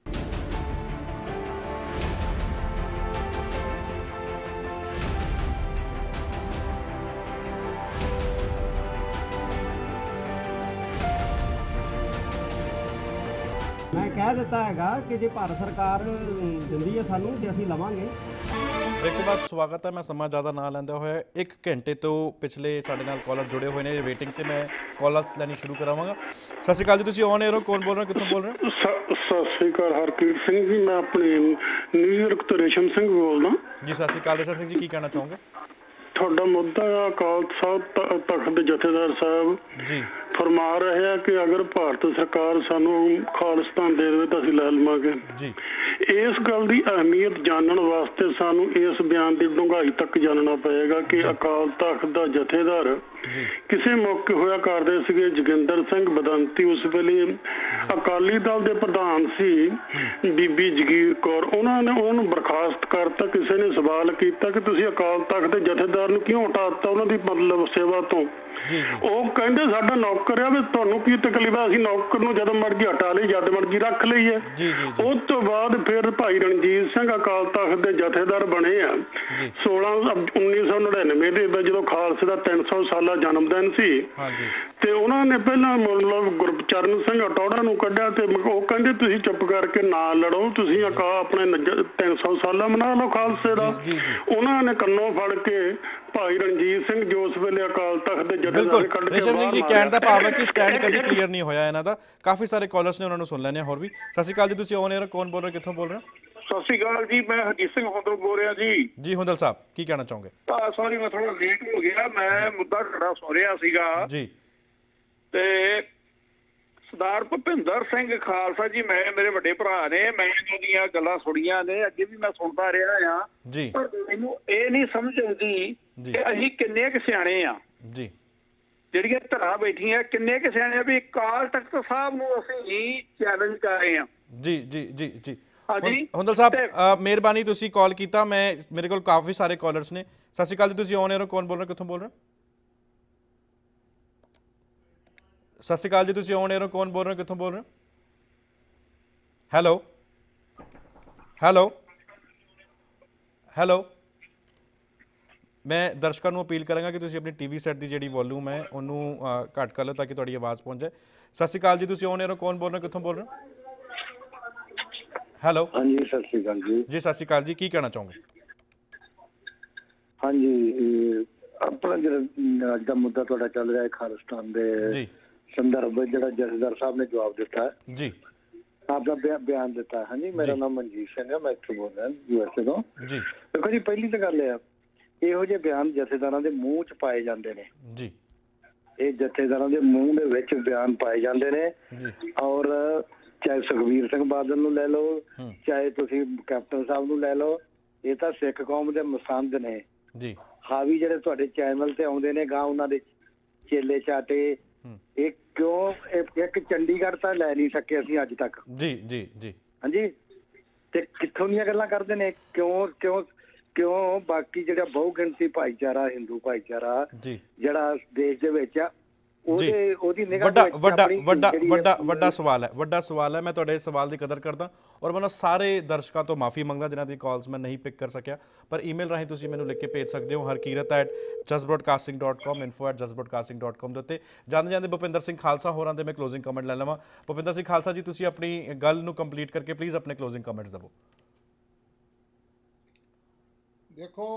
ਮੈਂ ਕਹਿ ਦਿੱਤਾ ਹੈਗਾ ਕਿ ਜੇ ਭਾਰਤ ਸਰਕਾਰ ਦਿੰਦੀ ਹੈ ਸਾਨੂੰ ਤੇ ਅਸੀਂ ਲਵਾਂਗੇ। ਬ੍ਰੇਕ ਤੋਂ ਬਾਅਦ ਸਵਾਗਤ ਹੈ। ਮੈਂ ਸਮਾਂ ਜ਼ਿਆਦਾ ਨਾ ਲੈਂਦਾ ਹੋਇਆ ਇੱਕ ਘੰਟੇ ਤੋਂ ਪਿਛਲੇ ਸਾਡੇ ਨਾਲ ਕਾਲਰ ਜੁੜੇ ਹੋਏ ਨੇ ਵੇਟਿੰਗ ਤੇ, ਮੈਂ ਕਾਲਰਸ ਲੈਣੀ ਸ਼ੁਰੂ ਕਰਾਵਾਂਗਾ। ਸਤਿ ਸ਼੍ਰੀ ਅਕਾਲ ਜੀ, ਤੁਸੀਂ ਔਨ ਏਅਰ ਹੋ, ਕੌਣ ਬੋਲ ਰਹੇ ਹੋ, ਕਿੱਥੋਂ ਬੋਲ ਰਹੇ ਹੋ? ਸਤਿ ਸ਼੍ਰੀ ਅਕਾਲ, ਹਰਕੀਰਤ ਸਿੰਘ ਜੀ, ਮੈਂ ਆਪਣੇ ਨਿਊਯਾਰਕ ਤੋਂ ਰੇਸ਼ਮ ਸਿੰਘ ਬੋਲਦਾ ਜੀ। ਸਤਿ ਸ਼੍ਰੀ ਅਕਾਲ ਰੇਸ਼ਮ ਸਿੰਘ ਜੀ, ਕੀ ਕਹਿਣਾ ਚਾਹੋਗੇ? ਤੁਹਾਡਾ ਮੁੱਦਾ ਅਕਾਲ ਸਾਹਿਬ ਤਖਤ ਦੇ ਜਥੇਦਾਰ ਸਾਹਿਬ ਜੀ ਫਰਮਾ ਰਹੇ ਆ ਕਿ ਅਗਰ ਭਾਰਤ ਸਰਕਾਰ ਸਾਨੂੰ ਖਾਲਿਸਤਾਨ ਦੇ ਦੇਵੇ ਤਾਂ ਅਸੀਂ ਲੈ ਲਵਾਂਗੇ ਜੀ। ਇਸ ਗੱਲ ਦੀ ਅਹਿਮੀਅਤ ਜਾਣਨ ਵਾਸਤੇ ਸਾਨੂੰ ਇਸ ਬਿਆਨ ਦੀ ਡੂੰਘਾਈ ਤੱਕ ਜਾਣਨਾ ਪਏਗਾ ਕਿ ਅਕਾਲ ਤਖਤ ਦਾ ਜਥੇਦਾਰ ਕਿਸੇ ਮੌਕੇ ਹੋਇਆ ਕਰਦੇ ਸੀਗੇ ਜੋਗਿੰਦਰ ਸਿੰਘ ਬਦੰਤੀ, ਉਸ ਵੇਲੇ ਅਕਾਲੀ ਦਲ ਦੇ ਪ੍ਰਧਾਨ ਸੀ ਬੀਬੀ ਜਗੀਰ ਕੌਰ, ਉਹਨਾਂ ਨੇ ਉਹਨੂੰ ਬਰਖਾਸਤ ਕਰਤਾ। ਕਿਸੇ ਨੇ ਸਵਾਲ ਕੀਤਾ ਕਿ ਤੁਸੀਂ ਅਕਾਲ ਤਖਤ ਦੇ ਜਥੇਦਾਰ ਨੂੰ ਕਿਉਂ ਹਟਾ ਦਿੱਤਾ ਉਹਨਾਂ ਦੀ ਮਤਲਬ ਸੇਵਾ ਤੋਂ? ਉਹ ਕਹਿੰਦੇ ਸਾਡਾ ਨੌਕਰ ਆ, ਵੀ ਤੁਹਾਨੂੰ ਕੀ ਤਕਲੀਫ ਆ, ਅਸੀਂ ਨੌਕਰ ਨੂੰ ਜਦੋਂ ਮਰਜ਼ੀ ਹਟਾ ਲਈ, ਜਦ ਮਰਜ਼ੀ ਰੱਖ ਲਈਏ। ਉਸ ਤੋਂ ਬਾਅਦ ਫਿਰ ਭਾਈ ਰਣਜੀਤ ਸਿੰਘ ਅਕਾਲ ਤਖਤ ਦੇ ਜਥੇਦਾਰ ਬਣੇ ਆ ਸੋਲਾਂ ਉੱਨੀ ਸੌ ਨੜਿਨਵੇਂ ਦੇ ਵਿੱਚ, ਜਦੋਂ ਖਾਲਸੇ ਦਾ ਤਿੰਨ ਸੌ ਸਾਲਾ ਜਨਮ ਦਿਨ ਸੀ ਤੇ ਉਹਨਾਂ ਨੇ ਪਹਿਲਾਂ ਮਤਲਬ ਗੁਰਚਰਨ ਸਿੰਘ ਅਟੌੜਾ ਨੂੰ ਕੱਢਿਆ ਤੇ ਉਹ ਕਹਿੰਦੇ ਤੁਸੀਂ ਚੁੱਪ ਕਰਕੇ ਨਾ ਲੜੋ, ਤੁਸੀਂ ਅਕਾ ਆਪਣੇ ਤਿੰਨ ਸੌ ਸਾਲਾ ਮਨਾ ਲਓ ਖਾਲਸੇ ਦਾ। ਉਹਨਾਂ ਨੇ ਕੰਨੋਂ ਫੜ ਕੇ ਭਾਈ ਰਣਜੀਤ ਸਿੰਘ ਜੋ ਉਸ ਵੇਲੇ ਅਕਾਲ ਤਖਤ ਦੇ ਜਥੇਦਾਰ ਕੱਢ ਕੇ ਰੇਸ਼ਮ ਸਿੰਘ ਜੀ, ਕਹਿਣ ਦਾ ਭਾਵ ਹੈ ਕਿ ਸਟੈਂਡ ਕਦੀ ਕਲੀਅਰ ਨਹੀਂ ਹੋਇਆ ਇਹਨਾਂ ਦਾ। ਕਾਫੀ ਸਾਰੇ ਕਾਲਰਸ ਨੇ, ਉਹਨਾਂ ਨੂੰ ਸੁਣ ਲੈਣੇ ਹੋਰ ਵੀ। ਸਤਿ ਸ਼੍ਰੀ ਅਕਾਲ ਜੀ, ਤੁਸੀਂ ਔਨ ਏਅਰ, ਕੌਣ ਬੋਲ ਰਹੇ, ਕਿੱਥੋਂ ਬੋਲ ਰਹੇ ਹੋ? ਸਤਿ ਸ਼੍ਰੀ ਅਕਾਲ ਜੀ, ਮੈਂ ਹਰਜੀਤ ਸਿੰਘ ਹੁੰਦਲ ਬੋਲ ਰਿਹਾ ਜੀ। ਜੀ ਹੁੰਦਲ ਸਾਹਿਬ, ਕੀ ਕਹਿਣਾ ਚਾਹੋਗੇ? ਸੌਰੀ ਮੈਂ ਥੋੜਾ ਲੇਟ ਹੋ ਗਿਆ, ਮੈਂ ਮੁੱਦਾ ਤੁਹਾਡਾ ਸੁਣ ਰਿਹਾ ਸੀਗਾ ਜੀ। ਤੇ ਸਰਦਾਰ ਭੁਪਿੰਦਰ ਸਿੰਘ ਖਾਲਸਾ ਜੀ, ਮੈਂ ਮੇਰੇ ਵੱਡੇ ਭਰਾ ਨੇ, ਮੈਂ ਇਹਨਾਂ ਦੀਆਂ ਗੱਲਾਂ ਸੁਣੀਆਂ ਨੇ, ਅੱਗੇ ਵੀ ਮੈਂ ਸੁਣਦਾ ਰਿਹਾ ਆ ਜੀ। ਪਰ ਮੈਨੂੰ ਇਹ ਨਹੀਂ ਸਮਝ ਆਉਂਦੀ ਕਿ ਅਸੀਂ ਕਿੰਨੇ ਕੁ ਸਿਆਣੇ ਆ ਜੀ, ਜਿਹੜੀਆਂ ਧਰਾਂ ਬੈਠੀਆਂ ਕਿੰਨੇ ਕੁ ਸਿਆਣੇ ਆ ਵੀ ਅਕਾਲ ਤਖਤ ਸਾਹਿਬ ਨੂੰ ਅਸੀਂ ਹੀ ਚੈਲੰਜ ਕਰ ਰਹੇ ਆ। ਜੀ ਜੀ ਜੀ ਜੀ ਹੁੰਦਲ ਸਾਹਿਬ, ਮਿਹਰਬਾਨੀ ਤੁਸੀਂ ਕਾਲ ਕੀਤਾ। ਮੈਂ ਮੇਰੇ ਕੋਲ ਕਾਫੀ ਸਾਰੇ ਕਾਲਰਸ ਨੇ। ਸਤਿ ਸ਼੍ਰੀ ਅਕਾਲ ਜੀ, ਤੁਸੀਂ ਔਨ ਏਅਰ, ਕੌਣ ਬੋਲ ਰਹੇ, ਕਿੱਥੋਂ ਬੋਲ ਰਹੇ? ਸਤਿ ਸ਼੍ਰੀ ਅਕਾਲ ਜੀ, ਤੁਸੀਂ ਔਨ ਏਅਰ, ਕੌਣ ਬੋਲ ਰਹੇ, ਕਿੱਥੋਂ ਬੋਲ ਰਹੇ? ਹੈਲੋ ਹੈਲੋ ਹੈਲੋ ਮੈਂ ਦਰਸ਼ਕਾਂ ਨੂੰ ਅਪੀਲ ਕਰਾਂਗਾ ਕਿ ਤੁਸੀਂ ਆਪਣੀ ਟੀਵੀ ਸੈੱਟ ਦੀ ਜਿਹੜੀ ਵੋਲੂਮ ਹੈ ਉਹਨੂੰ ਘੱਟ ਕਰ ਲਓ ਤਾਂ ਕਿ ਤੁਹਾਡੀ ਆਵਾਜ਼ ਪਹੁੰਚ ਜਾਏ। ਸਤਿ ਸ਼੍ਰੀ ਅਕਾਲ ਜੀ, ਤੁਸੀਂ ਔਨ ਏਅਰ, ਕੌਣ ਬੋਲ ਰਹੇ, ਕਿੱਥੋਂ ਬੋਲ ਰਹੇ? ਹੈਲੋ ਹਾਂਜੀ, ਸਤਿ ਸ਼੍ਰੀ ਅਕਾਲ ਜੀ। ਜੀ ਸਤਿ ਸ਼੍ਰੀ ਅਕਾਲ ਜੀ, ਕੀ ਕਹਿਣਾ ਚਾਹੋਗੇ? ਹਾਂਜੀ, ਆਪਣਾ ਜਿਹੜਾ ਅੱਜ ਦਾ ਮੁੱਦਾ ਤੁਹਾਡਾ ਚੱਲ ਰਿਹਾ ਹੈ ਖਾਲਿਸਤਾਨ ਦੇ ਸੰਦਰਭ ਵਿੱਚ, ਜਿਹੜਾ ਜਥੇਦਾਰ ਸਾਹਿਬ ਨੇ ਜਵਾਬ ਦਿੱਤਾ ਹੈ ਜੀ, ਆਪਦਾ ਬਿਆਨ ਦਿੱਤਾ। ਹਾਂਜੀ, ਮੇਰਾ ਨਾਮ ਮਨਜੀਤ ਸਿੰਘ ਹੈ, ਮੈਂ ਇੱਥੋਂ ਬੋਲ ਰਿਹਾ ਯੂ ਐਸ ਏ ਤੋਂ ਜੀ। ਦੇਖੋ ਜੀ, ਪਹਿਲੀ ਤਾਂ ਗੱਲ ਹੈ ਇਹੋ ਜਿਹੇ ਬਿਆਨ ਜਥੇਦਾਰਾਂ ਦੇ ਮੂੰਹ ਚ ਪਾਏ ਜਾਂਦੇ ਨੇ ਜੀ, ਇਹ ਜਥੇਦਾਰਾਂ ਦੇ ਮੂੰਹ ਦੇ ਵਿੱਚ ਬਿਆਨ ਪਾਏ ਜਾਂਦੇ ਨੇ। ਔਰ ਚਾਹੇ ਸੁਖਬੀਰ ਸਿੰਘ ਬਾਦਲ ਨੂੰ ਲੈ ਲਓ, ਚਾਹੇ ਤੁਸੀਂ ਕੈਪਟਨ ਸਾਹਿਬ ਨੂੰ ਲੈ ਲਓ, ਇਹ ਤਾਂ ਸਿੱਖ ਕੌਮ ਦੇ ਮਸੰਦ ਨੇ ਜੀ। ਹਾਵੀ ਜਿਹੜੇ ਤੁਹਾਡੇ ਚੈਨਲ ਤੇ ਆਉਂਦੇ ਨੇ ਗਾਂ, ਉਹਨਾਂ ਦੇ ਚੇਲੇ ਚਾਟੇ, ਇਹ ਕਿਉਂ ਇੱਕ ਚੰਡੀਗੜ੍ਹ ਤਾਂ ਲੈ ਨਹੀਂ ਸਕੇ ਅਸੀਂ ਅੱਜ ਤੱਕ। ਜੀ ਜੀ ਜੀ ਹਾਂਜੀ, ਤੇ ਕਿੱਥੋਂ ਦੀਆਂ ਗੱਲਾਂ ਕਰਦੇ ਨੇ? ਕਿਉਂ ਕਿਉਂ ਕਿਉਂ ਬਾਕੀ ਜਿਹੜਾ ਬਹੁ ਗਿਣਤੀ ਭਾਈਚਾਰਾ, ਹਿੰਦੂ ਭਾਈਚਾਰਾ ਜਿਹੜਾ ਦੇਸ਼ ਦੇ ਵਿੱਚ ਆ, ਉਹਦੇ ਉਹਦੀ ਨਿਗਾਹ ਵੱਡਾ ਵੱਡਾ ਵੱਡਾ ਵੱਡਾ ਵੱਡਾ ਸਵਾਲ ਹੈ ਵੱਡਾ ਸਵਾਲ ਹੈ ਮੈਂ ਤੁਹਾਡੇ ਸਵਾਲ ਦੀ ਕਦਰ ਕਰਦਾ ਔਰ ਮੈਂ ਸਾਰੇ ਦਰਸ਼ਕਾਂ ਤੋਂ ਮਾਫੀ ਮੰਗਦਾ ਜਿਨ੍ਹਾਂ ਦੀ ਕਾਲਸ ਮੈਂ ਨਹੀਂ ਪਿਕ ਕਰ ਸਕਿਆ, ਪਰ ਈਮੇਲ ਰਾਹੀਂ ਤੁਸੀਂ ਮੈਨੂੰ ਲਿਖ ਕੇ ਭੇਜ ਸਕਦੇ ਹੋ Harkirat at Jas broadcasting dot com, info at Jas broadcasting dot com ਦੇ ਉੱਤੇ। ਜਾਂਦੇ ਜਾਂਦੇ ਭੁਪਿੰਦਰ ਸਿੰਘ ਖਾਲਸਾ ਹੋਰਾਂ ਦੇ ਮੈਂ ਕਲੋਜ਼ਿੰਗ ਕਮੈਂਟ ਲੈ ਲਵਾਂ। ਭੁਪਿੰਦਰ ਸਿੰਘ ਖਾਲਸਾ ਜੀ, ਤੁਸੀਂ ਆਪਣੀ ਗੱਲ ਨੂੰ ਕੰਪਲੀਟ ਕਰਕੇ ਪਲੀਜ਼ ਆਪਣੇ ਕਲੋਜ਼ਿੰਗ ਕਮੈਂਟਸ ਦੇਵੋ। ਦੇਖੋ,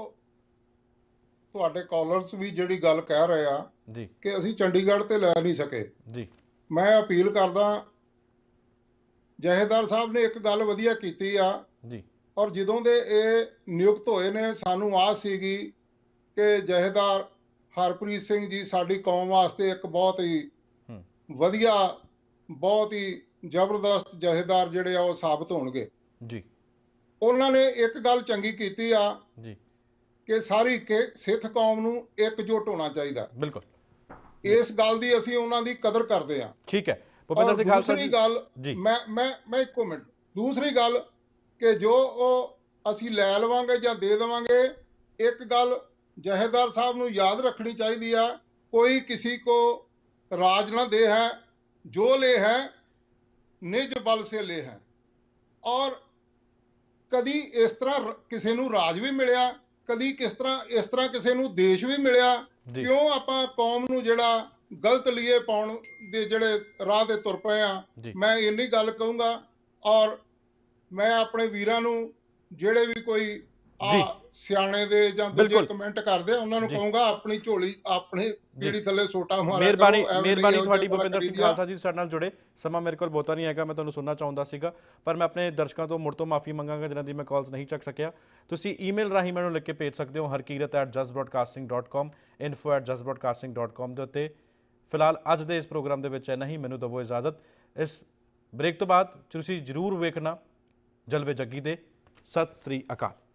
ਤੁਹਾਡੇ ਕਾਲਰਸ ਵੀ ਜਿਹੜੀ ਗੱਲ ਕਹਿ ਰਹੇ ਆ ਜੀ ਕਿ ਅਸੀਂ ਚੰਡੀਗੜ੍ਹ ਤੇ ਲੈ ਨਹੀਂ ਸਕੇ ਜੀ, ਮੈਂ ਅਪੀਲ ਕਰਦਾ, ਜਥੇਦਾਰ ਸਾਹਿਬ ਨੇ ਇੱਕ ਗੱਲ ਵਧੀਆ ਕੀਤੀ ਆ ਜੀ, ਔਰ ਜਦੋਂ ਦੇ ਇਹ ਨਿਯੁਕਤ ਹੋਏ ਨੇ ਸਾਨੂੰ ਆਸ ਸੀਗੀ ਕਿ ਜਥੇਦਾਰ ਹਰਪ੍ਰੀਤ ਸਿੰਘ ਜੀ ਸਾਡੀ ਕੌਮ ਵਾਸਤੇ ਇੱਕ ਬਹੁਤ ਹੀ ਵਧੀਆ, ਬਹੁਤ ਹੀ ਜ਼ਬਰਦਸਤ ਜਥੇਦਾਰ ਜਿਹੜੇ ਆ ਉਹ ਸਾਬਤ ਹੋਣਗੇ ਜੀ। ਉਹਨਾਂ ਨੇ ਇੱਕ ਗੱਲ ਚੰਗੀ ਕੀਤੀ ਆ ਜੀ ਕਿ ਸਾਰੀ ਕਿ ਸਿੱਖ ਕੌਮ ਨੂੰ ਇਕਜੁੱਟ ਹੋਣਾ ਚਾਹੀਦਾ। ਬਿਲਕੁਲ, ਇਸ ਗੱਲ ਦੀ ਅਸੀਂ ਉਹਨਾਂ ਦੀ ਕਦਰ ਕਰਦੇ ਆ। ਠੀਕ ਹੈ ਭੁਪਿੰਦਰ ਸਿੰਘ ਖਾਲਸਾ ਜੀ। ਦੂਸਰੀ ਗੱਲ ਮੈਂ ਮੈਂ ਮੈਂ ਇੱਕੋ ਮਿੰਟ ਦੂਸਰੀ ਗੱਲ ਕਿ ਜੋ ਉਹ ਅਸੀਂ ਲੈ ਲਵਾਂਗੇ ਜਾਂ ਦੇ ਦੇਵਾਂਗੇ, ਇੱਕ ਗੱਲ ਜਥੇਦਾਰ ਸਾਹਿਬ ਨੂੰ ਯਾਦ ਰੱਖਣੀ ਚਾਹੀਦੀ ਆ, ਕੋਈ किसी को राज ना दे है, जो ले है निज बल से ले है। और कदी इस तरह किसी ਨੂੰ ਰਾਜ ਵੀ ਮਿਲਿਆ, ਕਦੀ ਕਿਸ ਤਰ੍ਹਾਂ ਇਸ ਤਰ੍ਹਾਂ ਕਿਸੇ ਨੂੰ ਦੇਸ਼ ਵੀ ਮਿਲਿਆ। ਕਿਉਂ ਆਪਾਂ ਕੌਮ ਨੂੰ ਜਿਹੜਾ ਗਲਤ ਲੀਏ ਪਾਉਣ ਦੇ ਜਿਹੜੇ ਰਾਹ ਤੇ ਤੁਰ ਪਏ ਆ। ਮੈਂ ਇੰਨੀ ਗੱਲ ਕਹੂੰਗਾ ਔਰ ਮੈਂ ਆਪਣੇ ਵੀਰਾਂ ਨੂੰ ਜਿਹੜੇ ਵੀ ਕੋਈ ਆ ਸਿਆਣੇ ਦੇ ਜਾਂ ਦੂਜੇ ਕਮੈਂਟ ਕਰਦੇ ਆ ਉਹਨਾਂ ਨੂੰ ਕਹੂੰਗਾ ਆਪਣੀ ਝੋਲੀ ਆਪਣੀ ਪੀੜੀ ਥੱਲੇ ਸੋਟਾ ਮਾਰਿਆ। ਮਿਹਰਬਾਨੀ ਮਿਹਰਬਾਨੀ ਤੁਹਾਡੀ ਭੁਪਿੰਦਰ ਸਿੰਘ ਖਾਲਸਾ ਜੀ ਸਾਡੇ ਨਾਲ ਜੁੜੇ। ਸਮਾਂ ਮੇਰੇ ਕੋਲ ਬਹੁਤਾ ਨਹੀਂ ਹੈਗਾ, ਮੈਂ ਤੁਹਾਨੂੰ ਸੁਣਨਾ ਚਾਹੁੰਦਾ ਸੀਗਾ ਪਰ ਮੈਂ ਆਪਣੇ ਦਰਸ਼ਕਾਂ ਤੋਂ ਮੁੜ ਤੋਂ ਮਾਫੀ ਮੰਗਾਂਗਾ ਜਿਨ੍ਹਾਂ ਦੀ ਮੈਂ ਕਾਲਸ ਨਹੀਂ ਚੱਕ ਸਕਿਆ। ਤੁਸੀਂ ਈਮੇਲ ਰਾਹੀਂ ਮੈਨੂੰ ਲਿਖ ਕੇ ਭੇਜ ਸਕਦੇ ਹੋ Harkirat at Jas broadcasting dot com, info at Jas broadcasting dot com ਦੇ ਉੱਤੇ। ਫਿਲਹਾਲ ਅੱਜ ਦੇ ਇਸ ਪ੍ਰੋਗਰਾਮ ਦੇ ਵਿੱਚ ਇੰਨਾ ਹੀ, ਮੈਨੂੰ ਦਵੋ ਇਜਾਜ਼ਤ। ਇਸ ਬ੍ਰੇਕ ਤੋਂ ਬਾਅਦ ਤੁਸੀਂ ਜ਼ਰੂਰ ਵੇਖਣਾ ਜਲਵੇ ਜੱਗੀ ਦੇ। ਸਤਿ ਸ੍ਰੀ ਅਕਾਲ।